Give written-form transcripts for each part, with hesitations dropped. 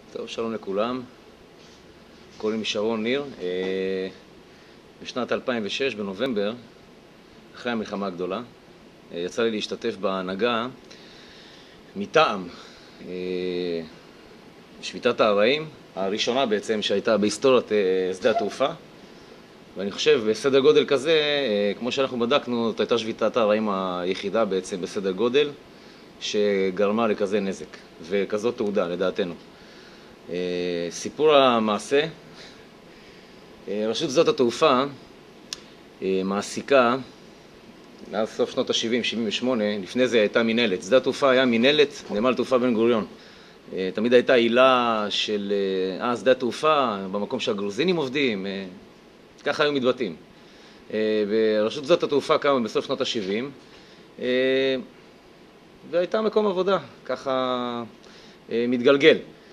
טוב, שלום לכולם. קוראים לי שרון ניר. בשנת 2006, בנובמבר, אחרי המלחמה הגדולה, יצא לי להשתתף בהנהגה מטעם שביתת הארעים, הראשונה בעצם שהייתה בהיסטוריית שדה התעופה. ואני חושב בסדר גודל כזה, כמו שאנחנו בדקנו, זאת הייתה שביתת הארעים היחידה בעצם בסדר גודל שגרמה לכזה נזק וכזאת תעודה לדעתנו. סיפור המעשה, רשות שדות התעופה מעסיקה מאז סוף שנות ה-70, 78, לפני זה הייתה מנהלת. שדה התעופה היה מנהלת נמל תעופה בן גוריון. תמיד הייתה עילה של שדה התעופה במקום שהגרוזינים עובדים, ככה היו מתבטאים. ורשות שדות התעופה קמה בסוף שנות ה-70 והייתה מקום עבודה, ככה מתגלגל.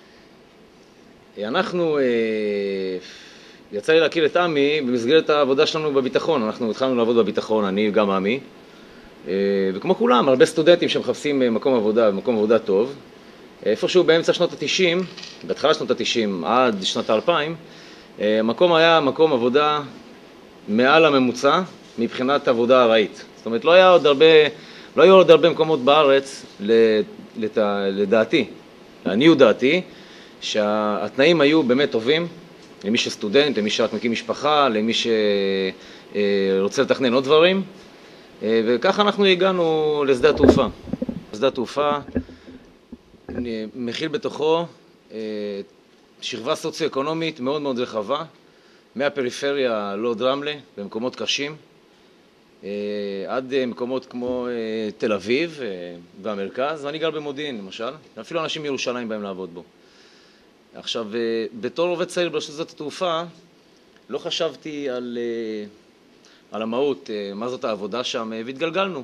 אנחנו, יצא לי להכיר את עמי במסגרת העבודה שלנו בביטחון. אנחנו התחלנו לעבוד בביטחון, אני וגם עמי. וכמו כולם, הרבה סטודנטים שמחפשים מקום עבודה, מקום עבודה טוב. איפשהו באמצע שנות ה-90, בהתחלה שנות ה-90 עד שנות ה-2000, המקום היה מקום עבודה מעל הממוצע מבחינת עבודה ארעית. זאת אומרת, לא היו עוד הרבה מקומות בארץ, לדעתי, לעניות דעתי, שהתנאים היו באמת טובים, למי שסטודנט, למי שרק מקים משפחה, למי שרוצה לתכנן עוד דברים, וככה אנחנו הגענו לשדה התעופה. שדה התעופה מכיל בתוכו שכבה סוציו-אקונומית מאוד מאוד רחבה, מהפריפריה לוד רמלה, במקומות קשים, עד מקומות כמו תל אביב והמרכז, ואני גר במודיעין למשל, אפילו אנשים מירושלים באים לעבוד בו. עכשיו, בתור עובד צעיר ברשות שדות התעופה, לא חשבתי על המהות, מה זאת העבודה שם, והתגלגלנו.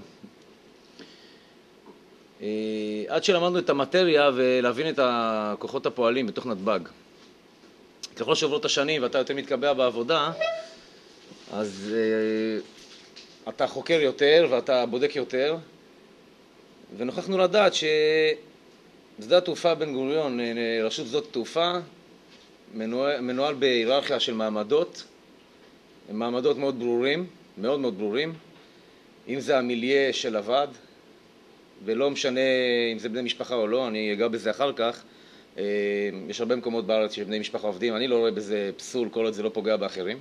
עד שלמדנו את המטריה ולהבין את הכוחות הפועלים בתוך נתב"ג. ככל שעוברות השנים ואתה יותר מתקבע בעבודה, אז אתה חוקר יותר ואתה בודק יותר, ונוכחנו לדעת ששדה התעופה בן גוריון, רשות שדות התעופה, מנוהל בהיררכיה של מעמדות, מעמדות מאוד ברורים, מאוד מאוד ברורים, אם זה המיליה של הוועד, ולא משנה אם זה בני משפחה או לא, אני אגע בזה אחר כך. יש הרבה מקומות בארץ שבני משפחה עובדים, אני לא רואה בזה פסול כל עוד זה לא פוגע באחרים.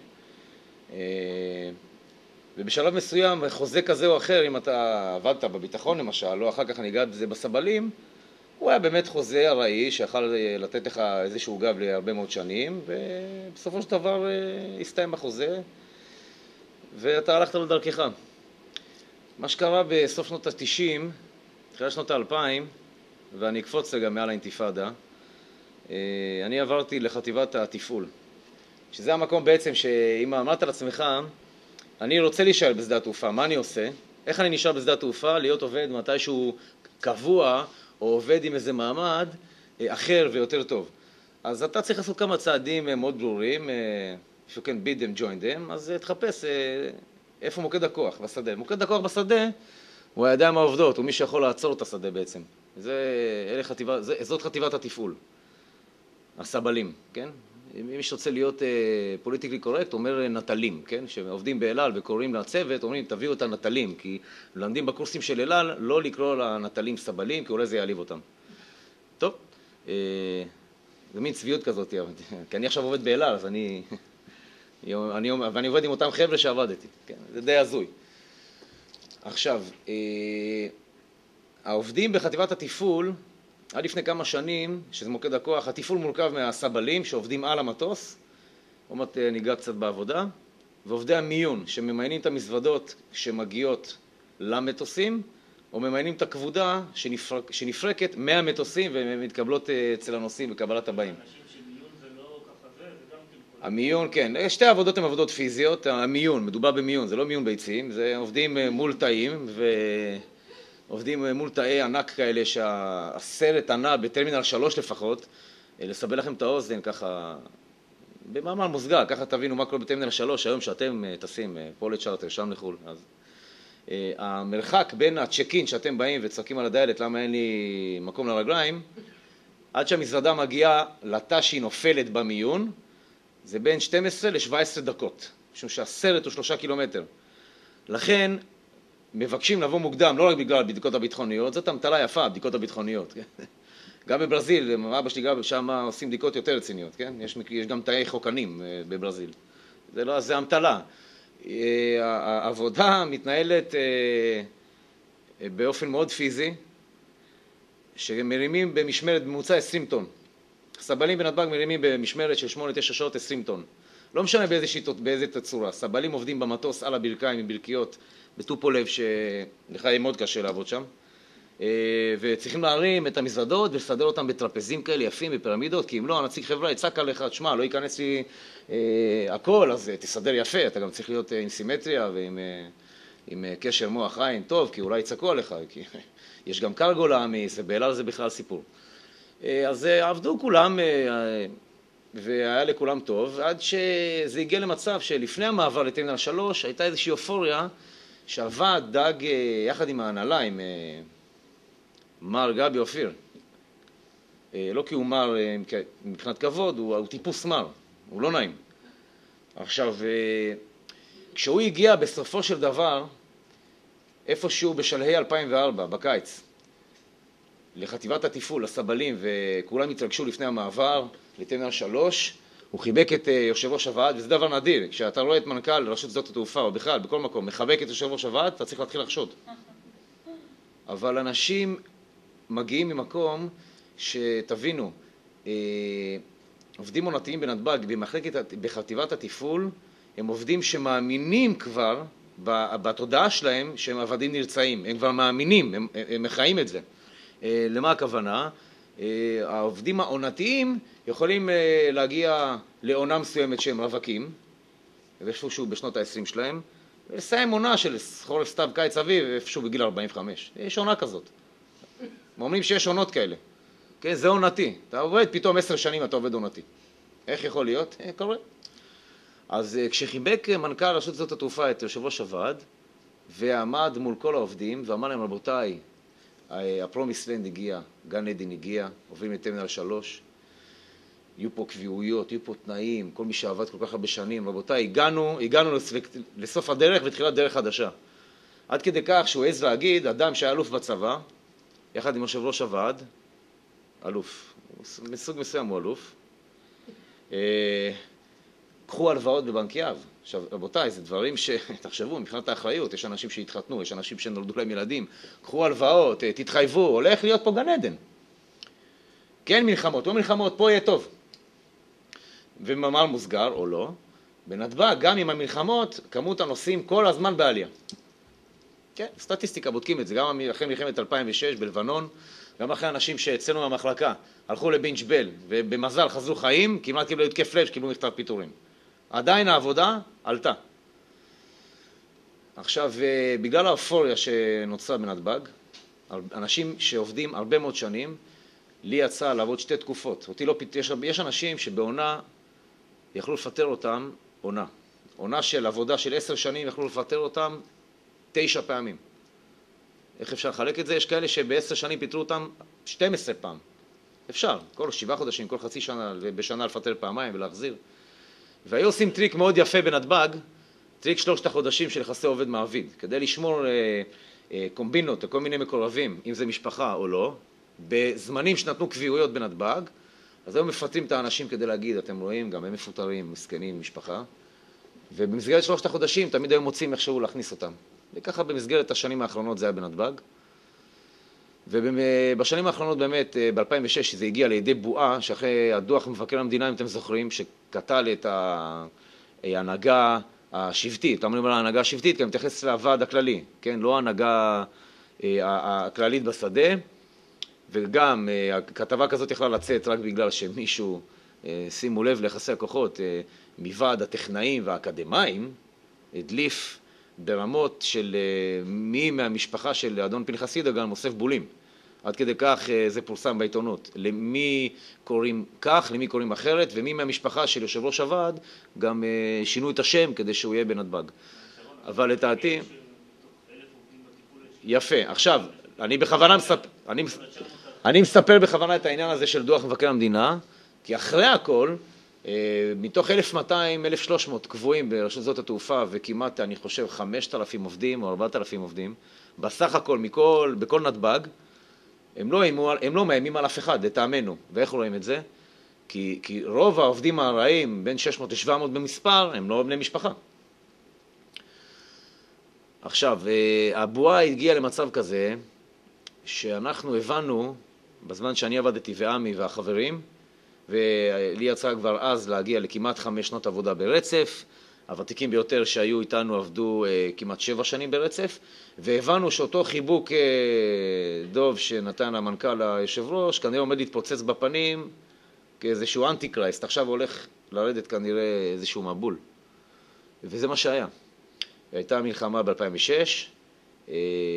ובשלב מסוים, חוזה כזה או אחר, אם אתה עבדת בביטחון למשל, או אחר כך אני אגע בזה בסבלים, הוא היה באמת חוזה ארעי שיכול לתת לך איזשהו גב להרבה מאוד שנים, ובסופו של דבר הסתיים החוזה, ואתה הלכת לדרכך. מה שקרה בסוף שנות ה-90, תחילת שנות ה-2000, ואני אקפוץ רגע מעל האינתיפאדה, אני עברתי לחטיבת התפעול. שזה המקום בעצם שאם אמרת לעצמך, אני רוצה להישאר בשדה התעופה, מה אני עושה? איך אני נשאר בשדה התעופה? להיות עובד מתישהו קבוע, או עובד עם איזה מעמד אחר ויותר טוב. אז אתה צריך לעשות כמה צעדים מאוד ברורים, if you can beat them, join them, אז תחפש איפה מוקד הכוח בשדה. מוקד הכוח בשדה הוא הידיים העובדות, הוא מי שיכול לעצור את השדה בעצם. זאת חטיבת התפעול, הסבלים, כן? מי שרוצה להיות פוליטיקלי קורקט אומר נטלים, כן? שעובדים באל"ל וקוראים לצוות, אומרים תביאו את הנטלים, כי לומדים בקורסים של אל"ל לא לקרוא לנטלים סבלים, כי אולי זה יעליב אותם. טוב, זה מין צביעות כזאת, כי אני עכשיו עובד באל"ל, אז ואני עובד עם אותם חבר'ה שעבדתי, כן? זה די הזוי. עכשיו, העובדים בחטיבת התפעול, עד לפני כמה שנים, שזה מוקד הכוח, התפעול מורכב מהסבלים שעובדים על המטוס, עוד מעט ניגע קצת בעבודה, ועובדי המיון שממיינים את המזוודות שמגיעות למטוסים, או ממיינים את הכבודה שנפרקת מהמטוסים ומתקבלות אצל הנוסעים בקבלת הבאים. שמיון זה לא ככה זה גם כאילו... המיון, כן. שתי העבודות הן עבודות פיזיות. המיון, מדובר במיון, זה לא מיון ביצים, זה עובדים מול תאים עובדים מול תאי ענק כאלה שהסרט ענה בטרמינל 3 לפחות, לסבל לכם את האוזן ככה, במאמר מוסגר, ככה תבינו מה קורה בטרמינל 3 היום שאתם טסים פה לצ'רטר, שם לחול. אז המרחק בין הצ'קין שאתם באים וצועקים על הדיילת למה אין לי מקום לרגליים, עד שהמזוודה מגיעה לתא שהיא נופלת במיון, זה בין 12 ל-17 דקות, משום שהסרט הוא 3 קילומטר. לכן מבקשים לבוא מוקדם, לא רק בגלל הבדיקות הביטחוניות, זאת המטלה יפה, הבדיקות הביטחוניות. גם בברזיל, אבא שלי גם שם עושים בדיקות יותר רציניות, כן? יש גם תאי חוקנים בברזיל. זה המטלה. העבודה מתנהלת באופן מאוד פיזי, שמרימים במשמרת בממוצע 20 טון. סבלים בנתב"ג מרימים במשמרת של 8-9 שעות 20 טון. לא משנה באיזה תצורה. סבלים עובדים במטוס על הברכיים עם ברכיות בטופולב, שלך יהיה מאוד קשה לעבוד שם. וצריכים להרים את המזוודות ולסדר אותם בטרפזים כאלה יפים, בפירמידות, כי אם לא, הנציג חברה יצעק עליך, תשמע, לא ייכנס לי הכל, אז תסדר יפה, אתה גם צריך להיות עם סימטריה ועם קשר מוח עין טוב, כי אולי יצעקו עליך, כי יש גם קרגו להעמיס, ובאלעל זה בכלל סיפור. אז עבדו כולם, והיה לכולם טוב, עד שזה הגיע למצב שלפני המעבר לטרמינל 3, הייתה איזושהי אופוריה, שהוועד דאג יחד עם ההנהלה, עם מר גבי אופיר. לא כי הוא מר מבחינת כבוד, הוא טיפוס מר, הוא לא נעים. עכשיו, כשהוא הגיע בסופו של דבר, איפשהו בשלהי 2004, בקיץ, לחטיבת התפעול, לסבלים, וכולם התרגשו לפני המעבר, לטרמינל 3, הוא חיבק את יושב ראש הוועד, וזה דבר נדיר. כשאתה רואה את מנכ"ל רשות שדות התעופה, או בכלל, בכל מקום, מחבק את יושב ראש הוועד, אתה צריך להתחיל לחשוד. אבל אנשים מגיעים ממקום שתבינו, עובדים עונתיים בנתב"ג, בחטיבת התפעול, הם עובדים שמאמינים כבר, בתודעה שלהם, שהם עבדים נרצאים. הם כבר מאמינים, הם מחיים את זה. למה הכוונה? העובדים העונתיים יכולים להגיע לעונה מסוימת שהם רווקים, ואיפשהו בשנות ה-20 שלהם, ולסיים עונה של חורף סתיו קיץ אביב, איפשהו בגיל 45. יש עונה כזאת. אומרים שיש עונות כאלה. כן, זה עונתי. אתה עובד, פתאום 10 שנים אתה עובד עונתי. איך יכול להיות? קורה. אז כשחיבק מנכ"ל רשות שדות התעופה את יושב ראש הוועד, ועמד מול כל העובדים, ואמר להם, רבותיי, הפרומיס לנד הגיע, גן עדן הגיע, עוברים לטרמינל 3, יהיו פה קביעויות, יהיו פה תנאים, כל מי שעבד כל כך הרבה שנים, רבותיי, הגענו לסוף הדרך ותחילת דרך חדשה. עד כדי כך שהוא העז להגיד, אדם שהיה אלוף בצבא, יחד עם יושב ראש הוועד, אלוף, מסוג מסוים הוא אלוף, קחו הלוואות בבנק יהב. עכשיו, רבותיי, זה דברים שתחשבו, מבחינת האחריות, יש אנשים שהתחתנו, יש אנשים שנולדו להם ילדים, קחו הלוואות, תתחייבו, הולך להיות פה גן עדן. כן מלחמות, לא מלחמות, פה יהיה טוב. ומאמר מוסגר, או לא, בנתב"ג, גם עם המלחמות, כמות הנוסעים כל הזמן בעלייה. כן, סטטיסטיקה, בודקים את זה, גם אחרי מלחמת 2006 בלבנון, גם אחרי אנשים שאצלנו מהמחלקה הלכו לבינג' בל, ובמזל חזרו חיים, כמעט קיבלו התקף לב, שקיבלו מכתב פיטורים. עדיין העבודה עלתה. עכשיו, בגלל האופוריה שנוצרה בנתב"ג, אנשים שעובדים הרבה מאוד שנים, לי יצא לעבוד 2 תקופות. יש אנשים שבעונה יכלו לפטר אותם עונה. עונה של עבודה של 10 שנים יכלו לפטר אותם 9 פעמים. איך אפשר לחלק את זה? יש כאלה שב10 שנים פיטרו אותם 12 פעם. אפשר, כל 7 חודשים, כל חצי שנה, בשנה לפטר פעמיים ולהחזיר. והיו עושים טריק מאוד יפה בנתב"ג, טריק 3 החודשים של יחסי עובד מעביד, כדי לשמור קומבינות או כל מיני מקורבים, אם זה משפחה או לא, בזמנים שנתנו קביעויות בנתב"ג, אז היו מפטרים את האנשים כדי להגיד, אתם רואים, גם הם מפוטרים, מסכנים, משפחה, ובמסגרת 3 החודשים תמיד היו מוצאים איכשהו להכניס אותם. וככה במסגרת השנים האחרונות זה היה בנתב"ג. ובשנים האחרונות באמת, ב-2006, זה הגיע לידי בועה, שאחרי הדוח מבקר המדינה, אם אתם זוכרים, שקטל את ההנהגה השבטית, למה אני אומר ההנהגה השבטית? כי אני מתייחס לוועד הכללי, כן? לא ההנהגה הכללית בשדה, וגם הכתבה כזאת יכלה לצאת רק בגלל שמישהו, שימו לב ליחסי הכוחות, מוועד הטכנאים והאקדמאים, הדליף ברמות של מי מהמשפחה של אדון פנחס ידגן מוסף בולים. עד כדי כך זה פורסם בעיתונות. למי קוראים כך, למי קוראים אחרת, ומי מהמשפחה של יושב ראש הוועד גם שינו את השם כדי שהוא יהיה בנתב"ג. אבל לדעתי... יפה. עכשיו, אני בכוונה מספר... אני מספר בכוונה את העניין הזה של דוח מבקר המדינה, כי אחרי הכל, מתוך 1,200, 1,300 קבועים ברשות שדות התעופה, וכמעט, אני חושב, 5,000 עובדים או 4,000 עובדים, בסך הכל, בכל נתב"ג, הם לא מאיימים על אף אחד, לטעמנו. ואיך רואים את זה? כי רוב העובדים הרעים, בין 600 ל-700 במספר, הם לא בני משפחה. עכשיו, הבועה הגיעה למצב כזה, שאנחנו הבנו, בזמן שאני עבדתי ועמי והחברים, ולי יצא כבר אז להגיע לכמעט 5 שנות עבודה ברצף, הוותיקים ביותר שהיו איתנו עבדו כמעט 7 שנים ברצף, והבנו שאותו חיבוק דוב שנתן המנכ"ל ליושב ראש, כנראה עומד להתפוצץ בפנים כאיזשהו אנטי-קרייסט, עכשיו הולך לרדת כנראה איזשהו מבול. וזה מה שהיה. הייתה מלחמה ב-2006,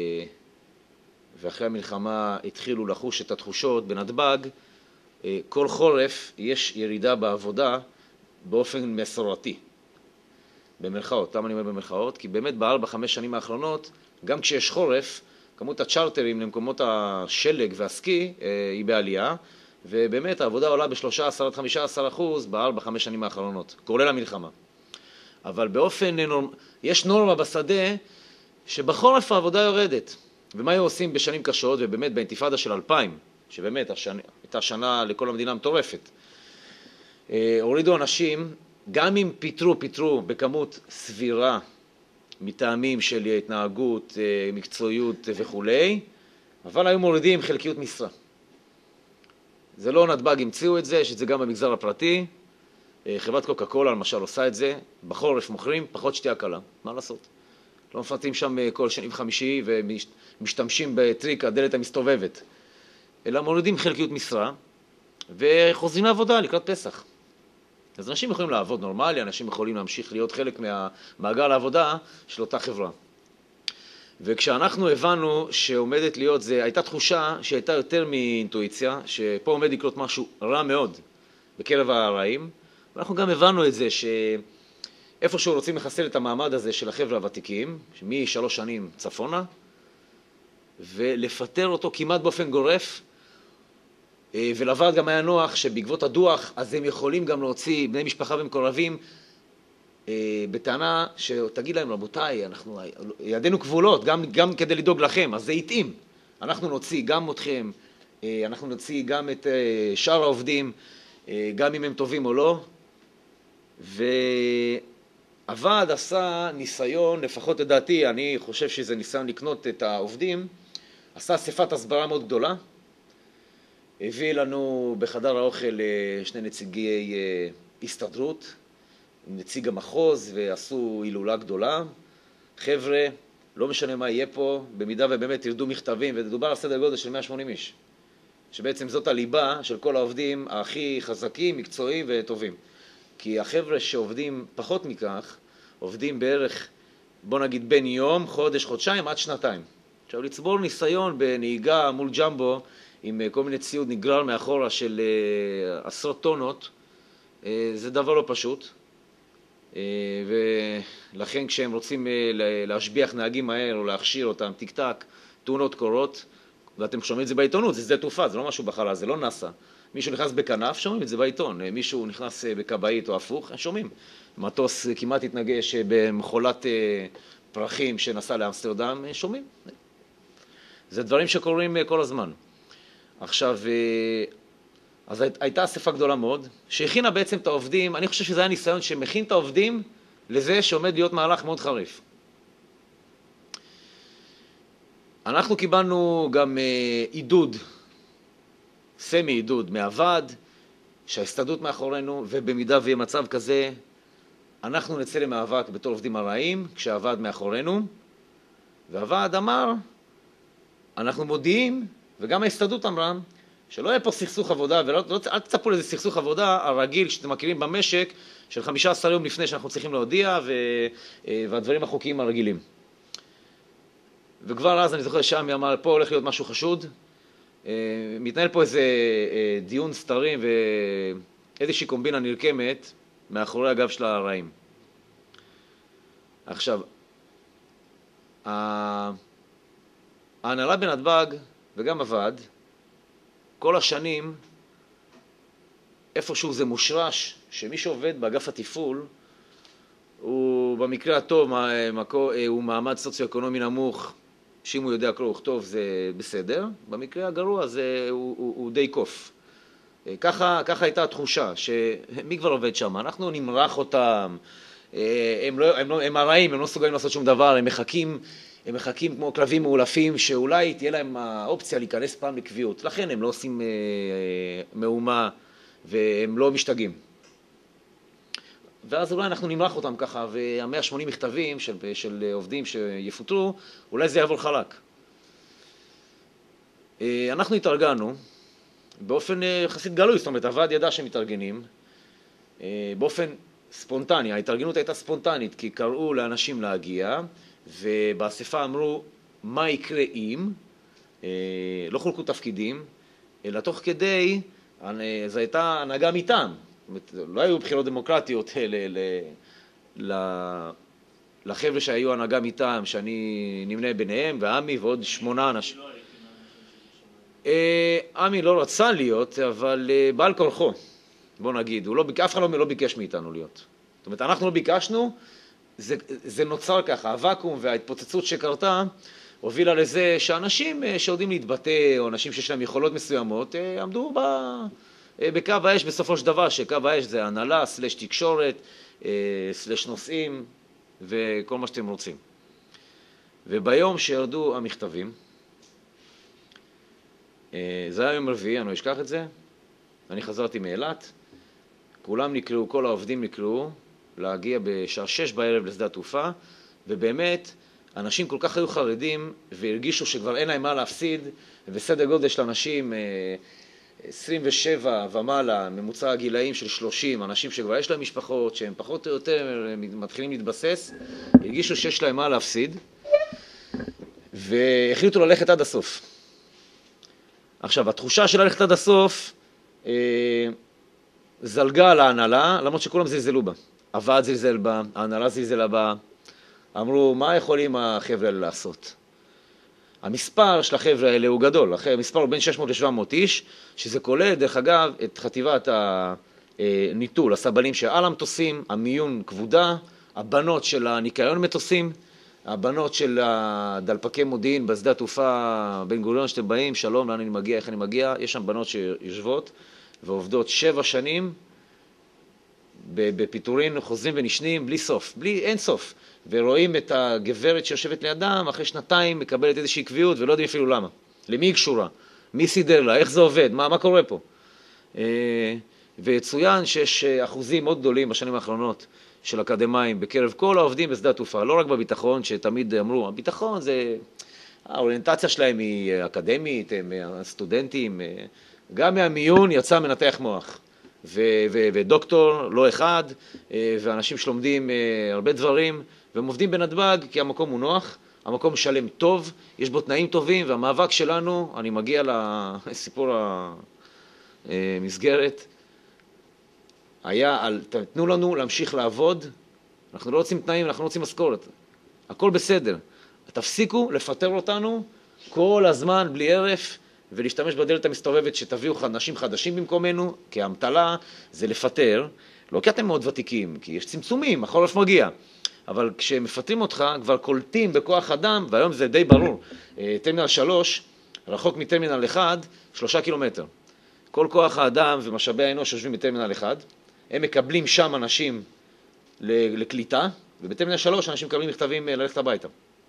ואחרי המלחמה התחילו לחוש את התחושות בנתב"ג. כל חורף יש ירידה בעבודה באופן מסורתי, במרכאות. למה אני אומר במרכאות? כי באמת ב4-5 שנים האחרונות, גם כשיש חורף, כמות הצ'רטרים למקומות השלג והסקי היא בעלייה, ובאמת העבודה עולה ב-13-15% ב4-5 שנים האחרונות, כולל המלחמה. אבל יש נורמה בשדה שבחורף העבודה יורדת. ומה היו עושים בשנים קשות, ובאמת באינתיפאדה של 2000, שבאמת הייתה שנה לכל המדינה מטורפת, הורידו אנשים, גם אם פיטרו בכמות סבירה, מטעמים של התנהגות, מקצועיות וכו', אבל היו מורידים חלקיות משרה. זה לא נתב"ג המציאו את זה, יש את זה גם במגזר הפרטי. חברת קוקה קולה למשל עושה את זה, בחורף מוכרים פחות שתייה קלה, מה לעשות? לא מפרטים שם כל שני וחמישי ומשתמשים בטריק הדלת המסתובבת, אלא מורידים חלקיות משרה וחוזרים לעבודה לקראת פסח. אז אנשים יכולים לעבוד נורמלי, אנשים יכולים להמשיך להיות חלק מהמעגל העבודה של אותה חברה. וכשאנחנו הבנו שעומדת להיות, הייתה תחושה שהייתה יותר מאינטואיציה, שפה עומד לקרות משהו רע מאוד בקרב הרעים, ואנחנו גם הבנו את זה שאיפשהו רוצים לחסל את המעמד הזה של החבר'ה הוותיקים, מ3 שנים צפונה, ולפטר אותו כמעט באופן גורף, ולוועד גם היה נוח שבעקבות הדוח, אז הם יכולים גם להוציא בני משפחה ומקורבים, בטענה שתגיד להם, רבותיי, ידינו כבולות, גם כדי לדאוג לכם, אז זה יתאים. אנחנו נוציא גם אתכם, אנחנו נוציא גם את שאר העובדים, גם אם הם טובים או לא. והוועד עשה ניסיון, לפחות לדעתי, אני חושב שזה ניסיון לקנות את העובדים, עשה אספת הסברה מאוד גדולה, הביא לנו בחדר האוכל 2 נציגי הסתדרות, נציג המחוז, ועשו הילולה גדולה. חבר'ה, לא משנה מה יהיה פה, במידה ובאמת ירדו מכתבים, ודובר על סדר גודל של 180 איש, שבעצם זאת הליבה של כל העובדים הכי חזקים, מקצועיים וטובים. כי החבר'ה שעובדים פחות מכך, עובדים בערך, בוא נגיד, בין יום, חודש, חודשיים, עד 2 עכשיו, לצבור ניסיון בנהיגה מול ג'מבו, עם כל מיני ציוד נגרר מאחורה של 10 טונות, זה דבר לא פשוט. ולכן כשהם רוצים להשביח נהגים מהר או להכשיר אותם, טיק-טק, תאונות קורות, ואתם שומעים את זה בעיתונות, זה שדה תעופה, זה לא משהו בחלל, זה לא נאסא. מישהו נכנס בכנף, שומעים את זה בעיתון. מישהו נכנס בקבעית או הפוך, שומעים. מטוס כמעט התנגש במחולת פרחים שנסע לאמסטרדם, שומעים. זה דברים שקורים כל הזמן. עכשיו, אז הייתה אספה גדולה מאוד, שהכינה בעצם את העובדים, אני חושב שזה היה ניסיון שמכין את העובדים לזה שעומד להיות מהלך מאוד חריף. אנחנו קיבלנו גם עידוד, סמי עידוד מהוועד, שההסתדרות מאחורינו, ובמידה ויהיה מצב כזה, אנחנו נצא למאבק בתור עובדים הרעים, כשהוועד מאחורינו, והוועד אמר, אנחנו מודיעים, וגם ההסתדרות אמרה, שלא יהיה פה סכסוך עבודה, אל תצפו לזה סכסוך עבודה הרגיל שאתם מכירים במשק, של 15 יום לפני שאנחנו צריכים להודיע, והדברים החוקיים הרגילים. וכבר אז אני זוכר שעמי אמר, פה הולך להיות משהו חשוד, מתנהל פה איזה דיון סתרים ואיזושהי קומבינה נרקמת מאחורי הגב של הרעים. עכשיו, ההנהלה בנתב"ג וגם הוועד כל השנים, איפשהו זה מושרש, שמי שעובד באגף התפעול, הוא במקרה הטוב, הוא מעמד סוציו-אקונומי נמוך, שאם הוא יודע קרוא וכתוב זה בסדר, במקרה הגרוע הוא די קוף. ככה הייתה התחושה, שמי כבר עובד שם? אנחנו נמרח אותם, הם הרעים, הם לא סוגלים לעשות שום דבר, הם מחכים כמו כלבים מאולפים, שאולי תהיה להם האופציה להיכנס פעם לקביעות. לכן הם לא עושים מאומה והם לא משתגעים. ואז אולי אנחנו נמרח אותם ככה, וה-180 מכתבים של עובדים שיפוטרו, אולי זה יעבור חלק. אנחנו התארגנו באופן יחסית גלוי, זאת אומרת, הוועד ידע שהם מתארגנים, באופן ספונטני, ההתארגנות הייתה ספונטנית, כי קראו לאנשים להגיע, ובאספה אמרו מה יקרה אם, לא חולקו תפקידים, אלא תוך כדי, זו הייתה הנהגה מטעם, לא היו בחירות דמוקרטיות לחבר'ה שהיו הנהגה מטעם, שאני נמנה ביניהם, ועמי ועוד 8 אנשים. עמי לא רצה להיות, אבל בעל כורחו, בוא נגיד, אף אחד לא ביקש מאיתנו להיות. זאת אומרת, אנחנו לא ביקשנו, זה נוצר ככה, הוואקום וההתפוצצות שקרתה, הובילה לזה שאנשים שיודעים להתבטא, או אנשים שיש להם יכולות מסוימות, עמדו בקו האש בסופו של דבר, שקו האש זה הנהלה, סלש תקשורת, סלש נושאים, וכל מה שאתם רוצים. וביום שירדו המכתבים, זה היה יום רביעי, אני לא אשכח את זה, אני חזרתי מאילת, כולם נקראו, כל העובדים נקראו, להגיע בשעה 6 בערב לשדה התעופה, ובאמת, אנשים כל כך היו חרדים, והרגישו שכבר אין להם מה להפסיד, ובסדר גודל של אנשים 27 ומעלה, ממוצע הגילאים של 30, אנשים שכבר יש להם משפחות, שהם פחות או יותר מתחילים להתבסס, הרגישו שיש להם מה להפסיד, והחליטו ללכת עד הסוף. עכשיו, התחושה של ללכת עד הסוף זלגה על ההנהלה, למרות שכולם זלזלו בה. הוועד זלזל בה, ההנהלה זלזלה בה, אמרו, מה יכולים החבר'ה האלה לעשות? המספר של החבר'ה האלה הוא גדול, המספר הוא בין 600 ל-700 איש, שזה כולל, דרך אגב, את חטיבת הניטול, הסבלים שעל המטוסים, המיון כבודה, הבנות של הניקיון מטוסים, הבנות של הדלפקי מודיעין בשדה התעופה בן גוריון שאתם באים, שלום, לאן אני מגיע, איך אני מגיע, יש שם בנות שיושבות ועובדות 7 שנים בפיטורין חוזרים ונשנים בלי סוף, אין סוף. ורואים את הגברת שיושבת לידם, אחרי 2 מקבלת איזושהי קביעות ולא יודעים אפילו למה. למי היא קשורה? מי סידר לה? איך זה עובד? מה קורה פה? ויצוין שיש אחוזים מאוד גדולים בשנים האחרונות של אקדמיים בקרב כל העובדים בשדה התעופה, לא רק בביטחון, שתמיד אמרו, הביטחון זה, האוריינטציה שלהם היא אקדמית, הם סטודנטים, גם מהמיון יצא מנתח מוח. ודוקטור, לא אחד, ואנשים שלומדים הרבה דברים, והם עובדים בנתב"ג כי המקום הוא נוח, המקום משלם טוב, יש בו תנאים טובים, והמאבק שלנו, אני מגיע לסיפור המסגרת, היה תנו לנו להמשיך לעבוד, אנחנו לא רוצים תנאים, אנחנו לא רוצים משכורת, הכל בסדר, תפסיקו לפטר אותנו כל הזמן בלי ערף, ולהשתמש בדלת המסתובבת שתביאו אנשים חדשים במקומנו, כי המטלה זה לפטר, לא כי אתם מאוד ותיקים, כי יש צמצומים, החורף מגיע, אבל כשמפטרים אותך כבר קולטים בכוח אדם, והיום זה די ברור, טרמינל 3, רחוק מטרמינל 1, 3 קילומטר. כל כוח האדם ומשאבי האנוש יושבים בטרמינל 1, הם מקבלים שם אנשים לקליטה, ובטרמינל 3 אנשים מקבלים מכתבים ללכת הביתה.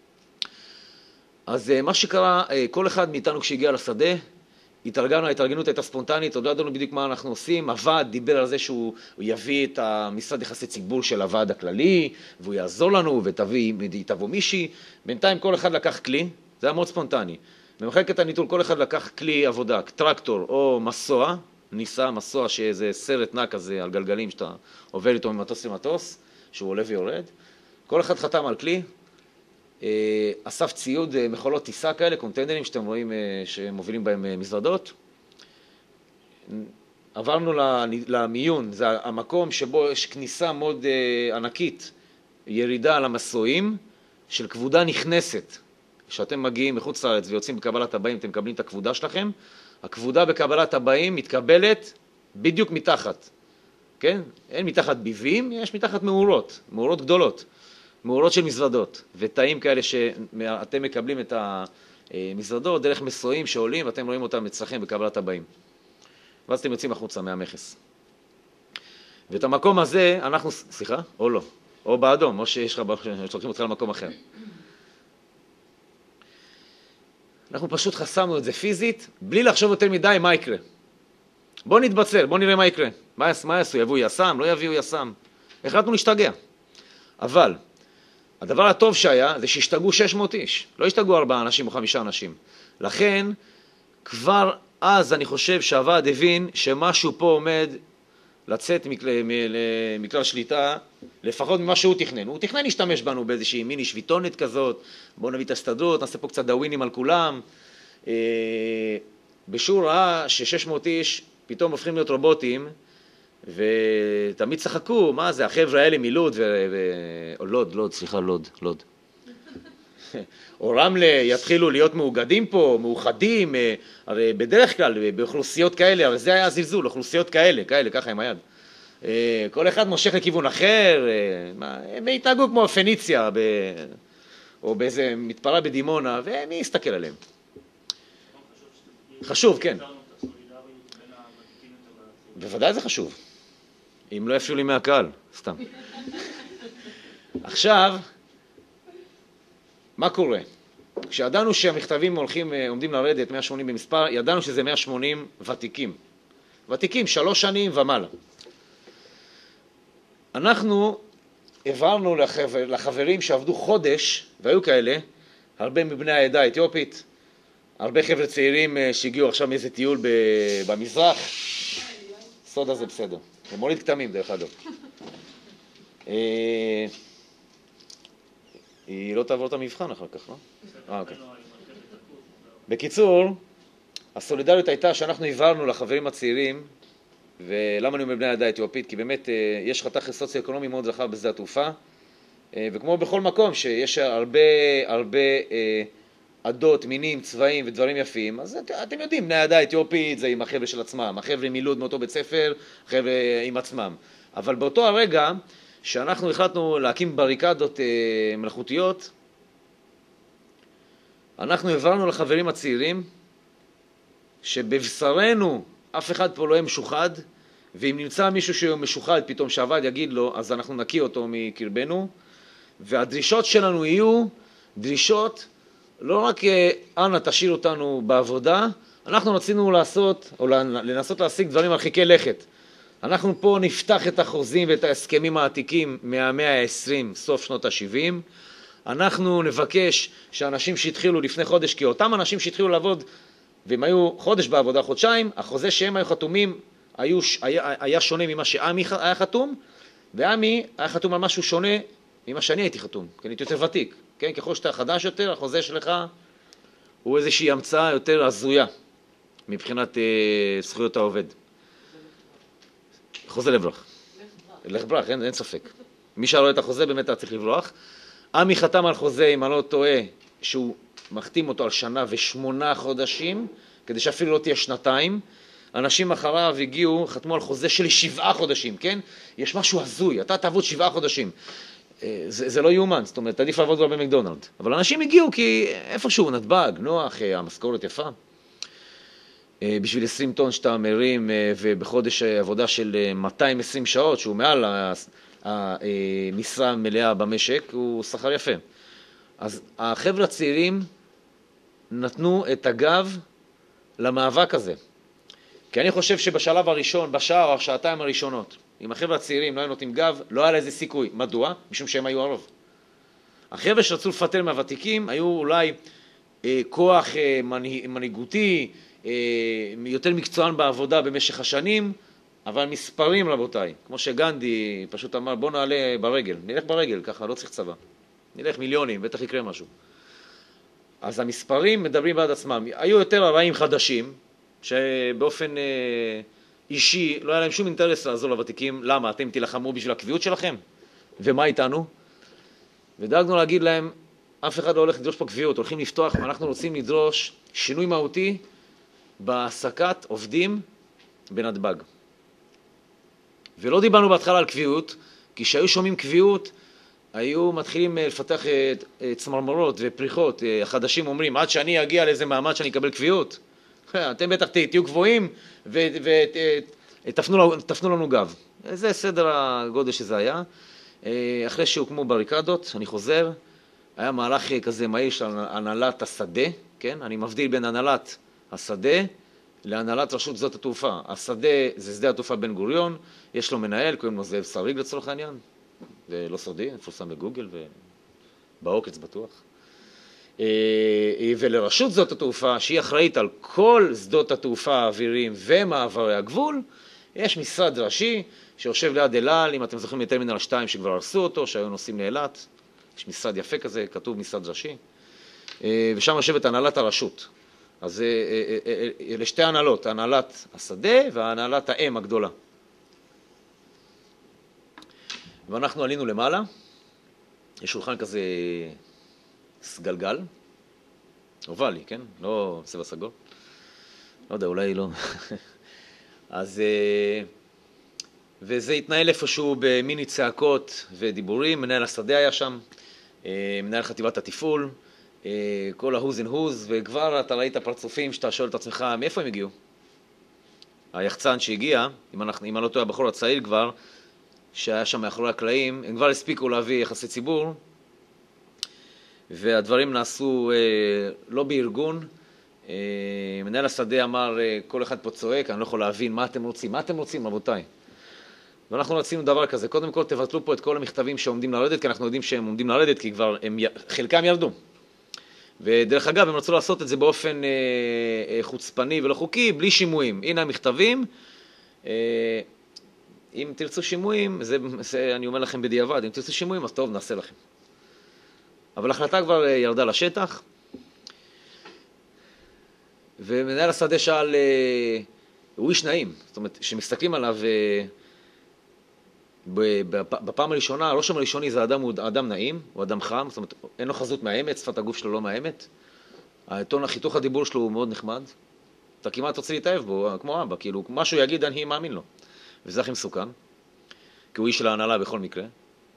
אז מה שקרה, כל אחד מאיתנו כשהגיע לשדה, התארגנו, ההתארגנות הייתה ספונטנית, עוד לא ידענו בדיוק מה אנחנו עושים, הוועד דיבר על זה שהוא יביא את המשרד יחסי ציבור של הוועד הכללי, והוא יעזור לנו ותבוא מישהי, בינתיים כל אחד לקח כלי, זה היה מאוד ספונטני, במחלקת הניטול כל אחד לקח כלי עבודה, טרקטור או מסוע, ניסה מסוע שזה סרט נע כזה על גלגלים שאתה עובר איתו ממטוס למטוס, שהוא עולה ויורד, כל אחד חתם על כלי, אסף ציוד מכולות טיסה כאלה, קונטיינרים שאתם רואים שמובילים בהם מזוודות. עברנו למיון, זה המקום שבו יש כניסה מאוד ענקית, ירידה על המסועים של כבודה נכנסת. כשאתם מגיעים מחוץ לארץ ויוצאים בקבלת הבאים, אתם מקבלים את הכבודה שלכם, הכבודה בקבלת הבאים מתקבלת בדיוק מתחת, כן? אין מתחת ביבים, יש מתחת מאורות, מאורות גדולות, מאורות של מזוודות, ותאים כאלה שאתם מקבלים את המזוודות דרך מסועים שעולים, ואתם רואים אותם אצלכם בקבלת הבאים. ואז אתם יוצאים החוצה מהמכס. ואת המקום הזה אנחנו, סליחה? או לא? או באדום, או שלוקחים אותך למקום אחר. אנחנו פשוט חסמנו את זה פיזית, בלי לחשוב יותר מדי מה יקרה. בואו נתבצר, בואו נראה מה יקרה. מה יעשו? יביאו יסם? לא יביאו יסם? החלטנו להשתגע. אבל הדבר הטוב שהיה זה שהשתגעו 600 איש. לא השתגעו 4 אנשים או 5 אנשים. לכן, כבר אז אני חושב שהוועד הבין שמשהו פה עומד לצאת מכלל שליטה, לפחות ממה שהוא תכנן. הוא תכנן להשתמש בנו באיזושהי מיני שביתונת כזאת, בואו נביא את ההסתדרות, נעשה פה קצת דאווינים על כולם. בשור ראה ש600 איש פתאום הופכים להיות רובוטים, ותמיד צחקו, מה זה, החבר'ה האלה מלוד, או לוד. או רמלה יתחילו להיות מאוגדים פה, מאוחדים, הרי בדרך כלל באוכלוסיות כאלה, הרי זה היה זלזול, אוכלוסיות כאלה, ככה עם היד. כל אחד מושך לכיוון אחר, הם התנהגו כמו פניציה, או באיזה מתפרה בדימונה, ומי יסתכל עליהם? חשוב, כן. בוודאי זה חשוב. אם לא יפריעו לי מהקהל, סתם. עכשיו, מה קורה? כשידענו שהמכתבים עומדים לרדת 180 במספר, ידענו שזה 180 ותיקים. ותיקים 3 שנים ומעלה. אנחנו העברנו לחברים שעבדו חודש, והיו כאלה, הרבה מבני העדה האתיופית, הרבה חבר'ה צעירים שהגיעו עכשיו מאיזה טיול במזרח. סודה זה בסדר. זה מוליד כתמים דרך אגב. היא לא תעבור את המבחן אחר כך, לא? אוקיי. בקיצור, הסולידריות הייתה שאנחנו העברנו לחברים הצעירים, ולמה אני אומר בני העדה האתיופית? כי באמת יש חתך סוציו-אקונומי מאוד רחב בשדה התעופה, וכמו בכל מקום שיש הרבה עדות, מינים, צבעים ודברים יפים, אז אתם יודעים, בני העדה האתיופית זה עם החבר'ה של עצמם, החבר'ה מלוד מאותו בית ספר, החבר'ה עם עצמם. אבל באותו הרגע שאנחנו החלטנו להקים בריקדות מלאכותיות, אנחנו העברנו לחברים הצעירים שבבשרנו אף אחד פה לא יהיה משוחד, ואם נמצא מישהו שהוא משוחד פתאום שהוועד יגיד לו, אז אנחנו נקיא אותו מקרבנו, והדרישות שלנו יהיו דרישות לא רק אנא תשאיר אותנו בעבודה, אנחנו רצינו לעשות או לנסות להשיג דברים מרחיקי לכת. אנחנו פה נפתח את החוזים ואת ההסכמים העתיקים מהמאה ה-20, סוף שנות ה-70. אנחנו נבקש שאנשים שהתחילו לפני חודש, כי אותם אנשים שהתחילו לעבוד והם היו חודש בעבודה, חודשיים, החוזה שהם היו חתומים היה שונה ממה שעמי היה חתום, ועמי היה חתום על משהו שונה ממה שאני הייתי חתום, כי אני הייתי יותר ותיק. כן? ככל שאתה חדש יותר, החוזה שלך הוא איזושהי המצאה יותר הזויה מבחינת זכויות העובד. חוזה לברוח. לברוח, אין ספק. מי שרואה את החוזה באמת היה צריך לברוח. עמי חתם על חוזה, אם אני לא טועה, שהוא מחתים אותו על 1 שנה ו8 חודשים, כדי שאפילו לא תהיה 2. אנשים אחריו הגיעו, חתמו על חוזה של 7 חודשים, כן? יש משהו הזוי, אתה תעבוד 7 חודשים. זה לא יאומן, זאת אומרת, עדיף לעבוד כבר במקדונלד. אבל אנשים הגיעו כי איפשהו נתב"ג, נוח, המשכורת יפה. בשביל 20 טון שאתה מרים, ובחודש עבודה של 220 שעות, שהוא מעל המשרה המלאה במשק, הוא שכר יפה. אז החבר'ה הצעירים נתנו את הגב למאבק הזה. כי אני חושב שבשלב הראשון, בשעה או השעתיים הראשונות, אם החבר'ה הצעירים לא היו נותנים גב, לא היה לזה סיכוי. מדוע? משום שהם היו הרוב. החבר'ה שרצו לפטר מהוותיקים היו אולי כוח מנהיגותי, יותר מקצוען בעבודה במשך השנים, אבל מספרים רבותיי, כמו שגנדי פשוט אמר, בוא נעלה ברגל, נלך ברגל, ככה, לא צריך צבא. נלך מיליונים, בטח יקרה משהו. אז המספרים מדברים בעד עצמם. היו יותר הרעים חדשים, שבאופן אישי לא היה להם שום אינטרס לעזור לוותיקים. למה? אתם תלחמו בשביל הקביעות שלכם? ומה איתנו? ודאגנו להגיד להם, אף אחד לא הולך לדרוש פה קביעות, הולכים לפתוח, ואנחנו רוצים לדרוש שינוי מהותי בהעסקת עובדים בנתב"ג. ולא דיברנו בהתחלה על קביעות, כי כשהיו שומעים קביעות, היו מתחילים לפתח צמרמורות ופריחות. החדשים אומרים, עד שאני אגיע לאיזה מעמד שאני אקבל קביעות, אתם בטח תהיו גבוהים ותפנו לנו גב. זה סדר הגודל שזה היה. אחרי שהוקמו בריקדות, אני חוזר, היה מהלך כזה מהיר של הנהלת השדה, כן? אני מבדיל בין הנהלת השדה להנהלת רשות שדות התעופה. השדה זה שדה התעופה בן גוריון, יש לו מנהל, קוראים לו זאב שריג לצורך העניין, זה לא סודי, מפורסם בגוגל ובעוקץ בטוח. ולרשות שדות התעופה, שהיא אחראית על כל שדות התעופה האוויריים ומעברי הגבול, יש משרד ראשי שיושב ליד אלעל, אם אתם זוכרים מטרמינל 2 שכבר הרסו אותו, שהיו נוסעים לאילת, יש משרד יפה כזה, כתוב משרד ראשי, ושם יושבת הנהלת הרשות. אז אלה שתי הנהלות, הנהלת השדה והנהלת האם הגדולה. ואנחנו עלינו למעלה, יש שולחן כזה סגלגל, אובלי, כן? לא צבע סגול. לא יודע, אולי לא. אז, וזה התנהל איפשהו במיני צעקות ודיבורים, מנהל השדה היה שם, מנהל חטיבת התפעול, כל ההוז אין הוז, וכבר אתה ראית פרצופים שאתה שואל את עצמך, מאיפה הם הגיעו? היחצן שהגיע, אם אני לא טועה, הבחור הצעיר כבר, שהיה שם מאחורי הקלעים, הם כבר הספיקו להביא יחסי ציבור, והדברים נעשו לא בארגון. מנהל השדה אמר, כל אחד פה צועק, אני לא יכול להבין מה אתם רוצים, מה אתם רוצים רבותיי? ואנחנו רצינו דבר כזה, קודם כל תבטלו פה את כל המכתבים שעומדים לרדת, כי אנחנו יודעים שהם עומדים לרדת, כי כבר חלקם ירדו. ודרך אגב, הם רצו לעשות את זה באופן חוצפני ולא חוקי, בלי שימועים. הנה המכתבים, אם תרצו שימועים, זה אני אומר לכם בדיעבד, אם תרצו שימועים, אז טוב, נעשה לכם. אבל ההחלטה כבר ירדה לשטח, ומנהל השדה שאל, הוא איש נעים, זאת אומרת, שמסתכלים עליו, בפעם הראשונה, הרושם הראשוני זה אדם נעים, הוא אדם חם, זאת אומרת, אין לו חזות מהאמת, שפת הגוף שלו לא מהאמת, החיתוך הדיבור שלו הוא מאוד נחמד, אתה כמעט רוצה להתאהב בו, כמו אבא, כאילו, משהו יגיד, אני מאמין לו, וזה הכי מסוכן, כי הוא איש של ההנהלה בכל מקרה,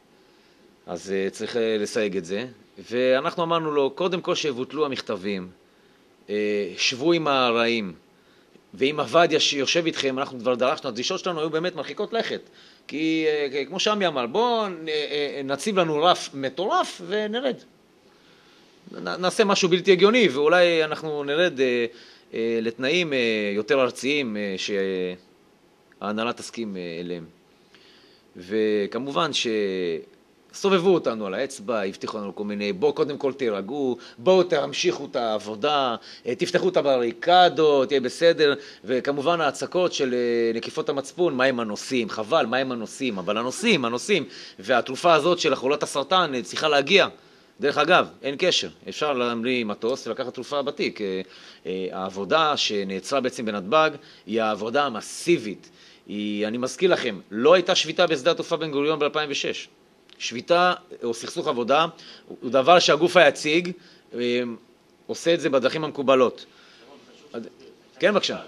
אז צריך לסייג את זה, ואנחנו אמרנו לו, קודם כל שיבוטלו המכתבים, שבו עם הרעים, ואם עבד יושב איתכם, אנחנו כבר דרשנו, הדרישות שלנו היו באמת מרחיקות לכת, כי כמו שעמי אמר, בואו נציב לנו רף מטורף ונרד. נעשה משהו בלתי הגיוני, ואולי אנחנו נרד לתנאים יותר ארציים שההנהלה תסכים אליהם. וכמובן סובבו אותנו על האצבע, הבטיחו לנו כל מיני, בואו קודם כל תירגעו, בואו תמשיכו את העבודה, תפתחו את הבריקדות, תהיה בסדר, וכמובן ההצקות של נקיפות המצפון, מה הם הנושאים, חבל, מה הם הנושאים, אבל הנושאים, והתרופה הזאת של חולת הסרטן צריכה להגיע. דרך אגב, אין קשר, אפשר להמריא מטוס ולקחת תרופה בתיק. העבודה שנעצרה בעצם בנתב"ג היא העבודה המסיבית. אני מזכיר לכם, לא הייתה שביתה בשדה התעופה בן גוריון ב-2006. שביתה או סכסוך עבודה הוא דבר שהגוף היציג עושה את זה בדרכים המקובלות. כן, בבקשה.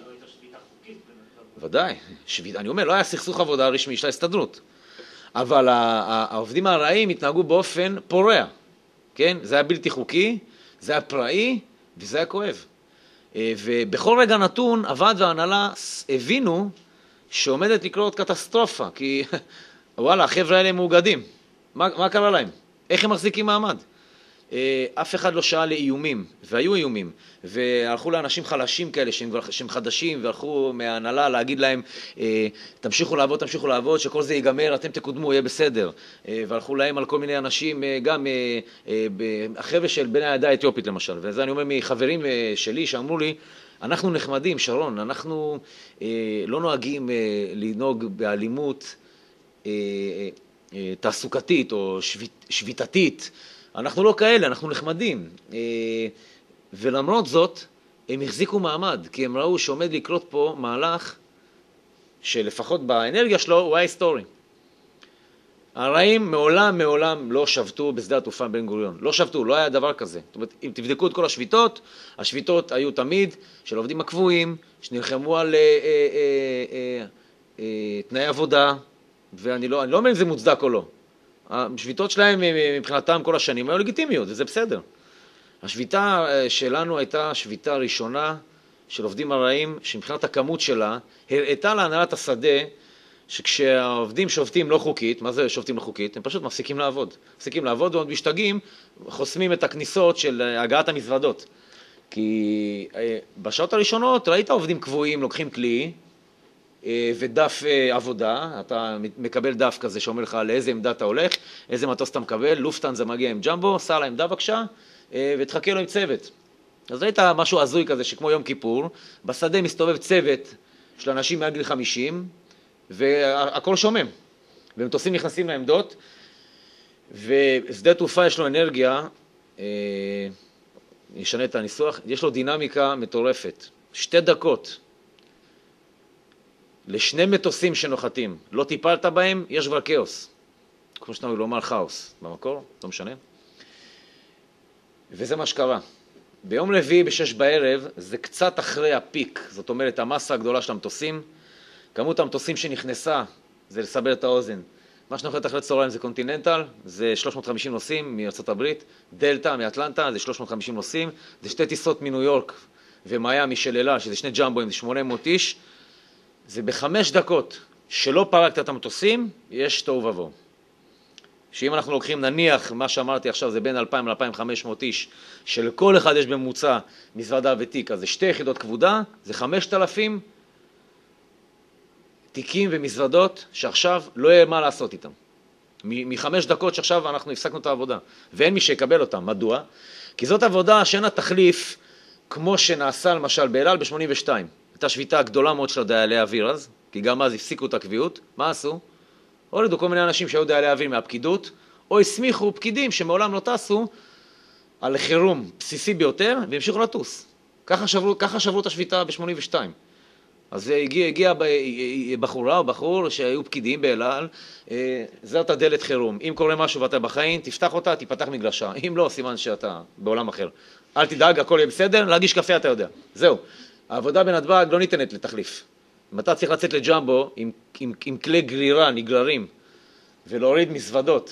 ודאי, אני אומר, לא היה סכסוך עבודה רשמי של ההסתדרות, אבל העובדים הרעים התנהגו באופן פורע, כן? זה היה בלתי חוקי, זה היה פראי וזה היה כואב. ובכל רגע נתון, הוועד וההנהלה הבינו שעומדת לקרות קטסטרופה, כי וואלה, החבר'ה האלה מאוגדים. מה קרה להם? איך הם מחזיקים מעמד? אף אחד לא שאל לאיומים, והיו איומים, והלכו לאנשים חלשים כאלה שהם חדשים, והלכו מההנהלה להגיד להם, תמשיכו לעבוד, שכל זה ייגמר, אתם תקודמו, יהיה בסדר. והלכו להם על כל מיני אנשים, גם החבר'ה של בני העדה האתיופית למשל, וזה אני אומר מחברים שלי שאמרו לי, אנחנו נחמדים, שרון, אנחנו לא נוהגים לנהוג באלימות תעסוקתית או שביתתית, אנחנו לא כאלה, אנחנו נחמדים. ולמרות זאת, הם החזיקו מעמד, כי הם ראו שעומד לקרות פה מהלך שלפחות באנרגיה שלו הוא היה היסטורי. הרעים מעולם לא שבתו בשדה התעופה בן גוריון. לא שבתו, לא היה דבר כזה. זאת אומרת, אם תבדקו את כל השביתות היו תמיד של עובדים הקבועים, שנלחמו על תנאי עבודה, ואני לא אומר אם זה מוצדק או לא. השביתות שלהם מבחינתם כל השנים היו לגיטימיות, וזה בסדר. השביתה שלנו הייתה שביתה ראשונה של עובדים הרעים, שמבחינת הכמות שלה, הראתה להנהלת השדה, שכשהעובדים שובתים לא חוקית, מה זה שובתים לא חוקית? הם פשוט מפסיקים לעבוד. מפסיקים לעבוד ועוד משתגעים, חוסמים את הכניסות של הגעת המזוודות. כי בשעות הראשונות ראית עובדים קבועים, לוקחים כלי ודף עבודה, אתה מקבל דף כזה שאומר לך לאיזה עמדה אתה הולך, איזה מטוס אתה מקבל, לופטהנזה מגיע עם ג'מבו, סע לעמדה בבקשה ותחכה לו עם צוות. אז ראית משהו הזוי כזה שכמו יום כיפור, בשדה מסתובב צוות של אנשים מעל גיל 50, והכל שומם, ומטוסים נכנסים לעמדות, ושדה תעופה יש לו אנרגיה, ישנה את הניסוח, יש לו דינמיקה מטורפת. 2 דקות לשני מטוסים שנוחתים, לא טיפלת בהם, יש כבר כאוס. כמו שאתה לומר כאוס במקור, לא משנה. וזה מה שקרה. ביום רביעי ב-6 בערב, זה קצת אחרי הפיק, זאת אומרת, המסה הגדולה של המטוסים, כמות המטוסים שנכנסה, זה לסבר את האוזן. מה שנוחת אחרי צהריים זה קונטיננטל, זה 350 נוסעים מארצות הברית, דלטה מאטלנטה, זה 350 נוסעים, זה 2 טיסות מניו יורק ומיימי של אלה, שזה 2 ג'מבוים, זה 800 איש, זה ב5 דקות שלא פרקת את המטוסים, יש תוהו ובוהו. שאם אנחנו לוקחים נניח, מה שאמרתי עכשיו זה בין 2,000 ל-2,500 איש, שלכל אחד יש בממוצע מזוודה ותיק, אז זה 2 יחידות כבודה, זה 5,000 תיקים ומזוודות שעכשיו לא יהיה מה לעשות איתם. מ5 דקות שעכשיו אנחנו הפסקנו את העבודה, ואין מי שיקבל אותם. מדוע? כי זאת עבודה שאין לה תחליף, כמו שנעשה למשל באל על ב-82. הייתה שביתה גדולה מאוד של דיילי אוויר אז, כי גם אז הפסיקו את הקביעות. מה עשו? הורידו כל מיני אנשים שהיו דיילי אוויר מהפקידות, או הסמיכו פקידים שמעולם לא טסו על חירום בסיסי ביותר, והמשיכו לטוס. ככה שברו את השביתה ב-82. אז הגיע בחורה או בחור שהיו פקידים באל על, זאת הדלת חירום. אם קורה משהו ואתה בחיים, תפתח אותה, תיפתח מגלשה. אם לא, סימן שאתה בעולם אחר. אל תדאג, הכל יהיה בסדר, להגיש קפה אתה יודע. זהו. העבודה בנתב"ג לא ניתנת לתחליף. אם אתה צריך לצאת לג'מבו עם כלי גרירה, נגררים, ולהוריד מזוודות,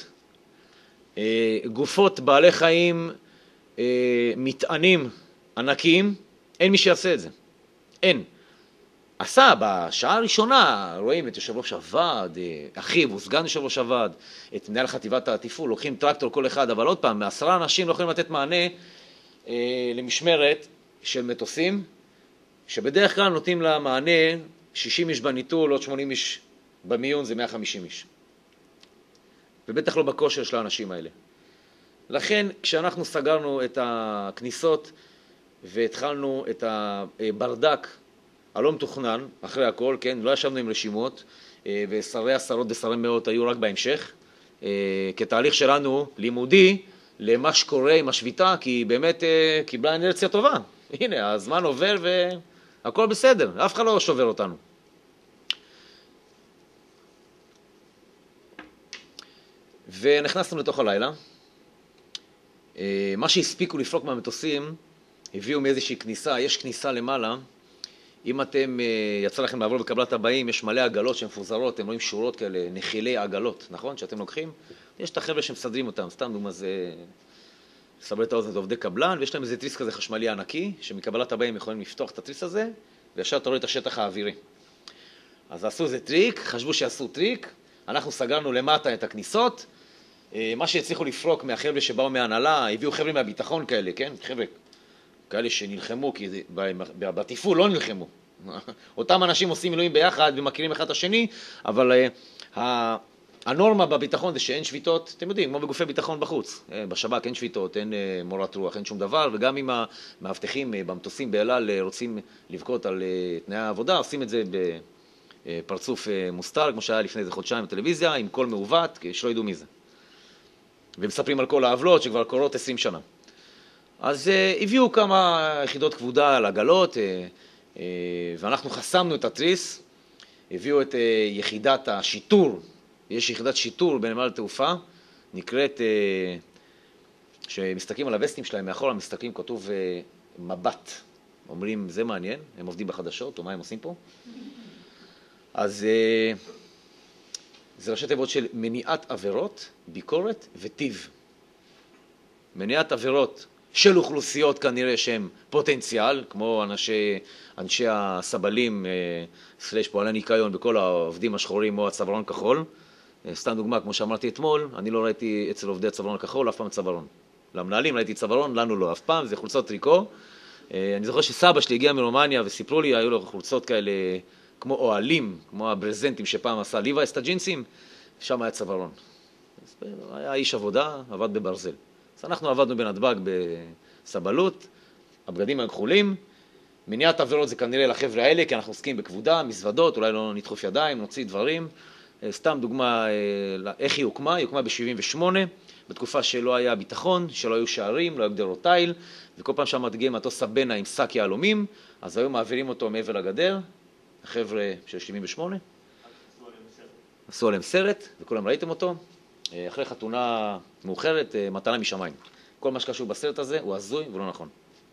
גופות בעלי חיים, מטענים ענקיים, אין מי שיעשה את זה. אין. עשה בשעה הראשונה, רואים את יושב ראש הוועד, אחיו, הוא סגן יושב ראש הוועד, את מנהל חטיבת התפעול, לוקחים טרקטור כל אחד, אבל עוד פעם, 10 אנשים לא יכולים לתת מענה למשמרת של מטוסים, שבדרך כלל נותנים לה מענה 60 איש בניטול, עוד 80 איש במיון, זה 150 איש. ובטח לא בכושר של האנשים האלה. לכן, כשאנחנו סגרנו את הכניסות והתחלנו את הברדק, הלא מתוכנן, אחרי הכל, כן, לא ישבנו עם רשימות, ושרי עשרות ושרי מאות היו רק בהמשך, כתהליך שלנו לימודי למה שקורה עם השביתה, כי היא באמת קיבלה אנרציה טובה. הנה, הזמן עובר והכל בסדר, אף אחד לא שובר אותנו. ונכנסנו לתוך הלילה. מה שהספיקו לפרוק מהמטוסים, הביאו מאיזושהי כניסה, יש כניסה למעלה, אם אתם, יצא לכם לעבור בקבלת הבאים, יש מלא עגלות שהן מפוזרות, אתם רואים שורות כאלה, נחילי עגלות, נכון? שאתם לוקחים, יש את החבר'ה שמסדרים אותם, סתם דומה זה, סבר את האוזן, זה עובדי קבלן, ויש להם איזה טריס כזה חשמלי ענקי, שמקבלת הבאים יכולים לפתוח את הטריס הזה, וישר אתה רואה את השטח האווירי. אז עשו איזה טריק, חשבו שעשו טריק, אנחנו סגרנו למטה את הכניסות, מה שהצליחו לפרוק מהחבר'ה שבאו מהנהלה, הביאו חבר'ה מהביטחון כאלה, כן? חבר'ה כאלה שנלחמו, כי בתפעול לא נלחמו. אותם אנשים עושים מילואים ביחד ומכירים אחד את השני, אבל הנורמה בביטחון זה שאין שביתות, אתם יודעים, כמו בגופי ביטחון בחוץ. בשב"כ אין שביתות, אין מורת רוח, אין שום דבר, וגם אם המאבטחים במטוסים באל על רוצים לבכות על תנאי העבודה, עושים את זה בפרצוף מוסתר, כמו שהיה לפני איזה חודשיים בטלוויזיה, עם קול מעוות, שלא ידעו מי זה. ומספרים על כל העוולות שכבר קורות 20 שנה. אז הביאו כמה יחידות כבודה על עגלות, ואנחנו חסמנו את הטריס, הביאו את יחידת השיטור יש יחידת שיטור בנמל התעופה, נקראת, שמסתכלים על הווסטים שלהם, מאחור מסתכלים, כתוב מבט. אומרים, זה מעניין, הם עובדים בחדשות, או מה הם עושים פה? אז זה ראשי תיבות של מניעת עבירות, ביקורת וטיב. מניעת עבירות של אוכלוסיות כנראה שהם פוטנציאל, כמו אנשי הסבלים, סלש פועלי ניקיון בכל העובדים השחורים או הצווארון כחול. סתם דוגמה, כמו שאמרתי אתמול, אני לא ראיתי אצל עובדי הצווארון הכחול אף פעם צווארון. למנהלים ראיתי צווארון, לנו לא אף פעם, זה חולצות טריקו. אני זוכר שסבא שלי הגיע מרומניה וסיפרו לי, היו לו חולצות כאלה כמו אוהלים, כמו הברזנטים שפעם עשה ליווייס את הג'ינסים, שם היה צווארון. היה איש עבודה, עבד בברזל. אז אנחנו עבדנו בנתב"ג בסבלות, הבגדים היו כחולים, מניעת עבירות זה כנראה לחבר'ה האלה, כי אנחנו עוסקים בכבודה, מזוודות, אולי לא נדחוף ידיים, נוציא דברים. סתם דוגמה איך היא הוקמה, היא הוקמה ב-78, בתקופה שלא היה ביטחון, שלא היו שערים, לא היו גדרות תיל, וכל פעם שם מגיע מטוס סבנה עם שק יהלומים, אז היו מעבירים אותו מעבר לגדר, החבר'ה של 78, עשו עליהם סרט, וכולם ראיתם אותו, אחרי חתונה מאוחרת, מתנה משמיים. כל מה שקשור בסרט הזה הוא הזוי ולא נכון.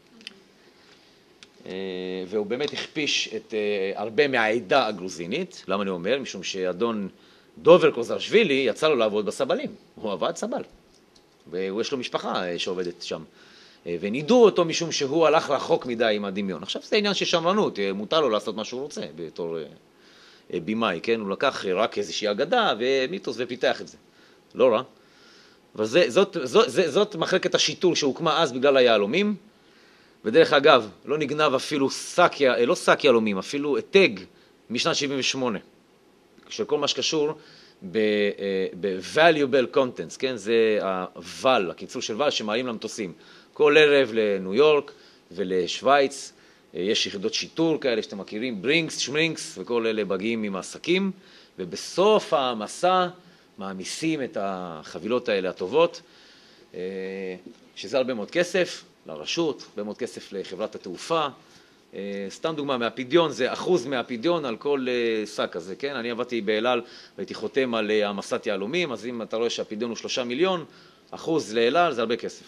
והוא באמת הכפיש את הרבה מהעדה הגרוזינית. למה אני אומר? משום שאדון דובר קוזרשווילי יצא לו לעבוד בסבלים. הוא עבד סבל. ויש לו משפחה שעובדת שם. ונידו אותו משום שהוא הלך רחוק מדי עם הדמיון. עכשיו זה עניין של שמרנות, מותר לו לעשות מה שהוא רוצה בתור בימאי, כן? הוא לקח רק איזושהי אגדה ומיתוס ופיתח את זה. לא רע. אבל זאת מחלקת השיטור שהוקמה אז בגלל היהלומים. ודרך אגב, לא נגנב אפילו לא שק יהלומים, אפילו היתג משנת 78, של כל מה שקשור ב-valuable contents, כן? זה הוואל, הקיצור של וואל שמעלים למטוסים. כל ערב לניו יורק ולשוויץ, יש יחידות שיטור כאלה שאתם מכירים, ברינקס, שמרינקס, וכל אלה מגיעים עם העסקים, ובסוף המסע מעמיסים את החבילות האלה הטובות, שזה הרבה מאוד כסף לרשות, הרבה מאוד כסף לחברת התעופה. סתם דוגמה, מהפדיון, זה 1% מהפדיון על כל שק כזה, כן? אני עבדתי באלעל והייתי חותם על המסת יהלומים, אז אם אתה רואה שהפדיון הוא 3 מיליון, 1% לאלעל זה הרבה כסף.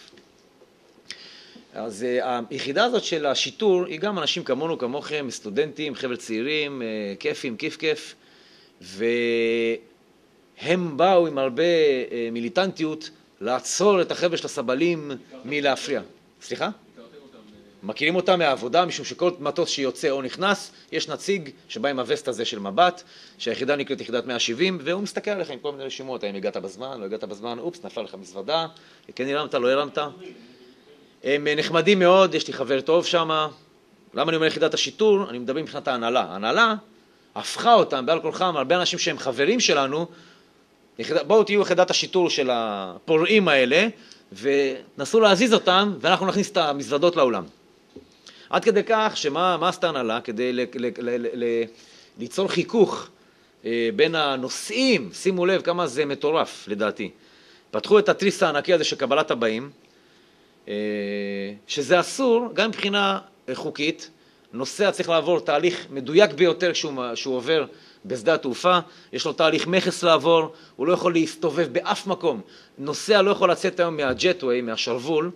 אז היחידה הזאת של השיטור היא גם אנשים כמונו, כמוכם, סטודנטים, חבר'ה צעירים, כיפים, כיף, והם באו עם הרבה מיליטנטיות לעצור את החבר'ה של הסבלים מלהפריע. סליחה? מכירים אותם מהעבודה, משום שכל מטוס שיוצא או נכנס, יש נציג שבא עם הווסט הזה של מבט, שהיחידה נקראת יחידת 170, והוא מסתכל עליך עם כל מיני רשימות, האם הגעת בזמן, לא הגעת בזמן, אופס, נפל לך מזוודה, כן הרמת, לא הרמת. הם נחמדים מאוד, יש לי חבר טוב שם. למה אני אומר יחידת השיטור? אני מדבר מבחינת ההנהלה. ההנהלה הפכה אותם בעל כורחם, הרבה אנשים שהם חברים שלנו, בואו תהיו יחידת השיטור של הפורעים האלה, ונסו להזיז אותם, ואנחנו נכניס את המזוודות לעולם. עד כדי כך שמה עשתה הנהלה? כדי ליצור חיכוך בין הנושאים, שימו לב כמה זה מטורף לדעתי. פתחו את התריס הענקי הזה של קבלת הבאים, שזה אסור גם מבחינה חוקית. נוסע צריך לעבור תהליך מדויק ביותר כשהוא עובר בשדה התעופה, יש לו תהליך מכס לעבור, הוא לא יכול להסתובב באף מקום. נוסע לא יכול לצאת היום מהג'טווי, מהשרוול,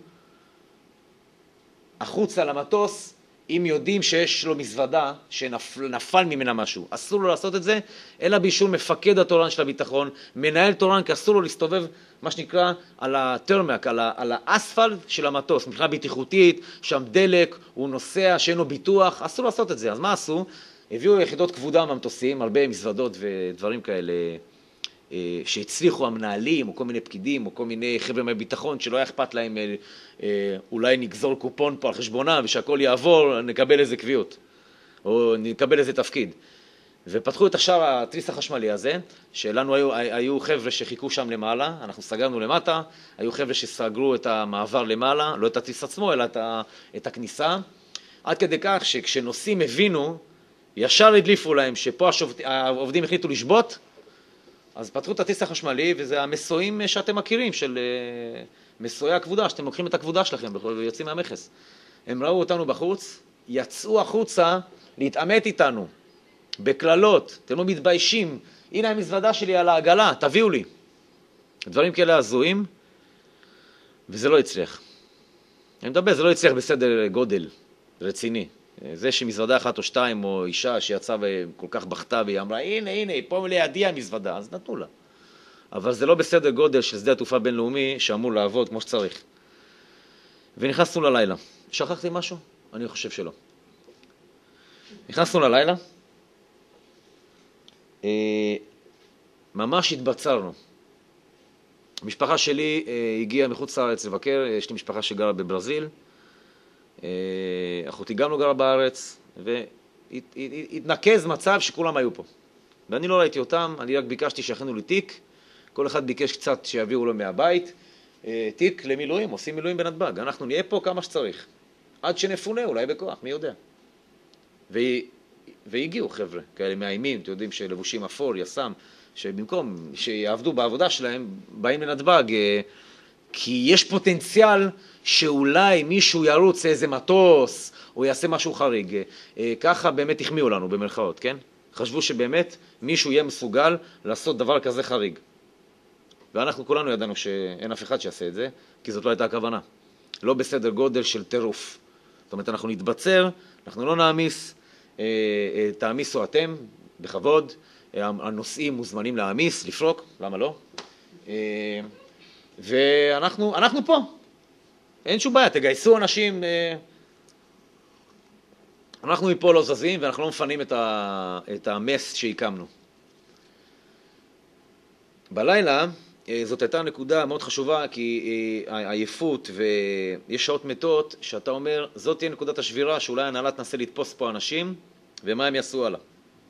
החוצה למטוס, אם יודעים שיש לו מזוודה שנפל ממנה משהו. אסור לו לעשות את זה, אלא באישור מפקד התורן של הביטחון, מנהל תורן, כי אסור לו להסתובב, מה שנקרא, על הטרמק, על האספלט של המטוס, מבחינה בטיחותית, שם דלק, הוא נוסע, שאין לו ביטוח, אסור לעשות את זה. אז מה עשו? הביאו יחידות כבודה מהמטוסים, הרבה מזוודות ודברים כאלה, שהצליחו המנהלים, או כל מיני פקידים, או כל מיני חבר'ה מהביטחון, שלא היה אכפת להם, אולי נגזור קופון פה על חשבונה, ושהכל יעבור, נקבל איזה קביעות, או נקבל איזה תפקיד. ופתחו את השאר התריס החשמלי הזה, שלנו היו חבר'ה שחיכו שם למעלה, אנחנו סגרנו למטה, היו חבר'ה שסגרו את המעבר למעלה, לא את התריס עצמו, אלא את הכניסה, עד כדי כך שכשנוסעים הבינו, ישר הדליפו להם שפה העובדים החליטו לשבות, אז פתחו את התריס החשמלי, וזה המסועים שאתם מכירים, של מסועי הכבודה, שאתם לוקחים את הכבודה שלכם ויוצאים מהמכס. הם ראו אותנו בחוץ, יצאו החוצה להתעמת איתנו, בכללות, אתם לא מתביישים, הנה המזוודה שלי על העגלה, תביאו לי. דברים כאלה הזויים, וזה לא הצליח. אני מדבר, זה לא הצליח בסדר גודל רציני. זה שמזוודה אחת או שתיים, או אישה שיצאה וכל כך בכתה, והיא אמרה, הנה, פה לידי המזוודה, אז נתנו לה. אבל זה לא בסדר גודל של שדה התעופה בינלאומי שאמור לעבוד כמו שצריך. ונכנסנו ללילה. שכחתי משהו? אני חושב שלא. נכנסנו ללילה, ממש התבצרנו. המשפחה שלי הגיעה מחוץ לארץ לבקר, יש לי משפחה שגרה בברזיל, אחותי גם לא גרה בארץ, והתנקז מצב שכולם היו פה. ואני לא ראיתי אותם, אני רק ביקשתי שיכינו לי תיק, כל אחד ביקש קצת שיביאו לו מהבית, תיק למילואים, עושים מילואים בנתב"ג, אנחנו נהיה פה כמה שצריך, עד שנפונה, אולי בכוח, מי יודע. והגיעו חבר'ה, כאלה מאיימים, אתם יודעים שלבושים אפור, יסם, שבמקום שיעבדו בעבודה שלהם, באים לנתב"ג, כי יש פוטנציאל שאולי מישהו ירוץ איזה מטוס, או יעשה משהו חריג. ככה באמת החמיאו לנו במרכאות, כן? חשבו שבאמת מישהו יהיה מסוגל לעשות דבר כזה חריג. ואנחנו כולנו ידענו שאין אף אחד שיעשה את זה, כי זאת לא הייתה הכוונה. לא בסדר גודל של טירוף. זאת אומרת, אנחנו נתבצר, אנחנו לא נעמיס, תעמיסו אתם, בכבוד, הנוסעים מוזמנים להעמיס, לפרוק, למה לא? ואנחנו פה. אין שום בעיה, תגייסו אנשים, אנחנו מפה לא זזים ואנחנו לא מפנים את המס שהקמנו. בלילה, זאת הייתה נקודה מאוד חשובה, כי העייפות ויש שעות מתות, שאתה אומר, זאת תהיה נקודת השבירה, שאולי הנהלה תנסה לתפוס פה אנשים, ומה הם יעשו הלאה.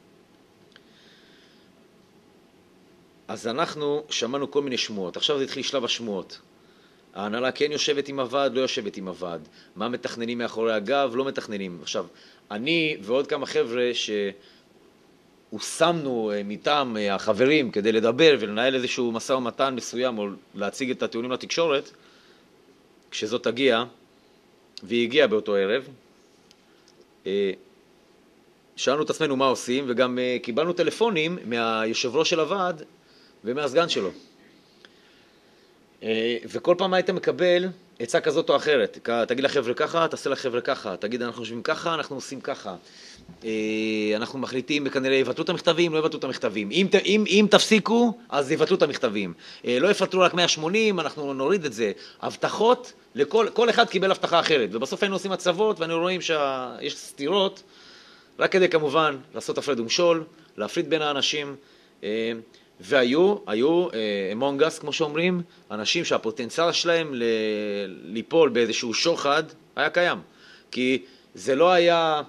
אז אנחנו שמענו כל מיני שמועות, עכשיו זה התחיל שלב השמועות. ההנהלה כן יושבת עם הוועד, לא יושבת עם הוועד. מה מתכננים מאחורי הגב, לא מתכננים. עכשיו, אני ועוד כמה חבר'ה שהושמנו מטעם החברים כדי לדבר ולנהל איזשהו מסע ומתן מסוים, או להציג את הטיעונים לתקשורת, כשזאת תגיע, והיא הגיעה באותו ערב, שאלנו את עצמנו מה עושים, וגם קיבלנו טלפונים מהיושב ראש של הוועד ומהסגן שלו. וכל פעם היית מקבל עצה כזאת או אחרת. תגיד לחבר'ה ככה, תעשה לחבר'ה ככה. תגיד, אנחנו חושבים ככה, אנחנו עושים ככה. אנחנו מחליטים, וכנראה יבטלו את המכתבים, לא יבטלו את המכתבים. אם תפסיקו, אז יבטלו את המכתבים. לא יפטרו רק 180, אנחנו נוריד את זה. הבטחות, כל אחד קיבל הבטחה אחרת. ובסוף היינו עושים הצוות, ואנו רואים שיש סתירות, רק כדי כמובן לעשות הפרד ומשול, להפריד בין האנשים, והיו among us, כמו שאומרים, אנשים שהפוטנציאל שלהם ליפול באיזשהו שוחד היה קיים. כי זה לא היה,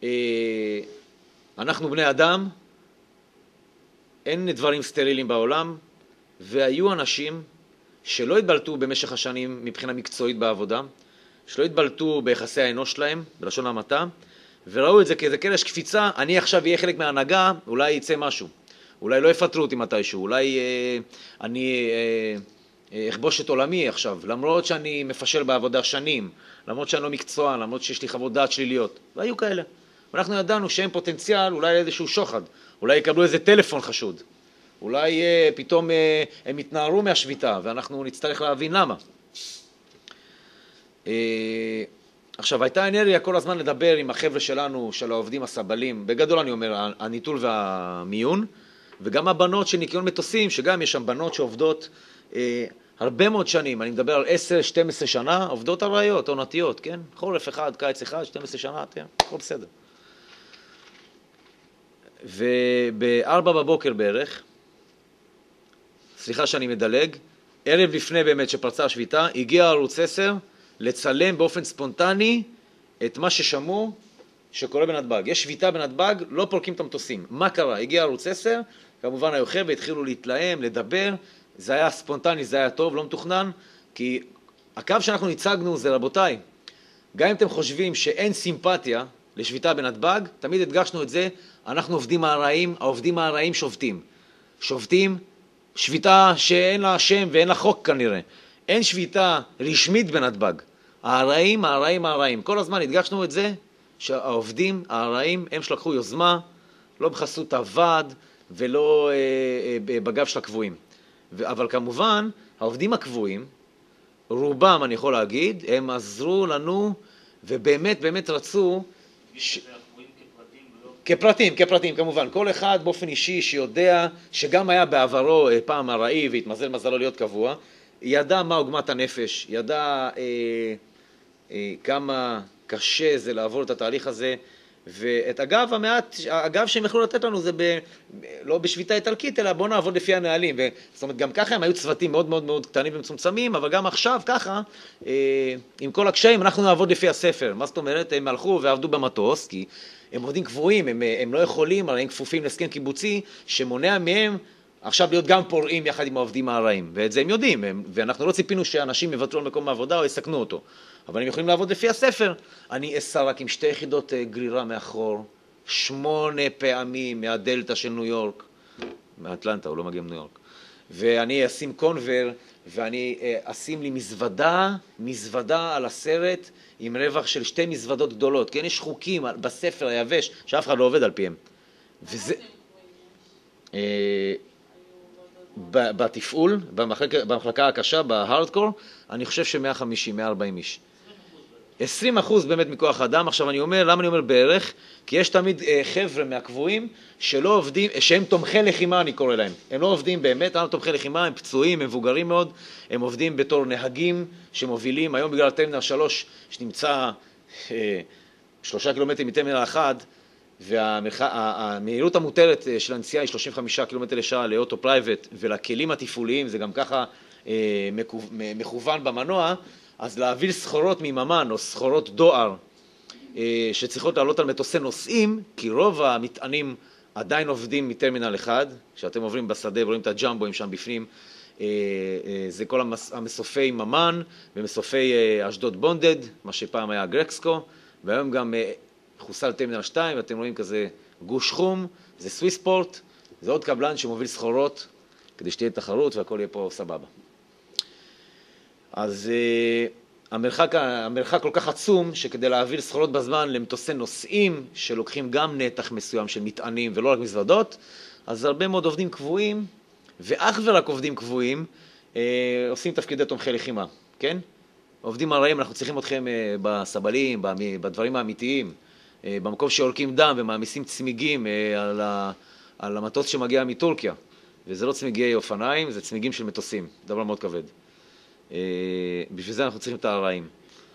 אנחנו בני אדם, אין דברים סטרילים בעולם, והיו אנשים שלא התבלטו במשך השנים מבחינה מקצועית בעבודה, שלא התבלטו ביחסי האנוש שלהם, בלשון המעטה, וראו את זה כאיזה קלש קפיצה, אני עכשיו אהיה חלק מההנהגה, אולי יצא משהו. אולי לא יפטרו אותי מתישהו, אולי אני אכבוש את עולמי עכשיו, למרות שאני מפשל בעבודה שנים, למרות שאני לא מקצוען, למרות שיש לי חוות דעת שליליות. והיו כאלה. ואנחנו ידענו שאין פוטנציאל, אולי איזשהו שוחד, אולי יקבלו איזה טלפון חשוד, אולי פתאום הם יתנערו מהשביתה, ואנחנו נצטרך להבין למה. עכשיו, הייתה אנרגיה כל הזמן לדבר עם החבר'ה שלנו, של העובדים הסבלים, בגדול אני אומר, הניטול והמיון, וגם הבנות של ניקיון מטוסים, שגם יש שם בנות שעובדות הרבה מאוד שנים, אני מדבר על 10-12 שנה, עובדות ארעיות, עונתיות, כן? חורף אחד, קיץ אחד, 12 שנה, הכל בסדר. וב-4 בבוקר בערך, סליחה שאני מדלג, ערב לפני באמת שפרצה השביתה, הגיע ערוץ 10 לצלם באופן ספונטני את מה ששמעו שקורה בנתב"ג. יש שביתה בנתב"ג, לא פורקים את המטוסים. מה קרה? הגיע ערוץ 10, כמובן היוחד, והתחילו להתלהם, לדבר. זה היה ספונטני, זה היה טוב, לא מתוכנן, כי הקו שאנחנו ניצגנו זה, רבותיי, גם אם אתם חושבים שאין סימפתיה לשביתה בנתב"ג, תמיד הדגשנו את זה, אנחנו עובדים הרעים, העובדים הרעים שובתים. שובתים, שביתה שאין לה שם ואין לה חוק כנראה. אין שביתה רשמית בנתב"ג. הרעים, הרעים, הרעים. כל הזמן הדגשנו את זה, שהעובדים הרעים הם שלקחו יוזמה, לא בחסות הוועד ולא בגב של הקבועים. אבל כמובן, העובדים הקבועים, רובם, אני יכול להגיד, הם עזרו לנו, ובאמת, באמת רצו... כפרטים, כמובן. כל אחד באופן אישי שיודע, שגם היה בעברו פעם ארעי, והתמזל מזלו להיות קבוע, ידע מה עוגמת הנפש, ידע כמה קשה זה לעבור את התהליך הזה, ואת הגב שהם יכלו לתת לנו זה לא בשביתה איטלקית, אלא בוא נעבוד לפי הנהלים. זאת אומרת, גם ככה הם היו צוותים מאוד מאוד מאוד קטנים ומצומצמים, אבל גם עכשיו ככה, עם כל הקשיים, אנחנו נעבוד לפי הספר. מה זאת אומרת? הם הלכו ועבדו במטוס, כי הם עובדים קבועים, הם לא יכולים, אבל הם כפופים להסכם קיבוצי, שמונע מהם עכשיו להיות גם פורעים יחד עם העובדים הרעים. ואת זה הם יודעים, ואנחנו לא ציפינו שאנשים יוותרו על מקום העבודה או יסכנו אותו. אבל הם יכולים לעבוד לפי הספר. אני אסע רק עם 2 יחידות גרירה מאחור, 8 פעמים מהדלטה של ניו יורק, מאטלנטה, הוא לא מגיע מניו יורק. ואני אשים קונבר, ואני אשים לי מזוודה על הסרט, עם רווח של 2 מזוודות גדולות. כן, יש חוקים בספר היבש, שאף אחד לא עובד על פיהם. וזה... בתפעול, במחלקה הקשה, בהארדקור, אני חושב ש150, 140 איש. 20% באמת מכוח אדם. עכשיו אני אומר, למה אני אומר בערך? כי יש תמיד חבר'ה מהקבועים שלא עובדים, שהם תומכי לחימה אני קורא להם. הם לא עובדים באמת, הם תומכי לחימה, הם פצועים, הם מבוגרים מאוד, הם עובדים בתור נהגים שמובילים. היום בגלל טרמינל 3 שנמצא 3 קילומטרים מטרמינל 1, והמהירות המותרת של הנסיעה היא 35 קילומטר לשעה לאוטו פרייבט, ולכלים התפעוליים זה גם ככה מכוון במנוע, אז להעביר סחורות מממן או סחורות דואר שצריכות לעלות על מטוסי נוסעים, כי רוב המטענים עדיין עובדים מטרמינל 1, כשאתם עוברים בשדה ורואים את הג'מבוים שם בפנים, זה כל המסופי ממן ומסופי אשדוד בונדד, מה שפעם היה גרקסקו, והיום גם חוסל טרמינל 2, ואתם רואים כזה גוש חום, זה סוויספורט, זה עוד קבלן שמוביל סחורות, כדי שתהיה תחרות והכל יהיה פה סבבה. אז המרחק כל כך עצום, שכדי להעביר סחורות בזמן למטוסי נוסעים, שלוקחים גם נתח מסוים של מטענים ולא רק מזוודות, אז הרבה מאוד עובדים קבועים, ואך ורק עובדים קבועים, עושים תפקידי תומכי לחימה, כן? עובדים הרעים, אנחנו צריכים אתכם בסבלים, בדברים האמיתיים, במקום שעורקים דם ומעמיסים צמיגים על המטוס שמגיע מטורקיה. וזה לא צמיגי אופניים, זה צמיגים של מטוסים, דבר מאוד כבד. בשביל זה אנחנו צריכים את הרעים.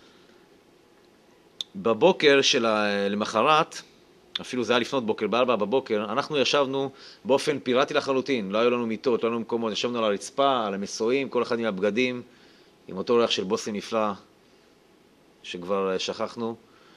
בבוקר למחרת, אפילו זה היה לפנות בוקר, ב4 בבוקר, אנחנו ישבנו באופן פיראטי לחלוטין, לא היו לנו מיטות, לא היו לנו מקומות, ישבנו על הרצפה, על המסועים, כל אחד עם הבגדים, עם אותו ריח של בוסי נפלא, שכבר שכחנו,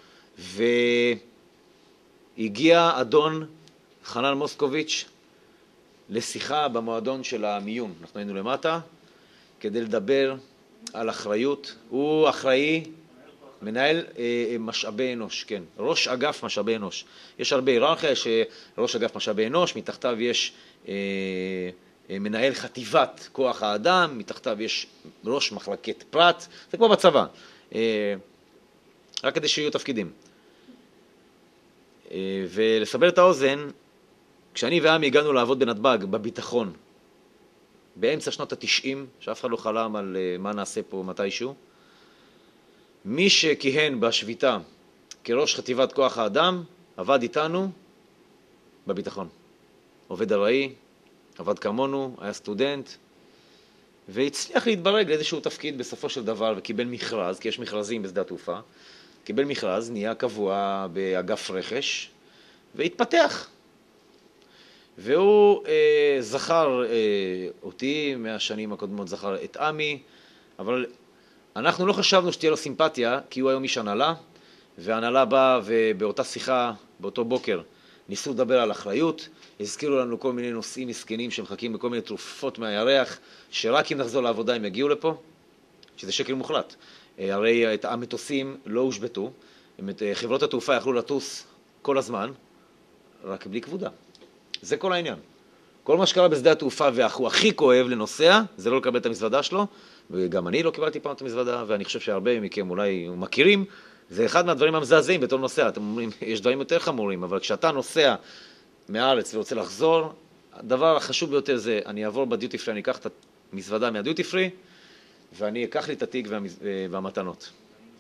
והגיע אדון חנן מוסקוביץ' לשיחה במועדון של המיון. אנחנו היינו למטה, כדי לדבר על אחריות. הוא אחראי, מנהל משאבי אנוש, כן, ראש אגף משאבי אנוש. יש הרבה היררכיה, יש ראש אגף משאבי אנוש, מתחתיו יש מנהל חטיבת כוח האדם, מתחתיו יש ראש מחלקת פרט, זה כמו בצבא, רק כדי שיהיו תפקידים. ולסבר את האוזן, כשאני ועמי הגענו לעבוד בנתב"ג, בביטחון, באמצע שנות ה-90, שאף אחד לא חלם על מה נעשה פה מתישהו, מי שכיהן בשביתה כראש חטיבת כוח האדם, עבד איתנו בביטחון. עובד ארעי, עבד כמונו, היה סטודנט, והצליח להתברג לאיזשהו תפקיד בסופו של דבר, וקיבל מכרז, כי יש מכרזים בשדה התעופה, קיבל מכרז, נהיה קבוע באגף רכש, והתפתח. והוא זכר אותי, מהשנים הקודמות זכר את עמי, אבל אנחנו לא חשבנו שתהיה לו סימפתיה, כי הוא היום איש הנהלה, והנהלה באה ובאותה שיחה, באותו בוקר, ניסו לדבר על אחריות, הזכירו לנו כל מיני נושאים מסכנים שמחכים בכל מיני תרופות מהירח, שרק אם נחזור לעבודה הם יגיעו לפה, שזה שקל מוחלט. הרי את המטוסים לא הושבתו, חברות התעופה יכלו לטוס כל הזמן, רק בלי כבודה. זה כל העניין. כל מה שקרה בשדה התעופה והוא הכי כואב לנוסע, זה לא לקבל את המזוודה שלו, וגם אני לא קיבלתי פעם את המזוודה, ואני חושב שהרבה מכם אולי מכירים, זה אחד מהדברים המזעזעים בתור נוסע. אתם אומרים, יש דברים יותר חמורים, אבל כשאתה נוסע מהארץ ורוצה לחזור, הדבר החשוב ביותר זה, אני אעבור בדיוטי פרי, אני אקח את המזוודה מהדיוטי פרי, ואני אקח לי את התיק והמתנות.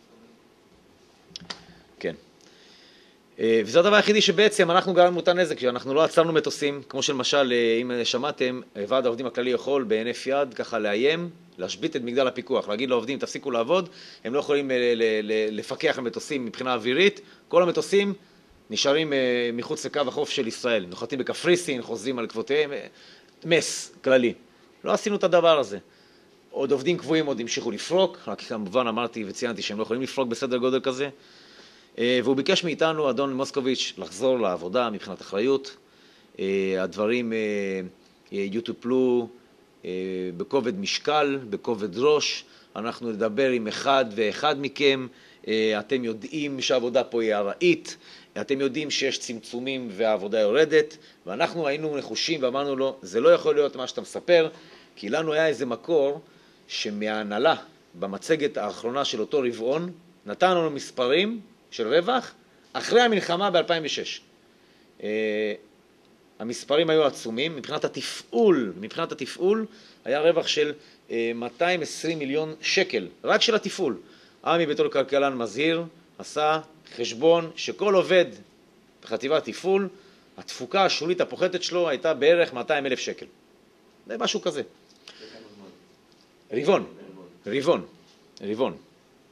כן. וזה הדבר היחידי שבעצם אנחנו גרמנו את הנזק, כשאנחנו לא עצרנו מטוסים, כמו שלמשל, אם שמעתם, ועד העובדים הכללי יכול בהינף יד ככה לאיים, להשבית את מגדל הפיקוח, להגיד לעובדים, תפסיקו לעבוד, הם לא יכולים לפקח על מטוסים מבחינה אווירית, כל המטוסים נשארים מחוץ לקו החוף של ישראל, נוחתים בקפריסין, חוזרים על עקבותיהם, מס כללי. לא עשינו את הדבר הזה. עוד עובדים קבועים עוד המשיכו לפרוק, רק כמובן אמרתי וציינתי שהם לא יכולים לפרוק בסדר גודל כזה, והוא ביקש מאיתנו, אדון מוסקוביץ', לחזור לעבודה מבחינת אחריות. הדברים יטופלו בכובד משקל, בכובד ראש. אנחנו נדבר עם אחד ואחד מכם. אתם יודעים שהעבודה פה היא ארעית. אתם יודעים שיש צמצומים והעבודה יורדת. ואנחנו היינו נחושים ואמרנו לו, זה לא יכול להיות מה שאתה מספר, כי לנו היה איזה מקור שמההנהלה במצגת האחרונה של אותו רבעון, נתן לנו מספרים של רווח אחרי המלחמה ב-2006. המספרים היו עצומים, מבחינת התפעול היה רווח של 220 מיליון שקל, רק של התפעול. עמי בתור כלכלן מזהיר, עשה חשבון שכל עובד בחטיבת תפעול, התפוקה השולית הפוחתת שלו הייתה בערך 200,000 שקל. זה משהו כזה. רבעון.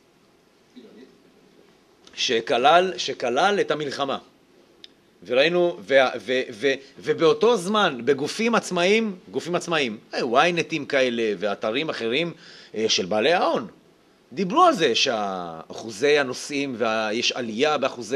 שכלל את המלחמה. וראינו, ובאותו זמן, בגופים עצמאיים, וויינטים כאלה ואתרים אחרים של בעלי ההון, דיברו על זה שהאחוזי הנוסעים, ויש עלייה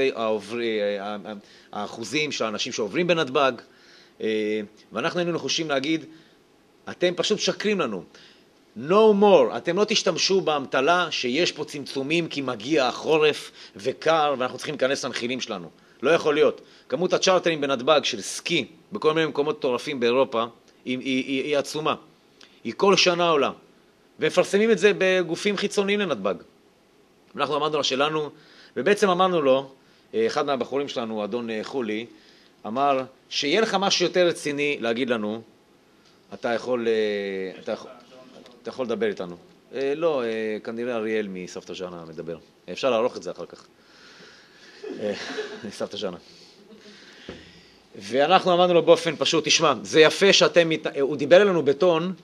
באחוזים של האנשים שעוברים בנתב"ג, ואנחנו היינו נחושים להגיד, אתם פשוט שקרים לנו. No more, אתם לא תשתמשו באמתלה שיש פה צמצומים כי מגיע החורף וקר ואנחנו צריכים להיכנס לנחילים שלנו. לא יכול להיות. כמות הצ'ארטרים בנתב"ג של סקי בכל מיני מקומות טורפים באירופה היא עצומה. היא כל שנה עולה. ומפרסמים את זה בגופים חיצוניים לנתב"ג. אנחנו אמרנו לו שלנו, ובעצם אמרנו לו, אחד מהבחורים שלנו, אדון חולי, אמר שיהיה לך משהו יותר רציני להגיד לנו, אתה יכול לדבר איתנו. לא, כנראה אריאל מסבתא ז'אנה מדבר. אפשר לערוך את זה אחר כך. סבתא ז'אנה. ואנחנו אמרנו לו באופן פשוט, תשמע, זה יפה שאתם, הוא דיבר אלינו בטון,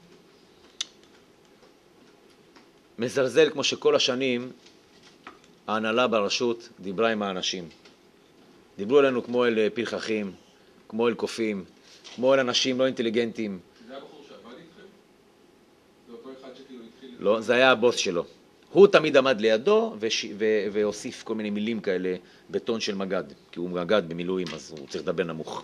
מזלזל כמו שכל השנים ההנהלה ברשות דיברה עם האנשים. דיברו אלינו כמו אל פרחחים, כמו אל קופים, כמו אל אנשים לא אינטליגנטים. זה הבחור שעבד איתכם? זה אותו אחד שכאילו התחיל... לא, זה היה הבוס שלו. הוא תמיד עמד לידו והוסיף כל מיני מילים כאלה בטון של מגד, כי הוא מגד במילואים אז הוא צריך לדבר נמוך.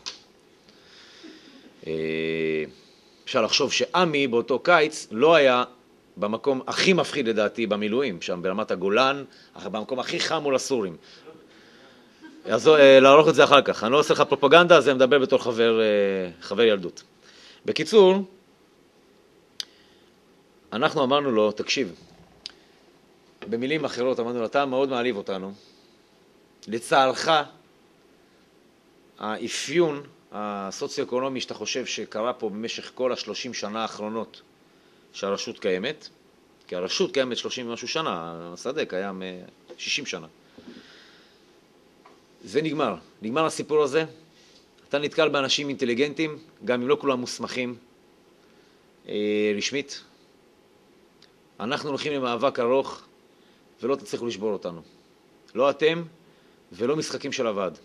אפשר לחשוב שעמי באותו קיץ לא היה במקום הכי מפחיד לדעתי במילואים, שם ברמת הגולן, במקום הכי חם מול הסורים. אז לערוך את זה אחר כך. אני לא עושה לך פרופגנדה, אז אני מדבר בתור חבר ילדות. בקיצור, אנחנו אמרנו לו, תקשיב, במילים אחרות אמרנו לו, אתה מאוד מעליב אותנו. לצערך, האפיון הסוציו-אקונומי שאתה חושב שקרה פה במשך כל 30 שנה האחרונות שהרשות קיימת, כי הרשות קיימת 30 ומשהו שנה, השדה קיים 60 שנה. זה נגמר הסיפור הזה. אתה נתקל באנשים אינטליגנטים, גם אם לא כולם מוסמכים רשמית. אנחנו הולכים למאבק ארוך, ולא תצליחו לשבור אותנו. לא אתם ולא משחקים של הוועד.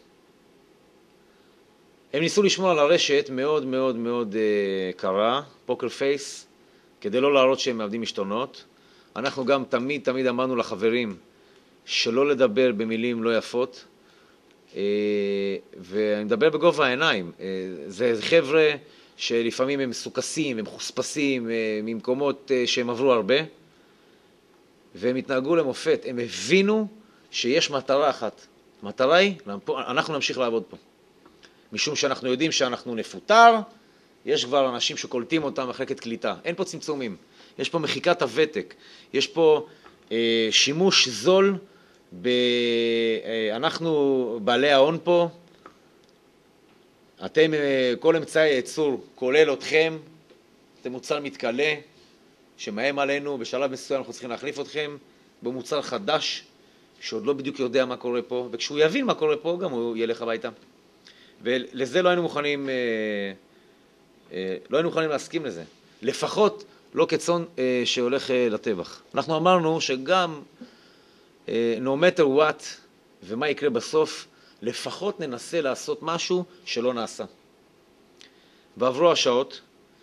הם ניסו לשמור על הרשת מאוד מאוד מאוד קרה, פוקר פייס, כדי לא להראות שהם מעבדים משתונות. אנחנו גם תמיד אמרנו לחברים שלא לדבר במילים לא יפות, ואני מדבר בגובה העיניים. זה חבר'ה שלפעמים הם סוכסים, הם חוספסים, ממקומות שהם עברו הרבה, והם התנהגו למופת. הם הבינו שיש מטרה אחת. מטרה היא, אנחנו נמשיך לעבוד פה. משום שאנחנו יודעים שאנחנו נפוטר, יש כבר אנשים שקולטים אותם במחלקת קליטה. אין פה צמצומים. יש פה מחיקת הוותק. יש פה שימוש זול. אנחנו בעלי ההון פה, אתם, כל אמצעי הייצור, כולל אתכם, אתם מוצר מתכלה, שמאיים עלינו, בשלב מסוים אנחנו צריכים להחליף אתכם במוצר חדש, שעוד לא בדיוק יודע מה קורה פה, וכשהוא יבין מה קורה פה, גם הוא ילך הביתה. ולזה לא היינו מוכנים להסכים לזה. לפחות לא כצאן שהולך לטבח. אנחנו אמרנו שגם no matter what ומה יקרה בסוף, לפחות ננסה לעשות משהו שלא נעשה. ועברו השעות,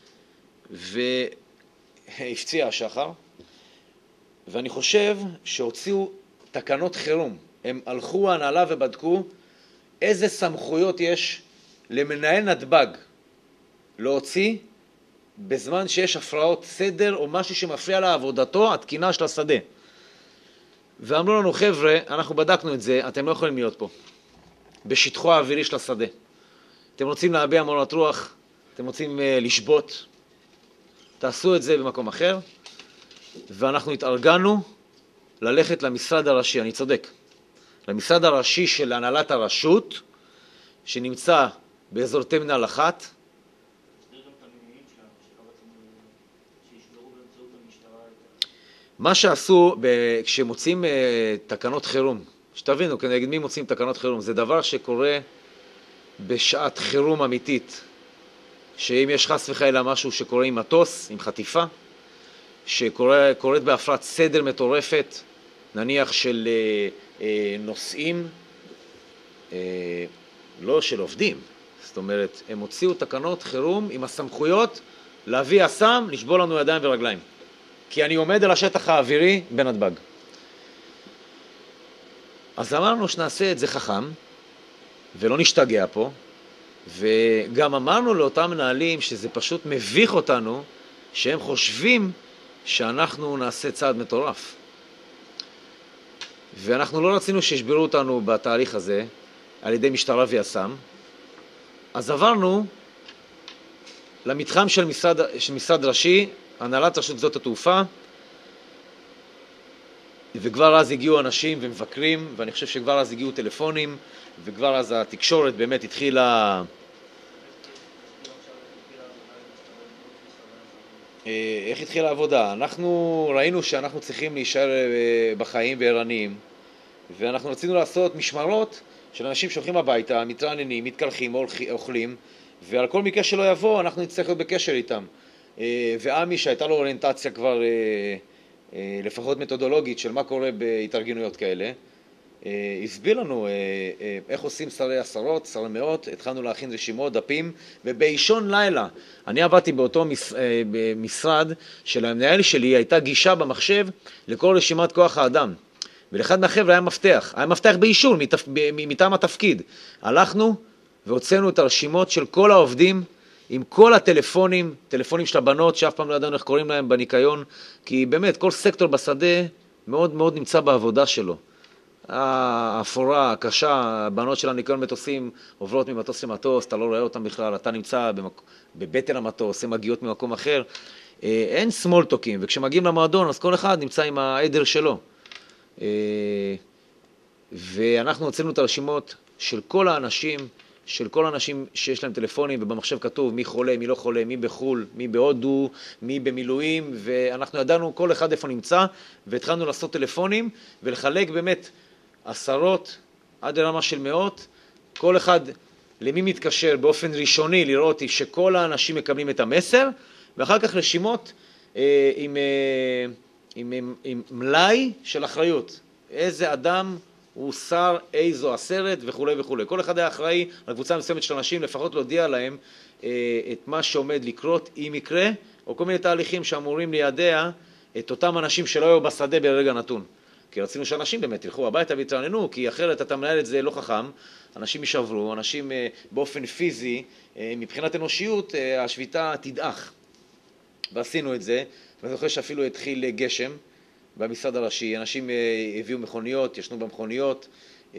והפציע השחר, ואני חושב שהוציאו תקנות חירום. הם הלכו ההנהלה ובדקו איזה סמכויות יש למנהל נתב"ג להוציא בזמן שיש הפרעות סדר או משהו שמפריע לעבודתו, התקינה של השדה. ואמרו לנו, חבר'ה, אנחנו בדקנו את זה, אתם לא יכולים להיות פה, בשטחו האווירי של השדה. אתם רוצים להביע מורת רוח, אתם רוצים לשבות, תעשו את זה במקום אחר. ואנחנו התארגנו ללכת למשרד הראשי, אני צודק, למשרד הראשי של הנהלת הרשות, שנמצא באזור טרמינל 1. מה שעשו כשמוצאים תקנות חירום, שתבינו, כנגד מי מוצאים תקנות חירום, זה דבר שקורה בשעת חירום אמיתית, שאם יש חס וחלילה משהו שקורה עם מטוס, עם חטיפה, שקורית בהפרת סדר מטורפת, נניח של נוסעים, לא של עובדים. זאת אומרת, הם הוציאו תקנות חירום עם הסמכויות להביא אסם, לשבור לנו ידיים ורגליים. כי אני עומד על השטח האווירי בנתב"ג. אז אמרנו שנעשה את זה חכם, ולא נשתגע פה, וגם אמרנו לאותם מנהלים שזה פשוט מביך אותנו, שהם חושבים שאנחנו נעשה צעד מטורף. ואנחנו לא רצינו שישברו אותנו בתהליך הזה, על ידי משטרה ויס"מ, אז עברנו למתחם של משרד ראשי, הנהלת רשות שדות התעופה, וכבר אז הגיעו אנשים ומבקרים, ואני חושב שכבר אז הגיעו טלפונים, וכבר אז התקשורת באמת התחילה... איך התחילה העבודה? אנחנו ראינו שאנחנו צריכים להישאר בחיים וערניים, ואנחנו רצינו לעשות משמרות של אנשים שהולכים הביתה, מתרעננים, מתקלחים, אוכלים, ועל כל מקרה שלא יבוא, אנחנו נצטרך להיות בקשר איתם. ועמי שהייתה לו אוריינטציה כבר לפחות מתודולוגית של מה קורה בהתארגנויות כאלה, הסביר לנו איך עושים שרי עשרות, שרי מאות, התחלנו להכין רשימות, דפים, ובאישון לילה, אני עבדתי באותו משרד של המנהל שלי, הייתה גישה במחשב לכל רשימת כוח האדם, ולאחד מהחבר'ה היה מפתח באישור מטעם התפקיד. הלכנו והוצאנו את הרשימות של כל העובדים, עם כל הטלפונים, טלפונים של הבנות, שאף פעם לא ידענו איך קוראים להם בניקיון, כי באמת כל סקטור בשדה מאוד מאוד נמצא בעבודה שלו. האפורה, הקשה, הבנות של הניקיון מטוסים עוברות ממטוס למטוס, אתה לא רואה אותם בכלל, אתה נמצא בבטן המטוס, הן מגיעות ממקום אחר. אין סמולטוקים, וכשמגיעים למועדון אז כל אחד נמצא עם העדר שלו. ואנחנו הוצאנו את הרשימות של כל האנשים, שיש להם טלפונים, ובמחשב כתוב מי חולה, מי לא חולה, מי בחול, מי בהודו, מי במילואים, ואנחנו ידענו כל אחד איפה נמצא, והתחלנו לעשות טלפונים, ולחלק באמת עשרות עד לרמה של מאות, כל אחד למי מתקשר באופן ראשוני לראות שכל האנשים מקבלים את המסר, ואחר כך רשימות עם מלאי של אחריות. איזה אדם הוא שר, איזו הסרט וכו' וכו'. כל אחד היה אחראי על קבוצה מסוימת של אנשים, לפחות להודיע להם את מה שעומד לקרות, אם יקרה, או כל מיני תהליכים שאמורים לידע את אותם אנשים שלא היו בשדה ברגע נתון. כי רצינו שאנשים באמת ילכו הביתה ויתרעננו, כי אחרת אתה מנהל את זה לא חכם, אנשים יישברו, אנשים באופן פיזי, מבחינת אנושיות, השביתה תדעך. ועשינו את זה, ואני זוכר שאפילו התחיל גשם, במשרד הראשי, אנשים הביאו מכוניות, ישנו במכוניות,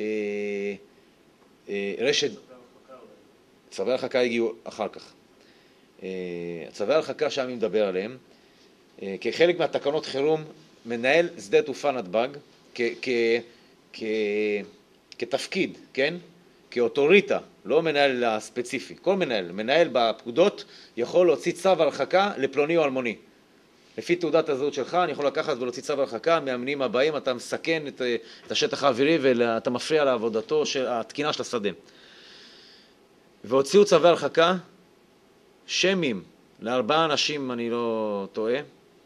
רשת... צווי הרחקה הגיעו אחר כך. צווי הרחקה שאני מדבר עליהם, כחלק מהתקנות חירום, מנהל שדה תעופה נתב"ג, כתפקיד, כן? כאוטוריטה, לא מנהל הספציפי, כל מנהל בפקודות יכול להוציא צו הרחקה לפלוני או אלמוני. לפי תעודת הזהות שלך אני יכול לקחת ולהוציא צו הרחקה, מאמנים הבאים אתה מסכן את השטח האווירי ואתה מפריע לעבודתו של התקינה של השדה. והוציאו צווי הרחקה שמיים ל4 אנשים, אני לא טועה,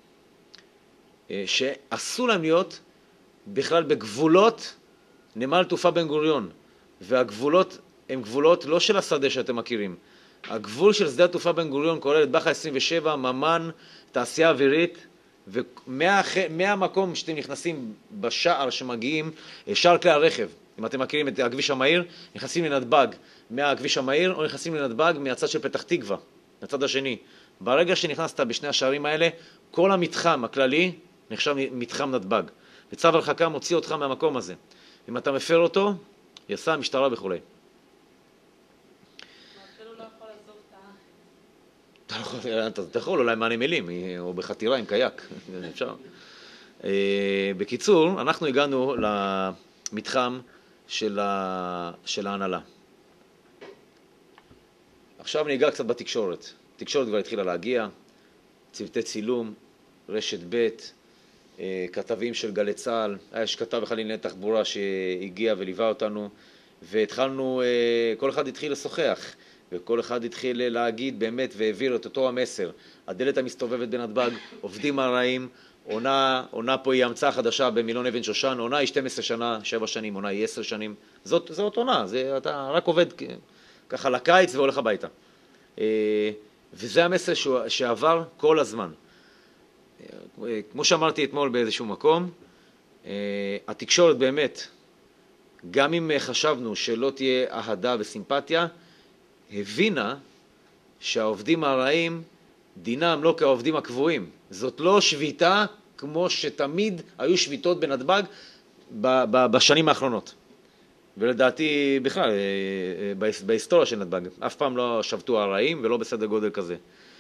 שעשו להם להיות בכלל בגבולות נמל תעופה בן גוריון, והגבולות הם גבולות לא של השדה שאתם מכירים. הגבול של שדה התעופה בן גוריון כולל את בחה 27, ממן, תעשייה אווירית, ומהמקום שאתם נכנסים בשער שמגיעים, שער כלי הרכב, אם אתם מכירים את הכביש המהיר, נכנסים לנתב"ג מהכביש המהיר, או נכנסים לנתב"ג מהצד של פתח תקווה, מהצד השני. ברגע שנכנסת בשני השערים האלה, כל המתחם הכללי נחשב מתחם נתב"ג. וצו הרחקה מוציא אותך מהמקום הזה. אם אתה מפר אותו, יסע המשטרה וכו'. אפילו לא יכול לעזוב את הארץ. אתה יכול אולי מהנמלים, או בחתירה עם קייק, אפשר. בקיצור, אנחנו הגענו למתחם של ההנהלה. עכשיו אני אגע קצת בתקשורת. התקשורת כבר התחילה להגיע, צוותי צילום, רשת ב', כתבים של גלי צה"ל, יש כתב אחד לענייני תחבורה שהגיע וליווה אותנו, והתחלנו, כל אחד התחיל לשוחח, וכל אחד התחיל להגיד באמת והעביר את אותו המסר. הדלת המסתובבת בנתב"ג, עובדים הרעים, עונה פה היא המצאה חדשה במילון אבן שושן, עונה היא 12 שנה, 7 שנים, עונה היא 10 שנים, זאת עונה, אתה רק עובד ככה לקיץ והולך הביתה. וזה המסר שעבר כל הזמן. כמו שאמרתי אתמול באיזשהו מקום, התקשורת באמת, גם אם חשבנו שלא תהיה אהדה וסימפתיה, הבינה שהעובדים הרעים דינם לא כעובדים הקבועים. זאת לא שביתה כמו שתמיד היו שביתות בנתב"ג בשנים האחרונות. ולדעתי בכלל, בהיסטוריה של נתב"ג, אף פעם לא שבתו הרעים ולא בסדר גודל כזה.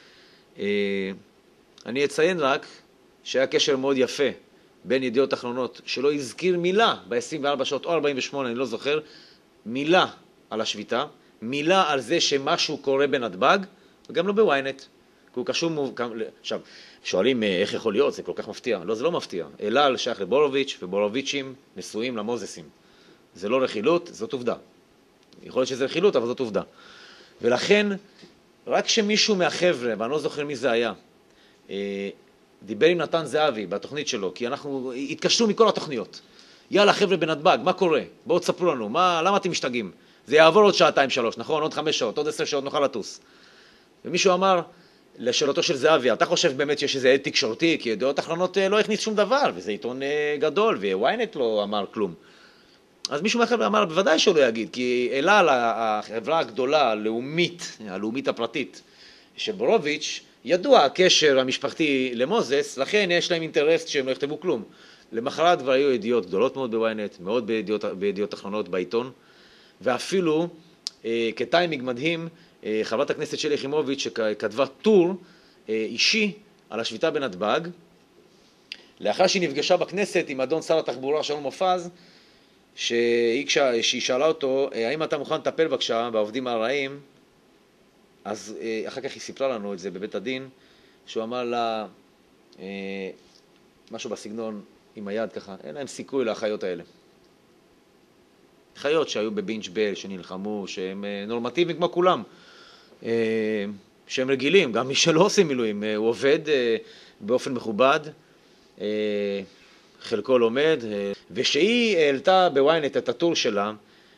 אני אציין רק שהיה קשר מאוד יפה בין ידיעות אחרונות, שלא הזכיר מילה ב-24 שעות או 48, אני לא זוכר, מילה על השביתה, מילה על זה שמשהו קורה בנתב"ג, וגם לא בוויינט. הוא קשור, עכשיו, שואלים איך יכול להיות, זה כל כך מפתיע. לא, זה לא מפתיע. אלעל שייך לבורוביץ' ובורוביצ'ים נשואים למוזסים. זה לא רכילות, זאת עובדה. יכול להיות שזה רכילות, אבל זאת עובדה. ולכן, רק שמישהו מהחבר'ה, ואני לא זוכר מי זה היה, דיבר עם נתן זהבי בתוכנית שלו, כי אנחנו התקשרו מכל התוכניות. יאללה חבר'ה בנתב"ג, מה קורה? בואו תספרו לנו, למה אתם משתגעים? זה יעבור עוד 2-3, נכון? עוד 5 שעות, עוד 10 שעות נוכל לטוס. ומישהו אמר לשאלתו של זהבי, אתה חושב באמת שיש איזה עד תקשורתי? כי ידיעות אחרונות לא הכניס שום דבר, וזה עיתון גדול, וויינט לא אמר כלום. אז מישהו מהחבר'ה אמר, בוודאי שהוא לא יגיד, כי אלעל, החברה הגדולה, הלאומית הפרטית של בורוביץ', ידוע הקשר המשפחתי למוזס, לכן יש להם אינטרס שהם לא יכתבו כלום. למחרת כבר היו ידיעות גדולות מאוד בוויינט, מאוד בידיעות אחרונות בעיתון, ואפילו כטיימינג מדהים, חברת הכנסת שלי יחימוביץ' שכתבה טור אישי על השביתה בנתב"ג, לאחר שהיא נפגשה בכנסת עם אדון שר התחבורה שלום מופז, שהיא שאלה אותו, האם אתה מוכן לטפל בבקשה בעובדים הרעים? אז אחר כך היא סיפרה לנו את זה בבית הדין, שהוא אמר לה משהו בסגנון עם היד ככה, אין להם סיכוי לאחיות האלה. חיות שהיו בבינג' בל, שנלחמו, שהם נורמטיביים כמו כולם, שהם רגילים, גם מי שלא עושה מילואים, הוא עובד באופן מכובד, חלקו לומד, ושהיא העלתה בוויינט את הטור שלה,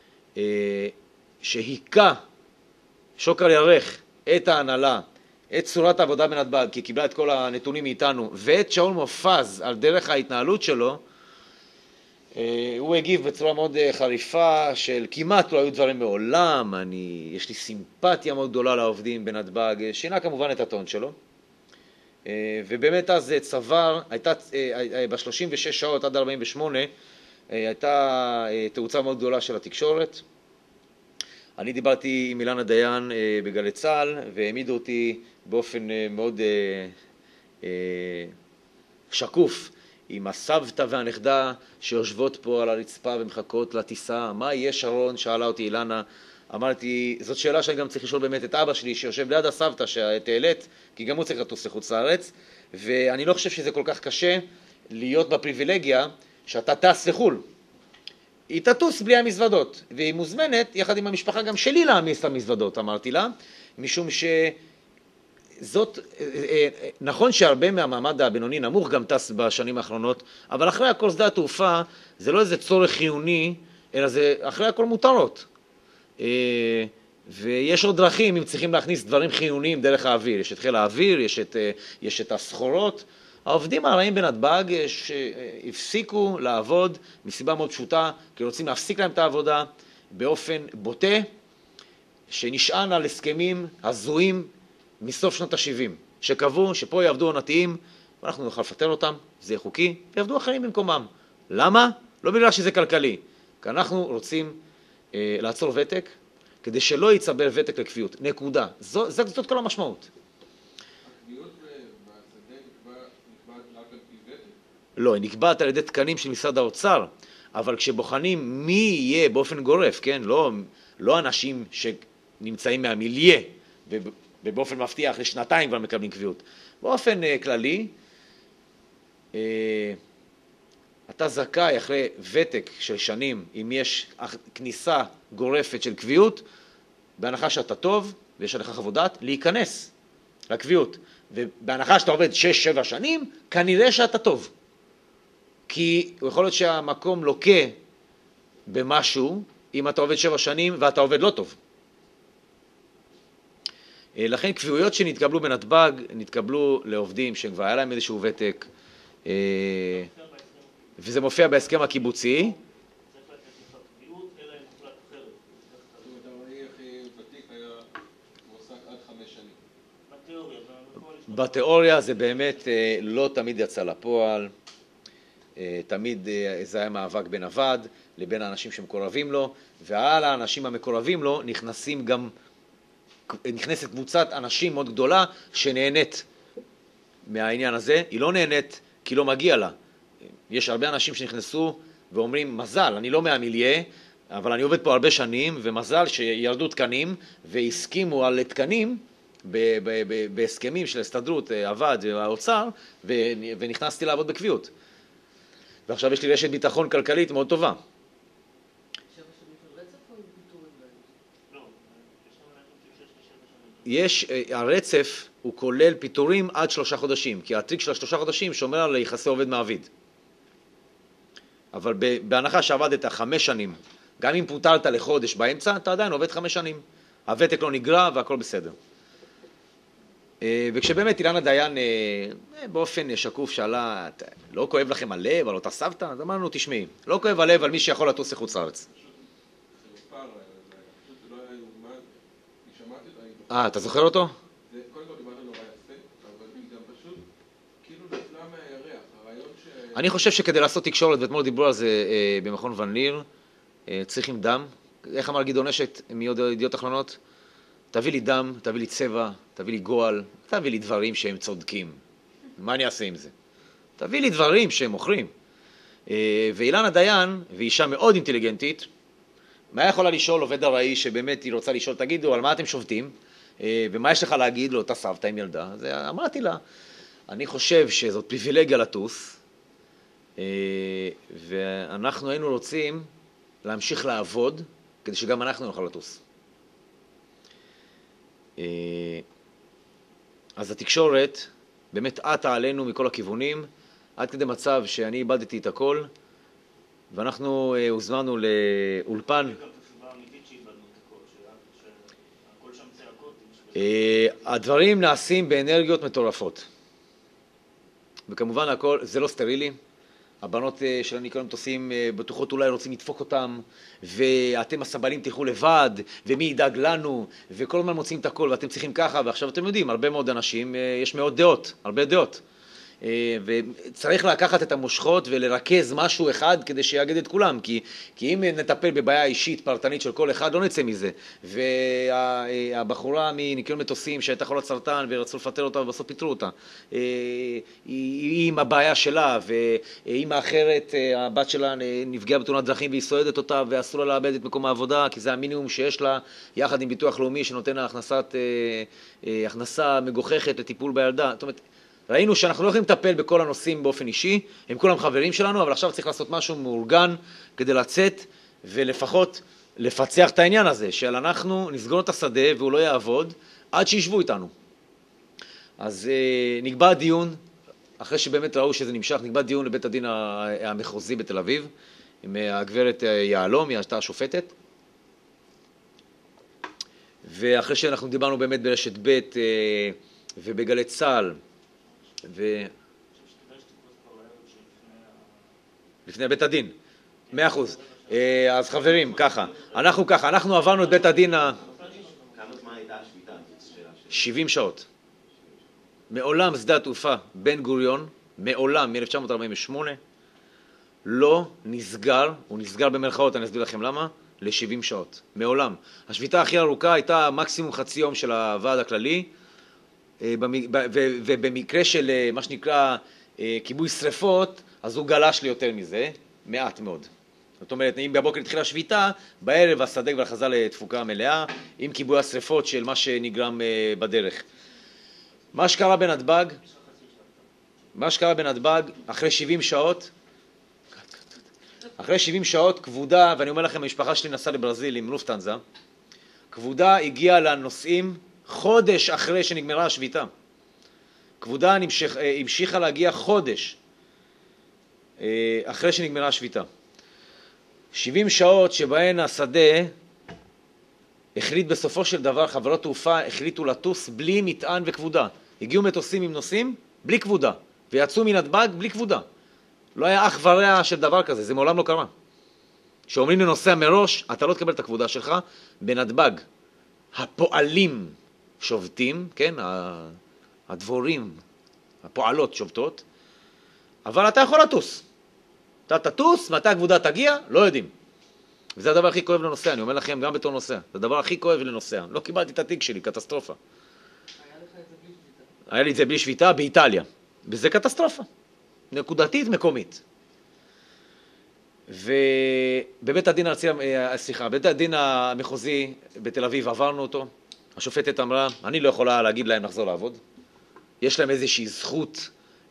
שהיקה שוקר ירך את ההנהלה, את צורת העבודה בנתב"ג, כי היא קיבלה את כל הנתונים מאיתנו, ואת שאול מופז על דרך ההתנהלות שלו, הוא הגיב בצורה מאוד חריפה של כמעט לא היו דברים מעולם, יש לי סימפתיה מאוד גדולה לעובדים בנתב"ג, שינה כמובן את הטון שלו, ובאמת אז צבר, ב-36 שעות עד 48, הייתה תאוצה מאוד גדולה של התקשורת. אני דיברתי עם אילנה דיין בגלי צה"ל, והעמידו אותי באופן מאוד שקוף עם הסבתא והנכדה שיושבות פה על הרצפה ומחכות לטיסה. מה יהיה שרון? שאלה אותי אילנה. אמרתי, זאת שאלה שאני גם צריך לשאול באמת את אבא שלי שיושב ליד הסבתא שתעלת, כי גם הוא צריך לטוס לחוץ לארץ, ואני לא חושב שזה כל כך קשה להיות בפריבילגיה שאתה טס לחול. היא תטוס בלי המזוודות, והיא מוזמנת יחד עם המשפחה גם שלי להעמיס את המזוודות, אמרתי לה, משום שזאת, נכון שהרבה מהמעמד הבינוני נמוך גם טס בשנים האחרונות, אבל אחרי הכל שדה התעופה זה לא איזה צורך חיוני, אלא זה אחרי הכל מותרות. ויש עוד דרכים אם צריכים להכניס דברים חיוניים דרך האוויר, יש את חיל האוויר, יש את הסחורות. העובדים הרעים בנתב"ג הפסיקו לעבוד מסיבה מאוד פשוטה, כי רוצים להפסיק להם את העבודה באופן בוטה, שנשען על הסכמים הזויים מסוף שנות ה-70, שקבעו שפה יעבדו עונתיים, ואנחנו נוכל לפטר אותם, זה חוקי, ויעבדו אחרים במקומם. למה? לא בגלל שזה כלכלי, כי אנחנו רוצים לעצור ותק, כדי שלא ייצבר ותק לקביעות. נקודה. זאת כל המשמעות. הקביעות בשדה נקבעת רק על פי ותק? לא, היא נקבעת על ידי תקנים של משרד האוצר, אבל כשבוחנים מי יהיה באופן גורף, כן? לא אנשים שנמצאים מהמיליה, ובאופן מבטיח לשנתיים כבר מקבלים קביעות. באופן כללי, אתה זכאי אחרי ותק של שנים, אם יש כניסה גורפת של קביעות, בהנחה שאתה טוב ויש עליך חוות דעת, להיכנס לקביעות. ובהנחה שאתה עובד 6-7 שנים, כנראה שאתה טוב. כי יכול להיות שהמקום לוקה במשהו, אם אתה עובד 7 שנים ואתה עובד לא טוב. לכן קביעויות שנתקבלו בנתב"ג, נתקבלו לעובדים שכבר היה להם איזשהו ותק, וזה מופיע בהסכם הקיבוצי. בתיאוריה זה באמת לא תמיד יצא לפועל, תמיד זה היה מאבק בין הוועד לבין האנשים שמקורבים לו, ועל האנשים המקורבים לו נכנסת קבוצת אנשים מאוד גדולה שנהנית מהעניין הזה. היא לא נהנית כי לא מגיע לה. יש הרבה אנשים שנכנסו ואומרים, מזל, אני לא מהמיליה, אבל אני עובד פה הרבה שנים, ומזל שירדו תקנים והסכימו על תקנים בהסכמים של הסתדרות, הוועד והאוצר, ונכנסתי לעבוד בקביעות. ועכשיו יש לי רשת ביטחון כלכלית מאוד טובה. הרצף הוא כולל פיטורים עד 3 חודשים, כי הטריק של 3 חודשים שומר על יחסי עובד מעביד. אבל בהנחה שעבדת 5 שנים, גם אם פוטרת לחודש באמצע, אתה עדיין עובד 5 שנים. הוותק לא נגרע והכל בסדר. וכשבאמת אילנה דיין באופן שקוף שאלה, לא כואב לכם הלב על אותה סבתא? אז אמרנו, תשמעי, לא כואב הלב על מי שיכול לטוס לחוץ לארץ. אתה זוכר אותו? זה קודם כל דיברת נורא יפה, אבל גם פשוט כאילו נפלא מהירח, הרעיון אני חושב שכדי לעשות תקשורת, ואתמול דיברו על זה במכון ון ליר, צריכים דם. איך אמר גדעון אשת מידיעות אחרונות? תביא לי דם, תביא לי צבע, תביא לי גועל, תביא לי דברים שהם צודקים. מה אני אעשה עם זה? תביא לי דברים שהם מוכרים. ואילנה דיין, והיא אישה מאוד אינטליגנטית, מה יכולה לשאול עובד הראי שבאמת היא רוצה לשאול, תגידו, על מה אתם שובתים? ומה יש לך להגיד לאותה סבתא עם ילדה? אז אמרתי לה, אני חושב שזאת פריבילגיה לטוס, ואנחנו היינו רוצים להמשיך לעבוד, כדי שגם אנחנו נוכל לטוס. אז התקשורת באמת עטה עלינו מכל הכיוונים, עד כדי מצב שאני איבדתי את הכל, ואנחנו הוזמנו לאולפן. הדברים נעשים באנרגיות מטורפות. וכמובן הכל, זה לא סטרילי. הבנות של הניקיון מטוסים בטוחות אולי רוצים לדפוק אותם, ואתם הסבלים תלכו לבד, ומי ידאג לנו, וכל הזמן מוצאים את הכל, ואתם צריכים ככה, ועכשיו אתם יודעים, הרבה מאוד אנשים, יש מאות דעות, הרבה דעות. וצריך לקחת את המושכות ולרכז משהו אחד כדי שיאגד את כולם, כי אם נטפל בבעיה אישית פרטנית של כל אחד, לא נצא מזה. והבחורה מניקיון מטוסים שהייתה חולת סרטן ורצו לפטר אותה ובסוף פיטרו אותה, היא עם הבעיה שלה, ואמא אחרת, הבת שלה נפגעה בתאונת דרכים והיא סועדת אותה, ואסור לה לאבד את מקום העבודה, כי זה המינימום שיש לה, יחד עם ביטוח לאומי שנותן לה הכנסה מגוחכת לטיפול בילדה. זאת אומרת, ראינו שאנחנו לא יכולים לטפל בכל הנושאים באופן אישי, הם כולם חברים שלנו, אבל עכשיו צריך לעשות משהו מאורגן כדי לצאת ולפחות לפצח את העניין הזה, של אנחנו נסגור את השדה והוא לא יעבוד עד שישבו איתנו. אז נקבע דיון, אחרי שבאמת ראו שזה נמשך, נקבע דיון לבית הדין המחוזי בתל אביב, עם הגברת יעלום, היא הייתה השופטת. ואחרי שאנחנו דיברנו באמת ברשת ב' ובגלי צה"ל, לפני בית הדין, 100%. אז חברים, ככה, אנחנו עברנו את בית הדין כמה זמן הייתה השביתה? 70 שעות. מעולם שדה התעופה בן גוריון, מעולם מ-1948, לא נסגר, הוא נסגר במרכאות, אני אסביר לכם למה, ל-70 שעות. מעולם. השביתה הכי ארוכה הייתה מקסימום חצי יום של הוועד הכללי, ובמקרה של מה שנקרא כיבוי שריפות, אז הוא גלש לי יותר מזה, מעט מאוד. זאת אומרת, אם בבוקר התחילה שביתה, בערב השדה כבר חזר לתפוקה מלאה, עם כיבוי השריפות של מה שנגרם בדרך. מה שקרה בנתב"ג, אחרי 70 שעות, כבודה, ואני אומר לכם, המשפחה שלי נסעה לברזיל עם לופטהנזה, כבודה הגיעה לנוסעים חודש אחרי שנגמרה השביתה. כבודה המשיכה להגיע חודש אחרי שנגמרה השביתה. 70 שעות שבהן השדה החליט בסופו של דבר, חברות תעופה החליטו לטוס בלי מטען וכבודה. הגיעו מטוסים עם נוסעים בלי כבודה, ויצאו מנתב"ג בלי כבודה. לא היה אח ורע של דבר כזה, זה מעולם לא קרה. שאומרים לנוסע מראש, אתה לא תקבל את הכבודה שלך, בנתב"ג הפועלים שובתים, כן, הדבורים, הפועלות שובתות, אבל אתה יכול לטוס. אתה תטוס, מתי הכבודה תגיע, לא יודעים. וזה הדבר הכי כואב לנוסע, אני אומר לכם גם בתור נוסע. זה הדבר הכי כואב לנוסע. לא קיבלתי את התיק שלי, קטסטרופה. היה לי את זה בלי שביתה באיטליה. וזה קטסטרופה. נקודתית, מקומית. ובבית הדין הארצי, בית הדין המחוזי בתל אביב עברנו אותו. השופטת אמרה, אני לא יכולה להגיד להם לחזור לעבוד. יש להם איזושהי זכות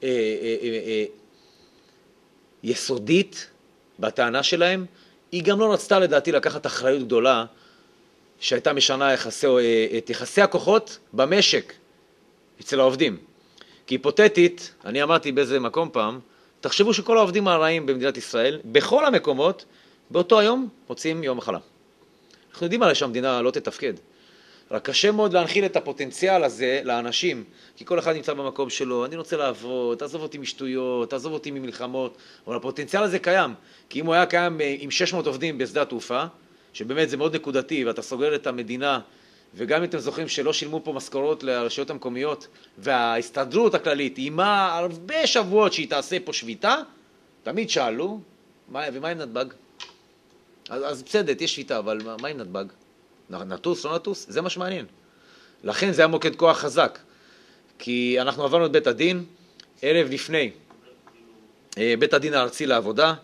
יסודית בטענה שלהם. היא גם לא רצתה לדעתי לקחת אחריות גדולה שהייתה משנה את יחסי הכוחות במשק אצל העובדים. כי היפותטית, אני אמרתי באיזה מקום פעם, תחשבו שכל העובדים הרעים במדינת ישראל, בכל המקומות, באותו היום מוצאים יום מחלה. אנחנו יודעים הרי שהמדינה לא תתפקד. רק קשה מאוד להנחיל את הפוטנציאל הזה לאנשים, כי כל אחד נמצא במקום שלו, אני רוצה לעבוד, תעזוב אותי משטויות, תעזוב אותי ממלחמות, אבל הפוטנציאל הזה קיים, כי אם הוא היה קיים עם 600 עובדים בשדה התעופה, שבאמת זה מאוד נקודתי, ואתה סוגר את המדינה, וגם אם אתם זוכרים שלא שילמו פה משכורות לרשויות המקומיות, וההסתדרות הכללית, אימה הרבה שבועות שהיא תעשה פה שביתה, תמיד שאלו, ומה עם נתב"ג? אז בסדר, יש שביתה, אבל מה עם נתב"ג? נטוס, לא נטוס, זה מה שמעניין. לכן זה היה מוקד כוח חזק. כי אנחנו עברנו את בית הדין, ערב לפני, בית הדין הארצי לעבודה.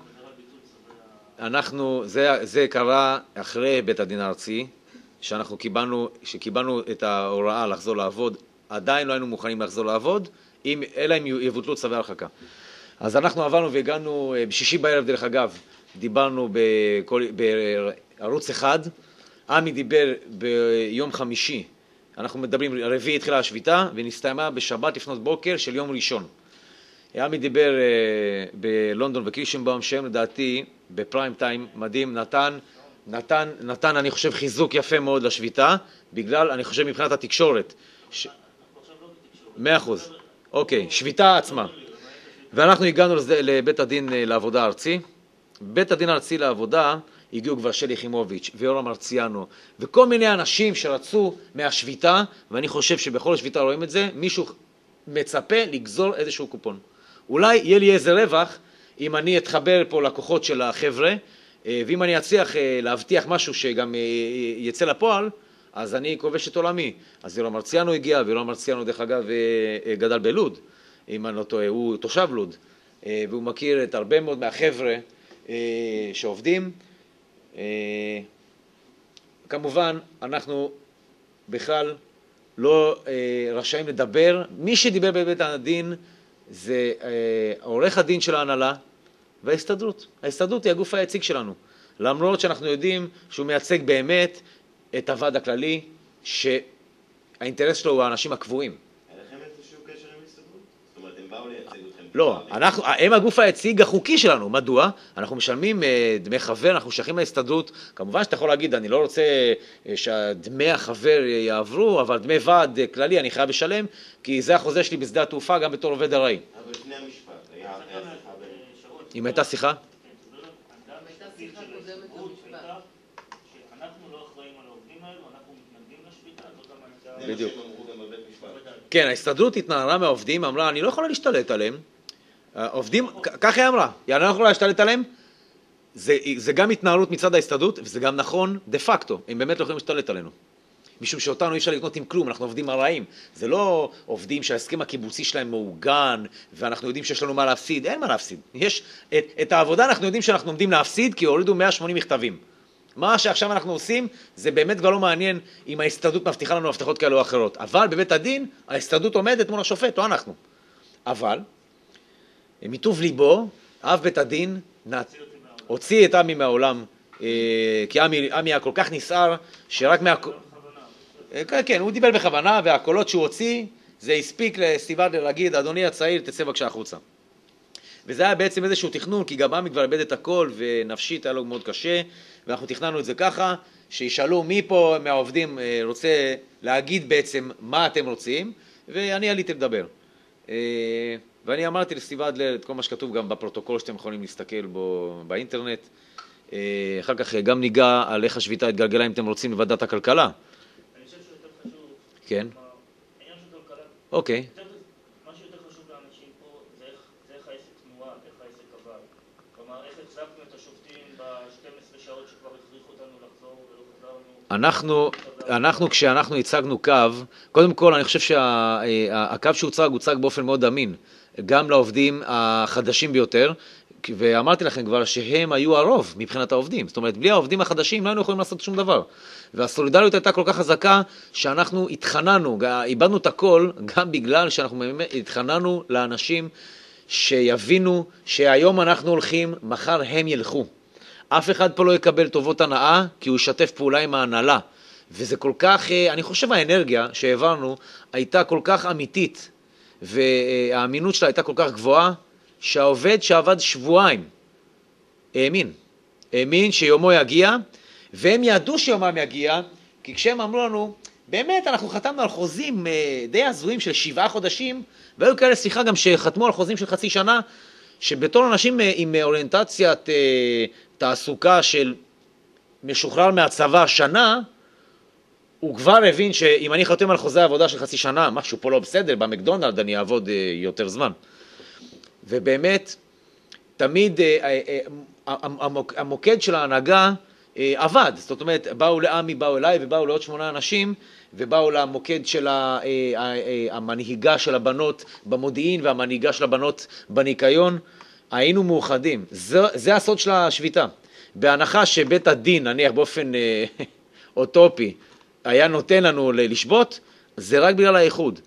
זה קרה אחרי בית הדין הארצי, שקיבלנו את ההוראה לחזור לעבוד, עדיין לא היינו מוכנים לחזור לעבוד, אלא אם יבוטלו צווי הרחקה. אז אנחנו עברנו והגענו, בשישי בערב דרך אגב, דיברנו בערוץ אחד, עמי דיבר ביום חמישי, אנחנו מדברים, רביעי התחילה השביתה, ונסתיימה בשבת לפנות בוקר של יום ראשון. עמי דיבר בלונדון וקירשנבאום, שהם לדעתי בפריים טיים מדהים, נתן אני חושב חיזוק יפה מאוד לשביתה, בגלל אני חושב מבחינת התקשורת. 100%. אוקיי, שביתה עצמה. ואנחנו הגענו לבית הדין לעבודה הארצי. בית הדין הארצי לעבודה הגיעו כבר שלי יחימוביץ' ויורם מרציאנו, וכל מיני אנשים שרצו מהשביתה, ואני חושב שבכל השביתה רואים את זה, מישהו מצפה לגזור איזשהו קופון. אולי יהיה לי איזה רווח אם אני אתחבר פה לקוחות של החבר'ה, ואם אני אצליח להבטיח משהו שגם יצא לפועל, אז אני כובש את עולמי. אז יורם מרציאנו הגיע, ויורם מרציאנו דרך אגב גדל בלוד. אם אני לא טועה, הוא תושב לוד, והוא מכיר את הרבה מאוד מהחבר'ה שעובדים. כמובן, אנחנו בכלל לא רשאים לדבר. מי שדיבר בבית הדין זה עורך הדין של ההנהלה וההסתדרות. ההסתדרות היא הגוף היציג שלנו, למרות שאנחנו יודעים שהוא מייצג באמת את הוועד הכללי, שהאינטרס שלו הוא האנשים הקבועים. היה לכם איזשהו קשר עם ההסתדרות? זאת אומרת, הם באו לייצג אתכם? לא, הם הגוף היציג החוקי שלנו. מדוע? אנחנו משלמים דמי חבר, אנחנו שייכים להסתדרות. כמובן שאתה יכול להגיד, אני לא רוצה שדמי החבר יעברו, אבל דמי ועד כללי אני חייב לשלם, כי זה החוזה שלי בשדה התעופה גם בתור עובד ארעי. אבל לפני המשפט, היה שיחה בין... אם הייתה שיחה? שאנחנו לא אחראים על העובדים האלו, אנחנו מתנגדים לשביתה, זאת גם הייתה... בדיוק. זה מה שהם אמרו גם בבית משפט. כן, ההסתדרות התנערה מהעובדים, אמרה, אני לא יכולה להשתלט עליהם. העובדים, ככה היא אמרה, אני לא יכולה להשתלט עליהם. זה גם התנערות מצד ההסתדרות, וזה גם נכון דה פקטו, הם באמת לא יכולים להשתלט עלינו. משום שאותנו אי אפשר לקנות עם כלום, אנחנו עובדים הרעים. זה לא עובדים שההסכם הקיבוצי שלהם מעוגן, ואנחנו יודעים שיש לנו מה להפסיד, אין מה להפסיד. את העבודה אנחנו יודעים שאנחנו עומדים להפסיד, כי הורידו 180 מכתבים. מה שעכשיו אנחנו עושים, זה באמת כבר לא מעניין אם ההסתדרות מבטיחה לנו הבטחות כאלה או אחרות. אבל בבית הדין, ההסתדרות עומדת מול השופט, לא אנחנו. אבל, מטוב ליבו, אב בית הדין הוציא את עמי מהעולם, כי עמי היה כל כך נסער, שרק כן, הוא דיבל בכוונה, והקולות שהוא הוציא, זה הספיק לסיבדלר להגיד, אדוני הצעיר, תצא בבקשה החוצה. וזה היה בעצם איזשהו תכנון, כי גם עמי כבר איבד את הכל, ונפשית היה לו מאוד קשה, ואנחנו תכננו את זה ככה, שישאלו מי פה מהעובדים רוצה להגיד בעצם מה אתם רוצים, ואני עליתי לדבר. ואני אמרתי לסיבדלר את כל מה שכתוב גם בפרוטוקול שאתם יכולים להסתכל בו באינטרנט. אחר כך גם ניגע על איך השביתה התגלגלה אם אתם רוצים לוועדת הכלכלה. אני חושב שיותר חשוב... כן. העניין של כלכלה... אוקיי. מה שיותר חשוב לאנשים פה זה איך העסק תנועה, איך העסק עבר. כלומר, איך החזקנו את השופטים ב-12 שעות שכבר הכריחו אותנו לחזור ולא חזרנו. אנחנו כשאנחנו הצגנו קו, קודם כל אני חושב שהקו שהוצג באופן מאוד אמין, גם לעובדים החדשים ביותר, ואמרתי לכם כבר שהם היו הרוב מבחינת העובדים. זאת אומרת, בלי העובדים החדשים לא היינו יכולים לעשות שום דבר. והסולידריות הייתה כל כך חזקה שאנחנו התחננו, איבדנו את הכל, גם בגלל שאנחנו התחננו לאנשים שיבינו שהיום אנחנו הולכים, מחר הם ילכו. אף אחד פה לא יקבל טובות הנאה, כי הוא ישתף פעולה עם ההנהלה. וזה כל כך, אני חושב האנרגיה שהעברנו הייתה כל כך אמיתית, והאמינות שלה הייתה כל כך גבוהה, שהעובד שעבד שבועיים האמין שיומו יגיע, והם ידעו שיומם יגיע, כי כשהם אמרו לנו, באמת אנחנו חתמנו על חוזים די הזויים של 7 חודשים, והיו כאלה שיחה גם שחתמו על חוזים של חצי שנה, שבתור אנשים עם אוריינטציית תעסוקה של משוחרר מהצבא שנה, הוא כבר הבין שאם אני חותם על חוזה עבודה של חצי שנה, משהו פה לא בסדר, במקדונלד אני אעבוד יותר זמן. ובאמת, תמיד המוקד של ההנהגה עבד. זאת אומרת, באו לעמי, באו אליי ובאו לעוד 8 אנשים, ובאו למוקד של המנהיגה של הבנות במודיעין והמנהיגה של הבנות בניקיון. היינו מאוחדים. זה הסוד של השביתה. בהנחה שבית הדין, נניח באופן אוטופי, היה נותן לנו לשבות, זה רק בגלל האיחוד.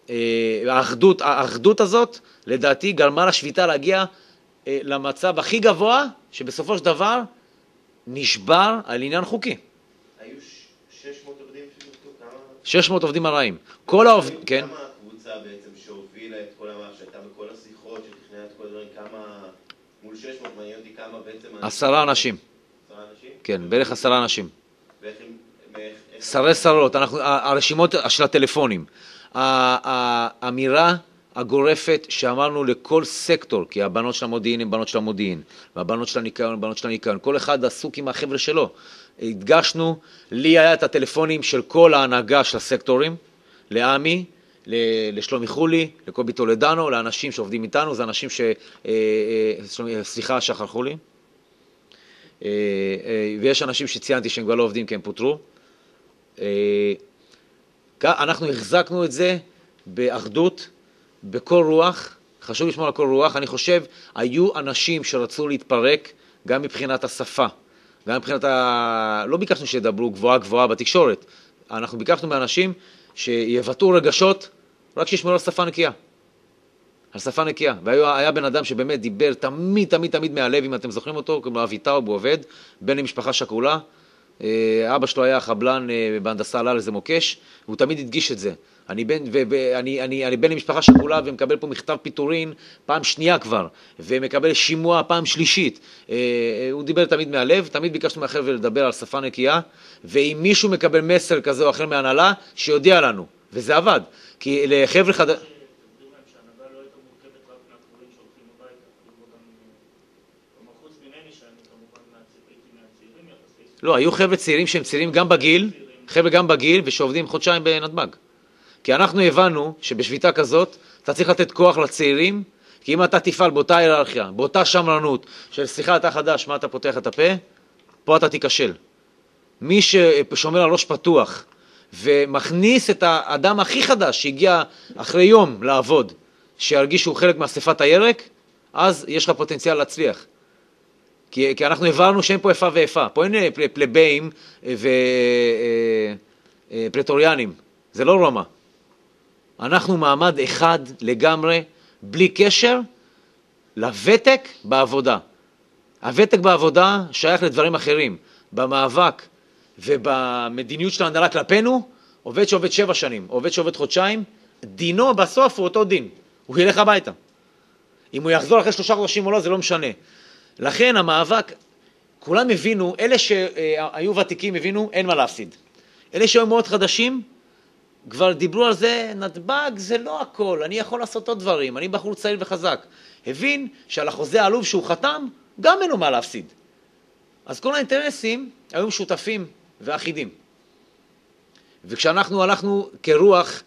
האחדות הזאת, לדעתי, גרמה לשביתה להגיע למצב הכי גבוה, שבסופו של דבר נשבר על עניין חוקי. היו 600 עובדים שבטו? כמה? 600 עובדים הרעים. כל העובדים, כן? כמה הקבוצה בעצם שהובילה את כל המערכת, שהייתה בכל השיחות, שתכננה את כל הדברים, כמה, מול 600, מעניין אותי כמה בעצם... 10 אנשים. 10 אנשים? כן, בערך 10 אנשים. ואיך הם... שרות, הרשימות של הטלפונים. האמירה הגורפת שאמרנו לכל סקטור, כי הבנות של המודיעין הן בנות של המודיעין, והבנות של הניקיון הן בנות של הניקיון, כל אחד עסוק עם החבר'ה שלו. הדגשנו, לי היה את הטלפונים של כל ההנהגה של הסקטורים, לעמי, לשלומי חולי, לקובי טולדנו, לאנשים שעובדים איתנו, זה אנשים סליחה, שחר חולי, ויש אנשים שציינתי שהם כבר לא עובדים כי הם פוטרו. אנחנו החזקנו את זה באחדות, בכל רוח, חשוב לשמור על כל רוח, אני חושב, היו אנשים שרצו להתפרק גם מבחינת השפה, גם מבחינת לא ביקשנו שידברו גבוהה גבוהה בתקשורת, אנחנו ביקשנו מאנשים שיבטאו רגשות, רק שישמרו על שפה נקייה. על שפה נקייה. והיה בן אדם שבאמת דיבר תמיד תמיד תמיד מהלב, אם אתם זוכרים אותו, כמו אביטאו, הוא עובד, בן למשפחה שכולה. אבא שלו היה חבלן בהנדסה עלה לזה מוקש, והוא תמיד הדגיש את זה. אני בן למשפחה שכולה ומקבל פה מכתב פיטורין פעם שנייה כבר, ומקבל שימוע פעם שלישית. הוא דיבר תמיד מהלב, תמיד ביקשנו מהחבר'ה לדבר על שפה נקייה, ואם מישהו מקבל מסר כזה או אחר מהנהלה, שיודיע לנו. וזה עבד. כי לחבר'ה חד... לא, היו חבר'ה צעירים שהם צעירים גם בגיל, חבר'ה גם בגיל ושעובדים חודשיים בנתב"ג. כי אנחנו הבנו שבשביתה כזאת אתה צריך לתת כוח לצעירים, כי אם אתה תפעל באותה היררכיה, באותה שמרנות, של סליחה אתה חדש, מה אתה פותח את הפה, פה אתה תיכשל. מי ששומר על ראש פתוח ומכניס את האדם הכי חדש שהגיע אחרי יום לעבוד, שירגיש שהוא חלק מאספת הירק, אז יש לך פוטנציאל להצליח. כי אנחנו הבנו שאין פה איפה ואיפה, פה אין פלבאים ופרטוריאנים, זה לא רומא. אנחנו מעמד אחד לגמרי, בלי קשר לוותק בעבודה. הוותק בעבודה שייך לדברים אחרים. במאבק ובמדיניות של ההנהלה כלפינו, עובד שעובד 7 שנים, עובד שעובד חודשיים, דינו בסוף הוא אותו דין, הוא ילך הביתה. אם הוא יחזור אחרי 3 חודשים או לא, זה לא משנה. לכן המאבק, כולם הבינו, אלה שהיו ותיקים הבינו, אין מה להפסיד. אלה שהיו מאוד חדשים, כבר דיברו על זה, נתב"ג זה לא הכל, אני יכול לעשות עוד דברים, אני בחור צעיר וחזק. הבין שעל החוזה העלוב שהוא חתם, גם אין לו מה להפסיד. אז כל האינטרסים היו משותפים ואחידים. וכשאנחנו הלכנו כרוח,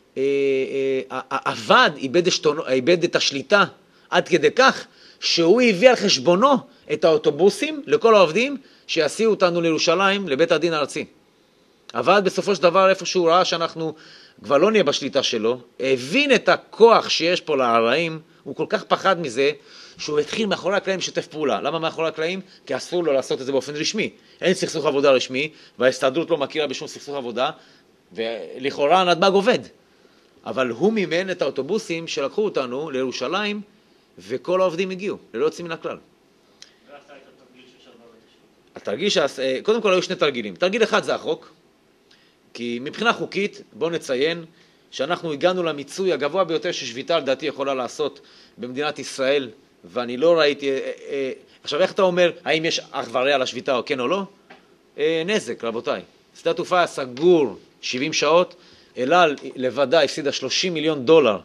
הוועד איבד את השליטה עד כדי כך, שהוא הביא על חשבונו את האוטובוסים לכל העובדים שיסיעו אותנו לירושלים, לבית הדין הארצי. הוועד בסופו של דבר, איפה שהוא ראה שאנחנו כבר לא נהיה בשליטה שלו, הבין את הכוח שיש פה להרעים, הוא כל כך פחד מזה, שהוא התחיל מאחורי הקלעים לשתף פעולה. למה מאחורי הקלעים? כי אסור לו לעשות את זה באופן רשמי. אין סכסוך עבודה רשמי, וההסתדרות לא מכירה בשום סכסוך עבודה, ולכאורה נתב"ג עובד. אבל הוא מימן את האוטובוסים שלקחו אותנו לירושלים, וכל העובדים הגיעו, ללא יוצאים מן הכלל. ועשה את התרגיל ששבר את השוק. קודם כל היו 2 תרגילים. תרגיל אחד זה החוק, כי מבחינה חוקית, בואו נציין שאנחנו הגענו למיצוי הגבוה ביותר ששביתה לדעתי יכולה לעשות במדינת ישראל, ואני לא ראיתי, עכשיו איך אתה אומר, האם יש אח ורע על השביתה או כן או לא? נזק, רבותיי. שדה התעופה היה סגור 70 שעות, אל על לבדה הפסידה $30 מיליון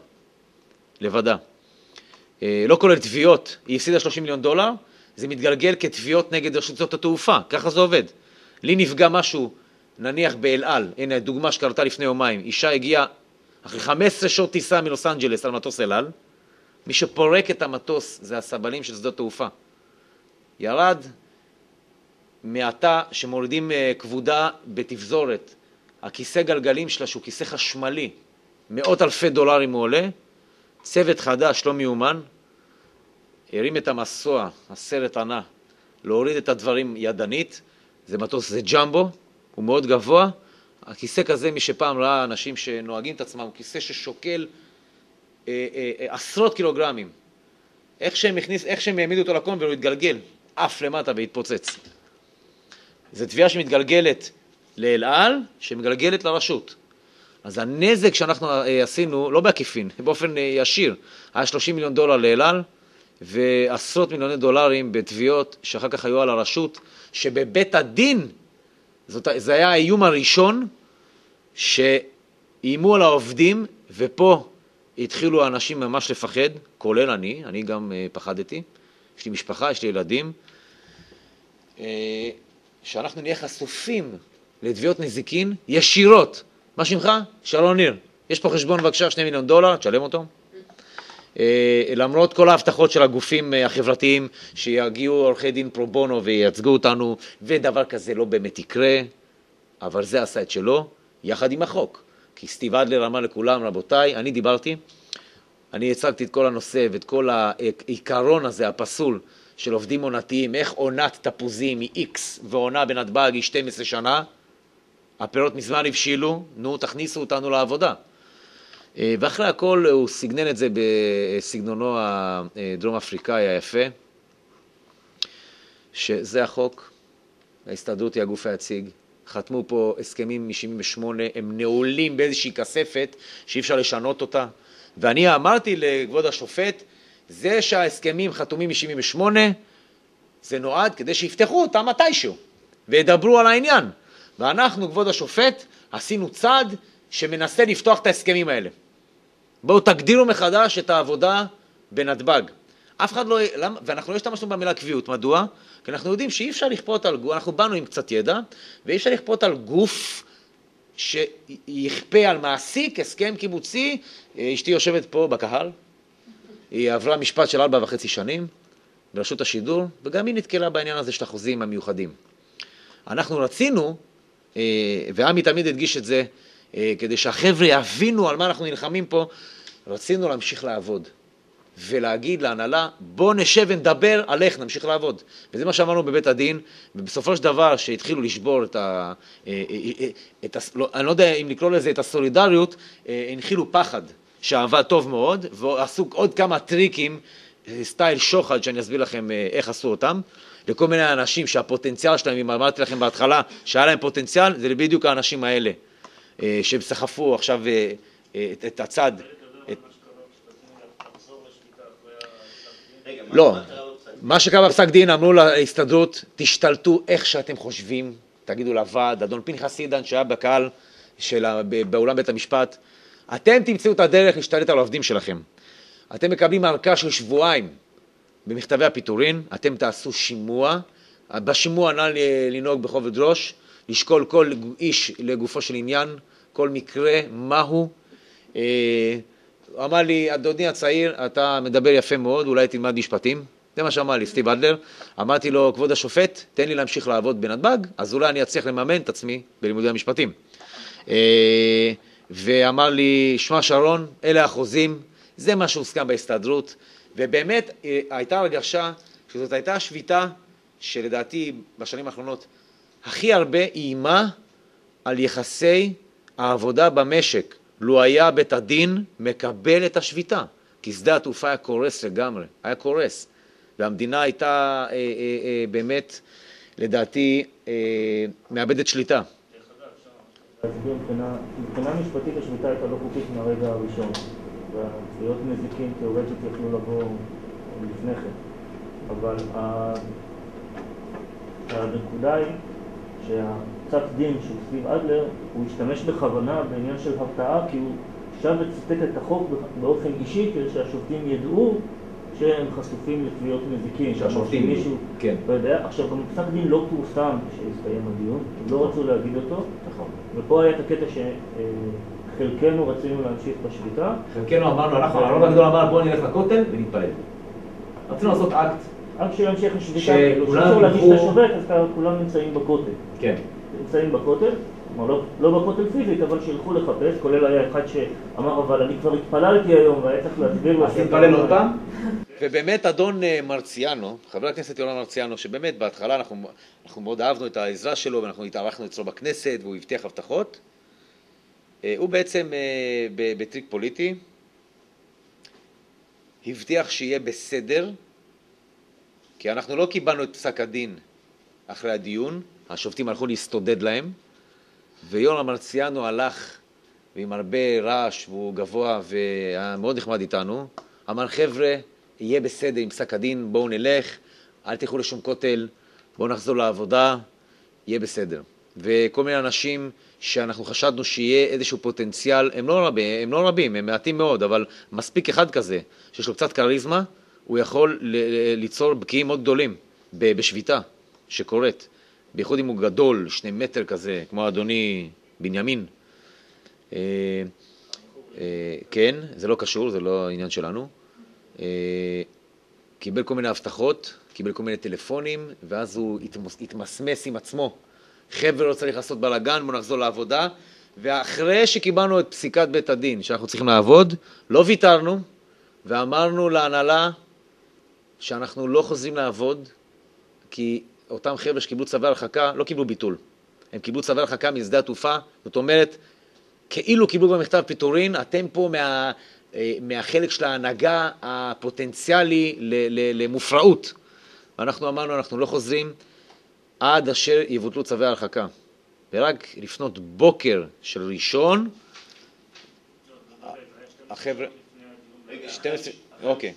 לבדה. לא כולל תביעות, היא הפסידה $30 מיליון, זה מתגלגל כתביעות נגד רשות התעופה, ככה זה עובד. לי נפגע משהו, נניח באל על, הנה דוגמה שקרתה לפני יומיים, אישה הגיעה אחרי 15 שעות טיסה מלוס אנג'לס על מטוס אל על, מי שפורק את המטוס זה הסבלים של שדות תעופה. ירד מעתה שמורידים כבודה בתפזורת, הכיסא גלגלים שלה שהוא כיסא חשמלי, $100,000 הוא עולה, צוות חדש לא מיומן, הרים את המסוע, הסרט ענה, להוריד את הדברים ידנית, זה מטוס, זה ג'מבו, הוא מאוד גבוה, הכיסא כזה, מי שפעם ראה אנשים שנוהגים את עצמם, הוא כיסא ששוקל עשרות קילוגרמים. איך שהם העמידו אותו לקום והוא התגלגל, אף למטה והתפוצץ. זו תביעה שמתגלגלת לאל על, שמתגלגלת לרשות. אז הנזק שאנחנו עשינו, לא בעקיפין, באופן ישיר, היה $30 מיליון לאל על, ועשרות מיליוני דולרים בתביעות שאחר כך היו על הרשות, שבבית הדין, זה היה האיום הראשון, שאיימו על העובדים, ופה התחילו האנשים ממש לפחד, כולל אני גם פחדתי, יש לי משפחה, יש לי ילדים, שאנחנו נהיה חשופים לתביעות נזיקין ישירות. מה שמך? שרון ניר. יש פה חשבון בבקשה $2 מיליון, תשלם אותו. למרות כל ההבטחות של הגופים החברתיים שיגיעו עורכי דין פרו בונו וייצגו אותנו, ודבר כזה לא באמת יקרה, אבל זה עשה את שלו, יחד עם החוק. כי סטיב אדלר אמר לכולם, רבותיי, אני דיברתי, אני הצגתי את כל הנושא ואת כל העיקרון הזה, הפסול, של עובדים עונתיים, איך עונת תפוזים היא X ועונה בנתב"ג היא 12 שנה, הפירות מזמן הבשילו, נו תכניסו אותנו לעבודה. ואחרי הכל הוא סגנן את זה בסגנונו הדרום אפריקאי היפה, שזה החוק, ההסתדרות היא הגוף היציג, חתמו פה הסכמים מ-78, הם נעולים באיזושהי כספת שאי אפשר לשנות אותה, ואני אמרתי לכבוד השופט, זה שההסכמים חתומים מ-78, זה נועד כדי שיפתחו אותם מתישהו, וידברו על העניין. ואנחנו, כבוד השופט, עשינו צעד שמנסה לפתוח את ההסכמים האלה. בואו תגדירו מחדש את העבודה בנתב"ג. אף אחד לא, ואנחנו לא השתמשנו במילה קביעות, מדוע? כי אנחנו יודעים שאי אפשר לכפות על גוף, אנחנו באנו עם קצת ידע, ואי אפשר לכפות על גוף שיכפה על מעסיק, הסכם קיבוצי. אשתי יושבת פה בקהל, היא עברה משפט של 4.5 שנים ברשות השידור, וגם היא נתקלה בעניין הזה של החוזים המיוחדים. אנחנו רצינו, ועמי תמיד הדגיש את זה, כדי שהחבר'ה יבינו על מה אנחנו נלחמים פה, רצינו להמשיך לעבוד, ולהגיד להנהלה, בוא נשב ונדבר על איך נמשיך לעבוד. וזה מה שאמרנו בבית הדין, ובסופו של דבר שהתחילו לשבור אני לא יודע אם לקרוא לזה את הסולידריות, הנחילו פחד שעבד טוב מאוד, ועשו עוד כמה טריקים, סטייל שוחד, שאני אסביר לכם איך עשו אותם, לכל מיני אנשים שהפוטנציאל שלהם, אם אמרתי לכם בהתחלה שהיה להם פוטנציאל, זה בדיוק האנשים האלה, שהם סחפו עכשיו את הצד. לא, מה שקרה בפסק דין, אמרו להסתדרות, תשתלטו איך שאתם חושבים, תגידו לוועד, אדון פנחס סידן שהיה בקהל באולם בית המשפט, אתם תמצאו את הדרך להשתלט על העובדים שלכם. אתם מקבלים ארכה של שבועיים במכתבי הפיטורין, אתם תעשו שימוע, בשימוע נא לנהוג בכובד ראש, לשקול כל איש לגופו של עניין, כל מקרה, מהו. אמר לי, אדוני הצעיר, אתה מדבר יפה מאוד, אולי תלמד משפטים. זה מה שאמר לי, סטיב אדלר. אמרתי לו, כבוד השופט, תן לי להמשיך לעבוד בנתב"ג, אז אולי אני אצליח לממן את עצמי בלימודי המשפטים. ואמר לי, שמע שרון, אלה החוזים, זה מה שהוסכם בהסתדרות, ובאמת הייתה הרגשה שזאת הייתה שביתה שלדעתי בשנים האחרונות הכי הרבה אימה על יחסי העבודה במשק. לו היה בית הדין מקבל את השביתה, כי שדה התעופה היה קורס לגמרי, היה קורס, והמדינה הייתה באמת, לדעתי, מאבדת שליטה. מבחינה משפטית השביתה הייתה לא חוקית מהרגע הראשון, והתביעות נזיקים תיאורטית יכלו לבוא לפני כן, אבל הנקודה היא שהפסק דין של סטיב אדלר, הוא השתמש בכוונה בעניין של הרתעה, כי הוא שב וציטט את החוק באופן אישי, כדי שהשופטים ידעו שהם חשופים לתביעות נזיקין. שהשופטים מישהו, כן. עכשיו, גם פסק דין לא פורסם שהסתיים הדיון, הם לא רצו להגיד אותו. נכון. ופה היה את הקטע שחלקנו רצינו להמשיך בשביתה. חלקנו אמרנו, הרוב הגדול אמר, בואו נלך לכותל ונתפלל. רצינו לעשות אקט. רק שימשיך השביתה, כשאפשר להגיש את השופט, אז כולם נמצאים בכותל. כן. נמצאים בכותל, כלומר לא בכותל פיזית, אבל שילכו לחפש, כולל היה אחד שאמר, אבל אני כבר התפללתי היום, והיה צריך להסביר לו. אז תתפלל עוד פעם? ובאמת אדון מרציאנו, חבר הכנסת יורם מרציאנו, שבאמת בהתחלה אנחנו מאוד אהבנו את העזרה שלו, ואנחנו התארחנו אצלו בכנסת, והוא הבטיח הבטחות. הוא בעצם בטריק פוליטי, הבטיח שיהיה בסדר, כי אנחנו לא קיבלנו את פסק הדין אחרי הדיון, השופטים הלכו להסתודד להם, ויורם מרציאנו הלך ועם הרבה רעש והוא גבוה והיה מאוד נחמד איתנו, אמר חבר'ה, יהיה בסדר עם פסק הדין, בואו נלך, אל תלכו לשום כותל, בואו נחזור לעבודה, יהיה בסדר. וכל מיני אנשים שאנחנו חשדנו שיהיה איזשהו פוטנציאל, הם לא רבים, הם מעטים מאוד, אבל מספיק אחד כזה, שיש לו קצת קריזמה, הוא יכול ליצור בקיעים מאוד גדולים בשביתה שקורית, בייחוד אם הוא גדול, 2 מטר כזה, כמו אדוני בנימין. כן, זה לא קשור, זה לא העניין שלנו. קיבל כל מיני הבטחות, קיבל כל מיני טלפונים, ואז הוא התמסמס עם עצמו. חבר'ה לא צריך לעשות בלגן, בוא נחזור לעבודה, ואחרי שקיבלנו את פסיקת בית הדין, שאנחנו צריכים לעבוד, לא ויתרנו, ואמרנו להנהלה שאנחנו לא חוזרים לעבוד, כי אותם חבר'ה שקיבלו צווי הרחקה לא קיבלו ביטול. הם קיבלו צווי הרחקה משדה התעופה, זאת אומרת, כאילו קיבלו במכתב פיטורין, אתם פה מהחלק של ההנהגה הפוטנציאלי למופרעות. ואנחנו אמרנו, אנחנו לא חוזרים עד אשר יבוטלו צווי הרחקה. ורק לפנות בוקר של ראשון, החבר'ה... 12, אוקיי.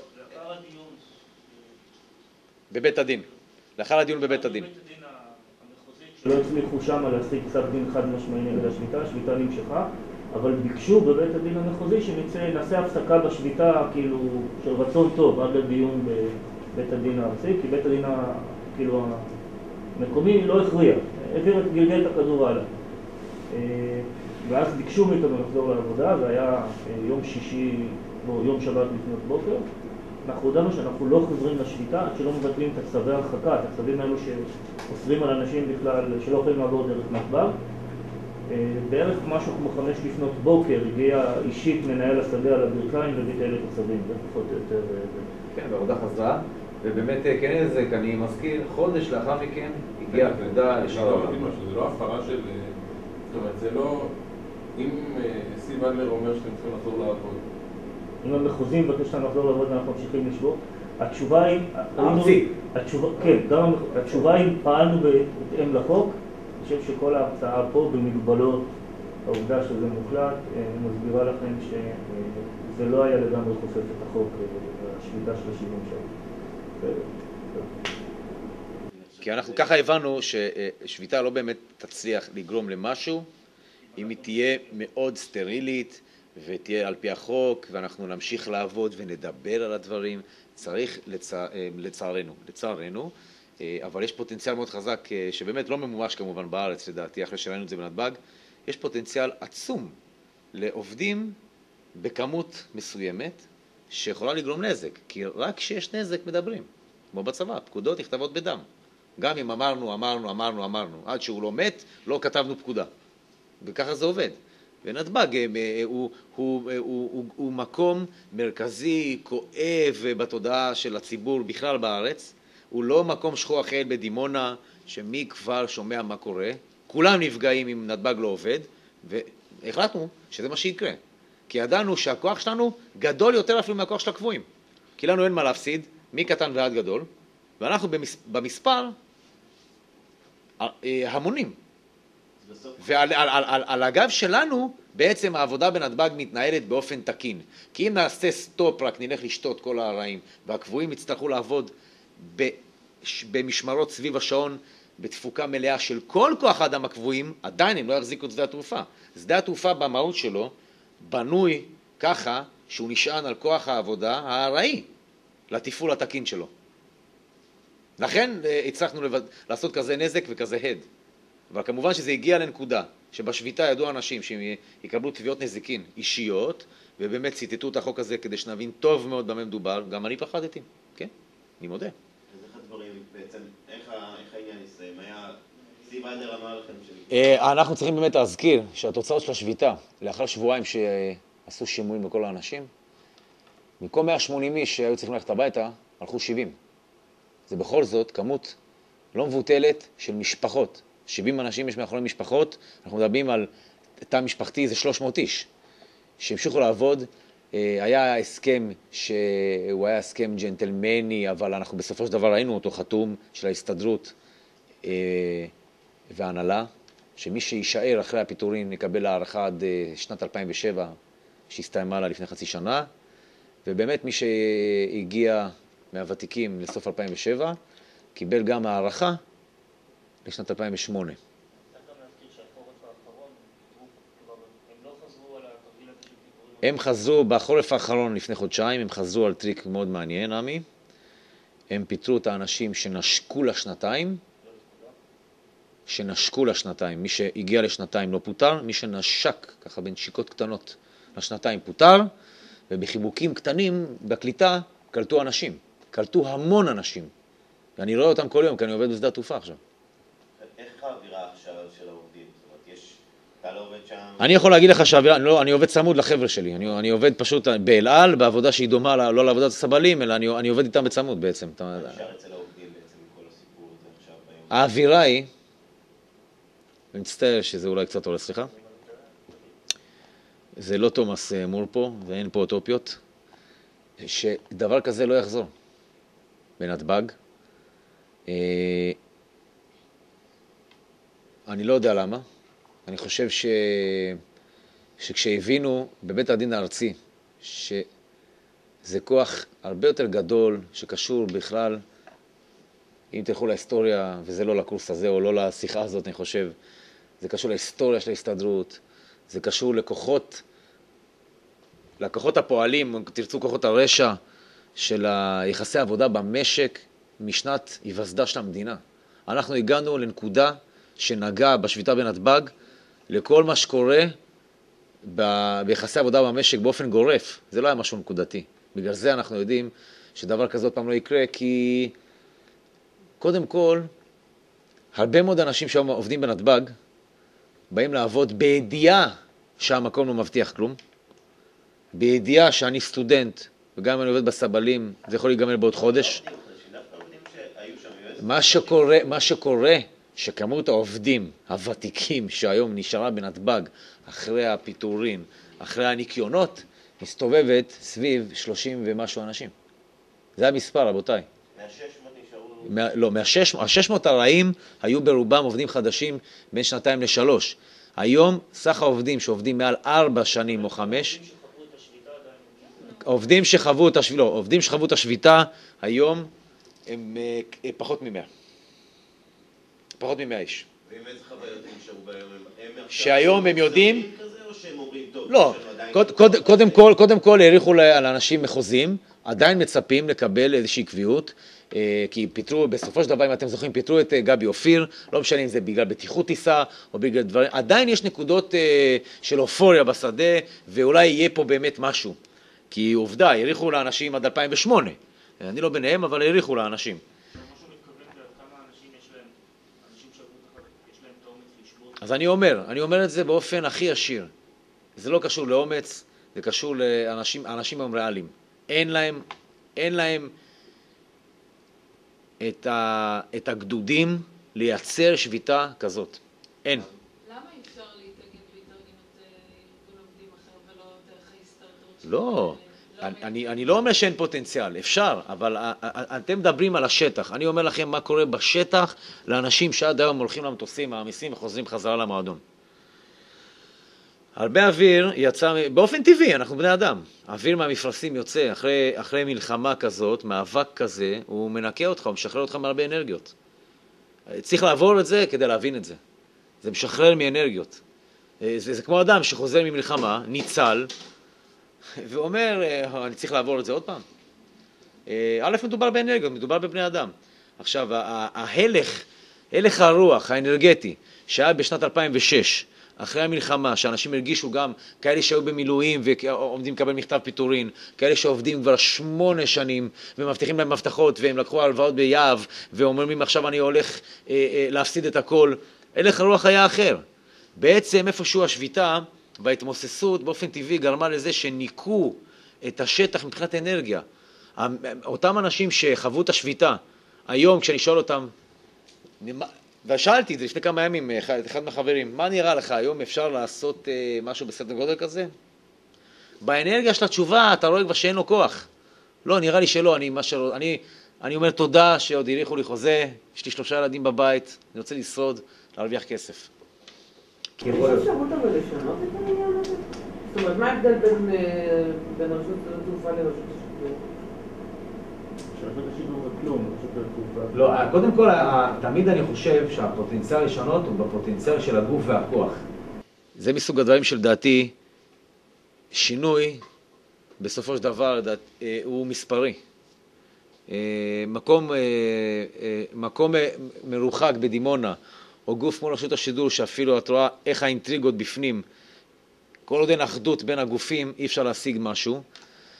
בבית הדין. לאחר הדיון בבית הדין. לא הצליחו שם להשיג פסק דין חד משמעי נגד השביתה, השביתה נמשכה, אבל ביקשו בבית הדין המחוזי שנעשה הפסקה בשביתה, כאילו, של רצון טוב עד לדיון בבית הדין הארצי, כי בית הדין המקומי לא הכריע, גלגל את הכדור הלאה. ואז ביקשו מאיתנו לחזור לעבודה, זה היה יום שישי או יום שבת לפנות בוקר. אנחנו הודענו שאנחנו לא חוזרים לשביתה עד שלא מבטלים את הצווי הרחקה, את הצווים האלו שאוסרים על אנשים בכלל שלא יכולים לעבור דרך נתב"ג. בערך משהו כמו 5 לפנות בוקר הגיע אישית מנהל השדה על הברכיים וביטל את הצווים, זה פחות או יותר... כן, בעבודה חזרה, ובאמת כן נזק, אני מזכיר, חודש לאחר מכן הגיעה הפקודה לשחרור. זה לא הפרה של... זאת אומרת, זה לא... אם סיב אדלר אומר שאתם צריכים לחזור לעבוד, אם המחוזים מבקש לנו לחזור לעבוד ואנחנו ממשיכים לשבות, התשובה היא... ארצי. כן, גם התשובה היא פעלנו בהתאם לחוק. אני חושב שכל ההרצאה פה במגבלות, העובדה שזה מוחלט, מסבירה לכם שזה לא היה לגמרי חופף את החוק השביתה של 70 שעות. כי אנחנו ככה הבנו ששביתה לא באמת תצליח לגרום למשהו, אם היא תהיה מאוד סטרילית ותהיה על פי החוק, ואנחנו נמשיך לעבוד ונדבר על הדברים, צריך לצערנו, אבל יש פוטנציאל מאוד חזק שבאמת לא ממומש כמובן בארץ לדעתי, אחרי שראינו את זה בנתב"ג, יש פוטנציאל עצום לעובדים בכמות מסוימת שיכולה לגרום נזק, כי רק כשיש נזק מדברים, כמו בצבא, פקודות נכתבות בדם. גם אם אמרנו, עד שהוא לא מת, לא כתבנו פקודה. וככה זה עובד. ונתב"ג הוא מקום מרכזי, כואב בתודעה של הציבור בכלל בארץ. הוא לא מקום שכוח חיל בדימונה, שמי כבר שומע מה קורה. כולם נפגעים אם נתב"ג לא עובד, והחלטנו שזה מה שיקרה. כי ידענו שהכוח שלנו גדול יותר אפילו מהכוח של הקבועים. כי לנו אין מה להפסיד, מקטן ועד גדול, ואנחנו במספר המונים. ועל הגב שלנו בעצם העבודה בנתב"ג מתנהלת באופן תקין. כי אם נעשה סטופ רק נלך לשתות כל הרעים, והקבועים יצטרכו לעבוד במשמרות סביב השעון, בתפוקה מלאה של כל כוח האדם הקבועים, עדיין הם לא יחזיקו את שדה התעופה. שדה התעופה במהות שלו בנוי ככה שהוא נשען על כוח העבודה הארעי לתפעול התקין שלו. לכן הצלחנו לעשות כזה נזק וכזה הד. אבל כמובן שזה הגיע לנקודה שבשביתה ידעו אנשים שהם יקבלו תביעות נזיקין אישיות, ובאמת ציטטו את החוק הזה כדי שנבין טוב מאוד במה מדובר. גם אני פחדתי, כן? אני מודה. אז איך הדברים בעצם, איך העניין יסיים? היה סיב אדלר אמר לכם אנחנו צריכים באמת להזכיר שהתוצאות של השביתה, לאחר שבועיים שעשו שימועים לכל האנשים, במקום 180 איש שהיו צריכים ללכת הביתה, הלכו 70. זה בכל זאת כמות לא מבוטלת של משפחות. 70 אנשים יש מאחורי משפחות, אנחנו מדברים על תא משפחתי, זה 300 איש, שהמשיכו לעבוד. היה הסכם שהוא היה הסכם ג'נטלמני, אבל אנחנו בסופו של דבר ראינו אותו חתום של ההסתדרות וההנהלה, שמי שישאר אחרי הפיטורין יקבל הערכה עד שנת 2007, שהסתיימה לה לפני חצי שנה, ובאמת מי שהגיע מהוותיקים לסוף 2007, קיבל גם הערכה לשנת 2008. צריך גם להזכיר שהחורף האחרון, הם לא חזרו על התרגיל הזה של פיטורים. הם חזרו בחורף האחרון לפני חודשיים, הם חזרו על טריק מאוד מעניין, עמי. הם פיטרו את האנשים שנשקו לשנתיים. מי שהגיע לשנתיים לא פוטר, מי שנשק, ככה בנשיקות קטנות לשנתיים פוטר, ובחיבוקים קטנים בקליטה קלטו אנשים. קלטו המון אנשים. ואני רואה אותם כל יום, כי אני עובד בשדה התעופה עכשיו. איך האווירה עכשיו של העובדים? זאת אומרת, יש אתה לא עובד שם? אני יכול להגיד לך שאני עובד צמוד לחבר'ה שלי, אני עובד פשוט באל על, בעבודה שהיא דומה לא לעבודת הסבלים, אלא אני עובד איתם בצמוד בעצם. מה נשאר אצל העובדים בעצם מכל הסיפור הזה עכשיו ביום? האווירה היא, אני מצטער שזה אולי קצת עולה, סליחה, זה לא תומאס מור פה, ואין פה אוטופיות, שדבר כזה לא יחזור בנתב"ג. אני לא יודע למה. אני חושב שכשהבינו בבית הדין הארצי שזה כוח הרבה יותר גדול שקשור בכלל, אם תלכו להיסטוריה, וזה לא לקורס הזה או לא לשיחה הזאת, אני חושב, זה קשור להיסטוריה של ההסתדרות, זה קשור לכוחות הפועלים, תרצו כוחות הרשע של היחסי העבודה במשק משנת היווסדה של המדינה. אנחנו הגענו לנקודה שנגע בשביתה בנתב"ג לכל מה שקורה ביחסי עבודה במשק באופן גורף. זה לא היה משהו נקודתי. בגלל זה אנחנו יודעים שדבר כזה עוד פעם לא יקרה, כי קודם כל, הרבה מאוד אנשים שהיום עובדים בנתב"ג באים לעבוד בידיעה שהמקום לא מבטיח כלום, בידיעה שאני סטודנט, וגם אם אני עובד בסבלים, זה יכול להיגמר בעוד חודש. מה שקורה, שכמות העובדים הוותיקים שהיום נשארה בנתב"ג אחרי הפיטורין, אחרי הניקיונות, מסתובבת סביב 30 ומשהו אנשים. זה המספר, רבותיי. מה-600 נשארו? ה-600 הרעים היו ברובם עובדים חדשים בין 2 ל-3. היום סך העובדים שעובדים מעל 4 שנים או 5, עובדים שחוו את השביתה היום הם פחות מ-100. פחות מ-100 איש. ואם איזה חוויות הם נשארו ביום? שהיום הם יודעים? או שהם אומרים טוב? לא, קודם כל העריכו לאנשים מחוזים, עדיין מצפים לקבל איזושהי קביעות, כי פיתרו, בסופו של דבר, אם אתם זוכרים, פיתרו את גבי אופיר, לא משנה אם זה בגלל בטיחות טיסה או בגלל דברים, עדיין יש נקודות של אופוריה בשדה, ואולי יהיה פה באמת משהו. כי עובדה, העריכו לאנשים עד 2008. אני לא ביניהם, אבל העריכו לאנשים. אז אני אומר את זה באופן הכי ישיר. זה לא קשור לאומץ, זה קשור לאנשים הם ריאליים. אין להם את הגדודים לייצר שביתה כזאת. אין. למה אי אפשר להתארגנות ארגון עובדים אחר ולא דרך ההסתדרות? לא. אני לא אומר שאין פוטנציאל, אפשר, אבל אתם מדברים על השטח. אני אומר לכם מה קורה בשטח לאנשים שעד היום הולכים למטוסים, מעמיסים וחוזרים חזרה למועדון. הרבה אוויר יצא, באופן טבעי, אנחנו בני אדם. האוויר מהמפרשים יוצא אחרי מלחמה כזאת, מאבק כזה, הוא מנקה אותך, הוא משחרר אותך מהרבה אנרגיות. צריך לעבור את זה כדי להבין את זה. זה משחרר מאנרגיות. זה כמו אדם שחוזר ממלחמה, ניצל, ואומר, אני צריך לעבור את זה עוד פעם. א', מדובר באנרגיות, מדובר בבני אדם. עכשיו, הלך הרוח האנרגטי שהיה בשנת 2006, אחרי המלחמה, שאנשים הרגישו גם כאלה שהיו במילואים ועומדים לקבל מכתב פיטורין, כאלה שעובדים כבר 8 שנים ומבטיחים להם מבטחות והם לקחו הלוואות ביעב ואומרים עכשיו אני הולך להפסיד את הכל, הלך הרוח היה אחר. בעצם איפשהו השביתה וההתמוססות באופן טבעי גרמה לזה שניקו את השטח מבחינת אנרגיה. אותם אנשים שחוו את השביתה, היום כשאני שואל אותם, ושאלתי את זה לפני כמה ימים, אחד מהחברים, מה נראה לך, היום אפשר לעשות משהו בסדר גודל כזה? באנרגיה של התשובה אתה רואה כבר שאין לו כוח. לא, נראה לי שלא, אני אומר תודה שעוד הריחו לי חוזה, יש לי 3 ילדים בבית, אני רוצה לשרוד, להרוויח כסף. יש אפשרות אבל לשנות את העניין הזה? זאת אומרת, מה ההבדל בין רשות התעופה לרשות השידור? שרשות השידור זה כלום, רשות התעופה. לא, קודם כל, תמיד אני חושב שהפוטנציאל לשנות הוא בפוטנציאל של הגוף והכוח. זה מסוג הדברים שלדעתי, שינוי, בסופו של דבר, הוא מספרי. מקום מרוחק בדימונה, או גוף כמו רשות השידור, שאפילו את רואה איך האינטריגות בפנים, כל עוד אין אחדות בין הגופים, אי אפשר להשיג משהו. למה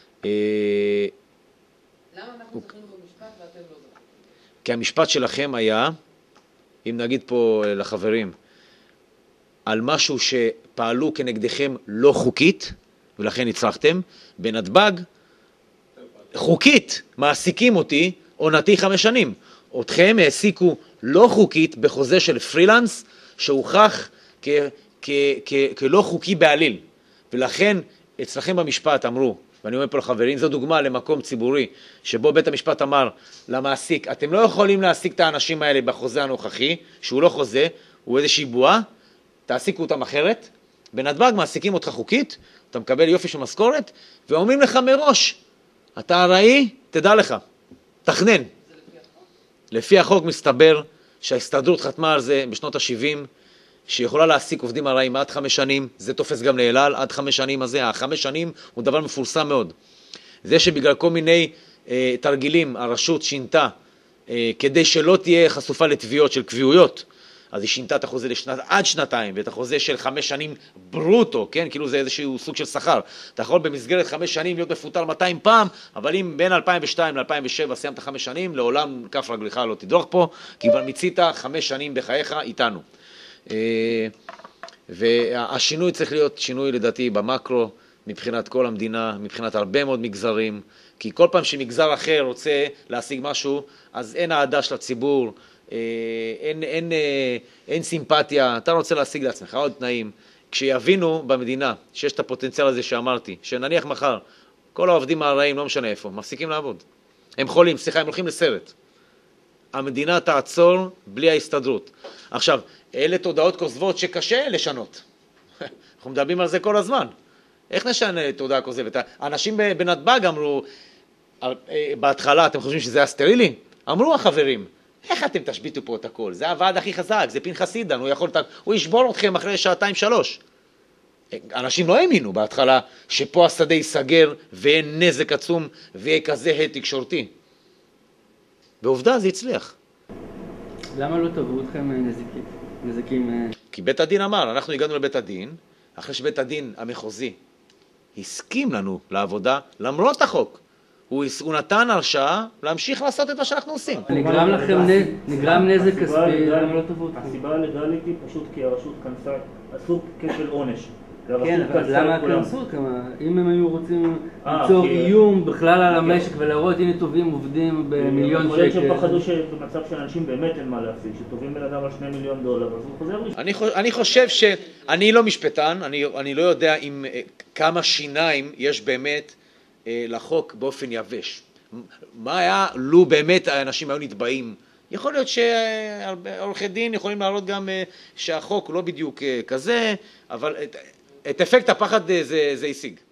אנחנו זוכרים במשפט ואתם לא זוכרים? כי המשפט שלכם היה, אם נגיד פה לחברים, על משהו שפעלו כנגדכם לא חוקית, ולכן הצלחתם. בנתב"ג, חוקית, מעסיקים אותי, עונתי 5 שנים. אתכם העסיקו לא חוקית בחוזה של פרילנס, שהוכח כלא חוקי בעליל. ולכן אצלכם במשפט אמרו, ואני אומר פה לחברים, זו דוגמה למקום ציבורי, שבו בית המשפט אמר למעסיק, אתם לא יכולים להעסיק את האנשים האלה בחוזה הנוכחי, שהוא לא חוזה, הוא איזושהי בועה, תעסיקו אותם אחרת. בנתב"ג מעסיקים אותך חוקית, אתה מקבל יופי של משכורת, ואומרים לך מראש, אתה ארעי, תדע לך, תכנן. לפי החוק מסתבר שההסתדרות חתמה על זה בשנות ה-70, שיכולה להעסיק עובדים ארעיים עד 5 שנים, זה תופס גם לאלעל, עד 5 שנים הזה, 5 שנים הוא דבר מפורסם מאוד. זה שבגלל כל מיני תרגילים הרשות שינתה, כדי שלא תהיה חשופה לתביעות של קביעויות, אז היא שינתה את החוזה עד 2 ואת החוזה של 5 שנים ברוטו, כן? כאילו זה איזשהו סוג של שכר. אתה יכול במסגרת 5 שנים להיות מפוטר 200 פעם, אבל אם בין 2002 ל-2007 סיימת 5 שנים, לעולם כף רגלך לא תדרוך פה, כי כבר מיצית 5 שנים בחייך איתנו. והשינוי צריך להיות שינוי לדעתי במקרו, מבחינת כל המדינה, מבחינת הרבה מאוד מגזרים, כי כל פעם שמגזר אחר רוצה להשיג משהו, אז אין העדה של הציבור, אין סימפתיה, אתה רוצה להשיג לעצמך עוד תנאים. כשיבינו במדינה שיש את הפוטנציאל הזה שאמרתי, שנניח מחר, כל העובדים הרעים, לא משנה איפה, מפסיקים לעבוד. הם חולים, סליחה, הם הולכים לסרט. המדינה תעצור בלי ההסתדרות. עכשיו, אלה תודעות כוזבות שקשה לשנות. אנחנו מדברים על זה כל הזמן. איך נשנה תודעה כוזבת? אנשים בנתב"ג אמרו, בהתחלה, אתם חושבים שזה היה סטרילי? אמרו החברים, איך אתם תשביתו פה את הכל? זה הוועד הכי חזק, זה פנחס עידן, הוא ישבור אתכם אחרי 2-3 שעות. אנשים לא האמינו בהתחלה שפה השדה ייסגר ואין נזק עצום ויהיה כזה הד תקשורתי. בעובדה זה הצליח. למה לא תבעו אתכם נזקים? כי בית הדין אמר, אנחנו הגענו לבית הדין, אחרי שבית הדין המחוזי הסכים לנו לעבודה למרות החוק. הוא נתן הרשאה להמשיך לעשות את מה שאנחנו עושים. נגרם נזק כספי, למה לא תבעו אתכם? הסיבה הלגלית היא פשוט כי הרשות כנסה, עשו כפל עונש. כן, אבל למה כנסו? אם הם היו רוצים ליצור איום בכלל על המשק ולהראות הנה טובים עובדים במיליון שקל. יכול להיות שהם פחדו שבמצב של אנשים באמת אין מה להפסיק, שטובים בן אדם על 2 מיליון דולר, אז הוא חוזר ראשון. אני חושב שאני לא משפטן, אני לא יודע כמה שיניים יש באמת לחוק באופן יבש. מה היה לו באמת האנשים היו נתבעים? יכול להיות שעורכי דין יכולים להראות גם שהחוק הוא לא בדיוק כזה, אבל את אפקט הפחד זה השיג.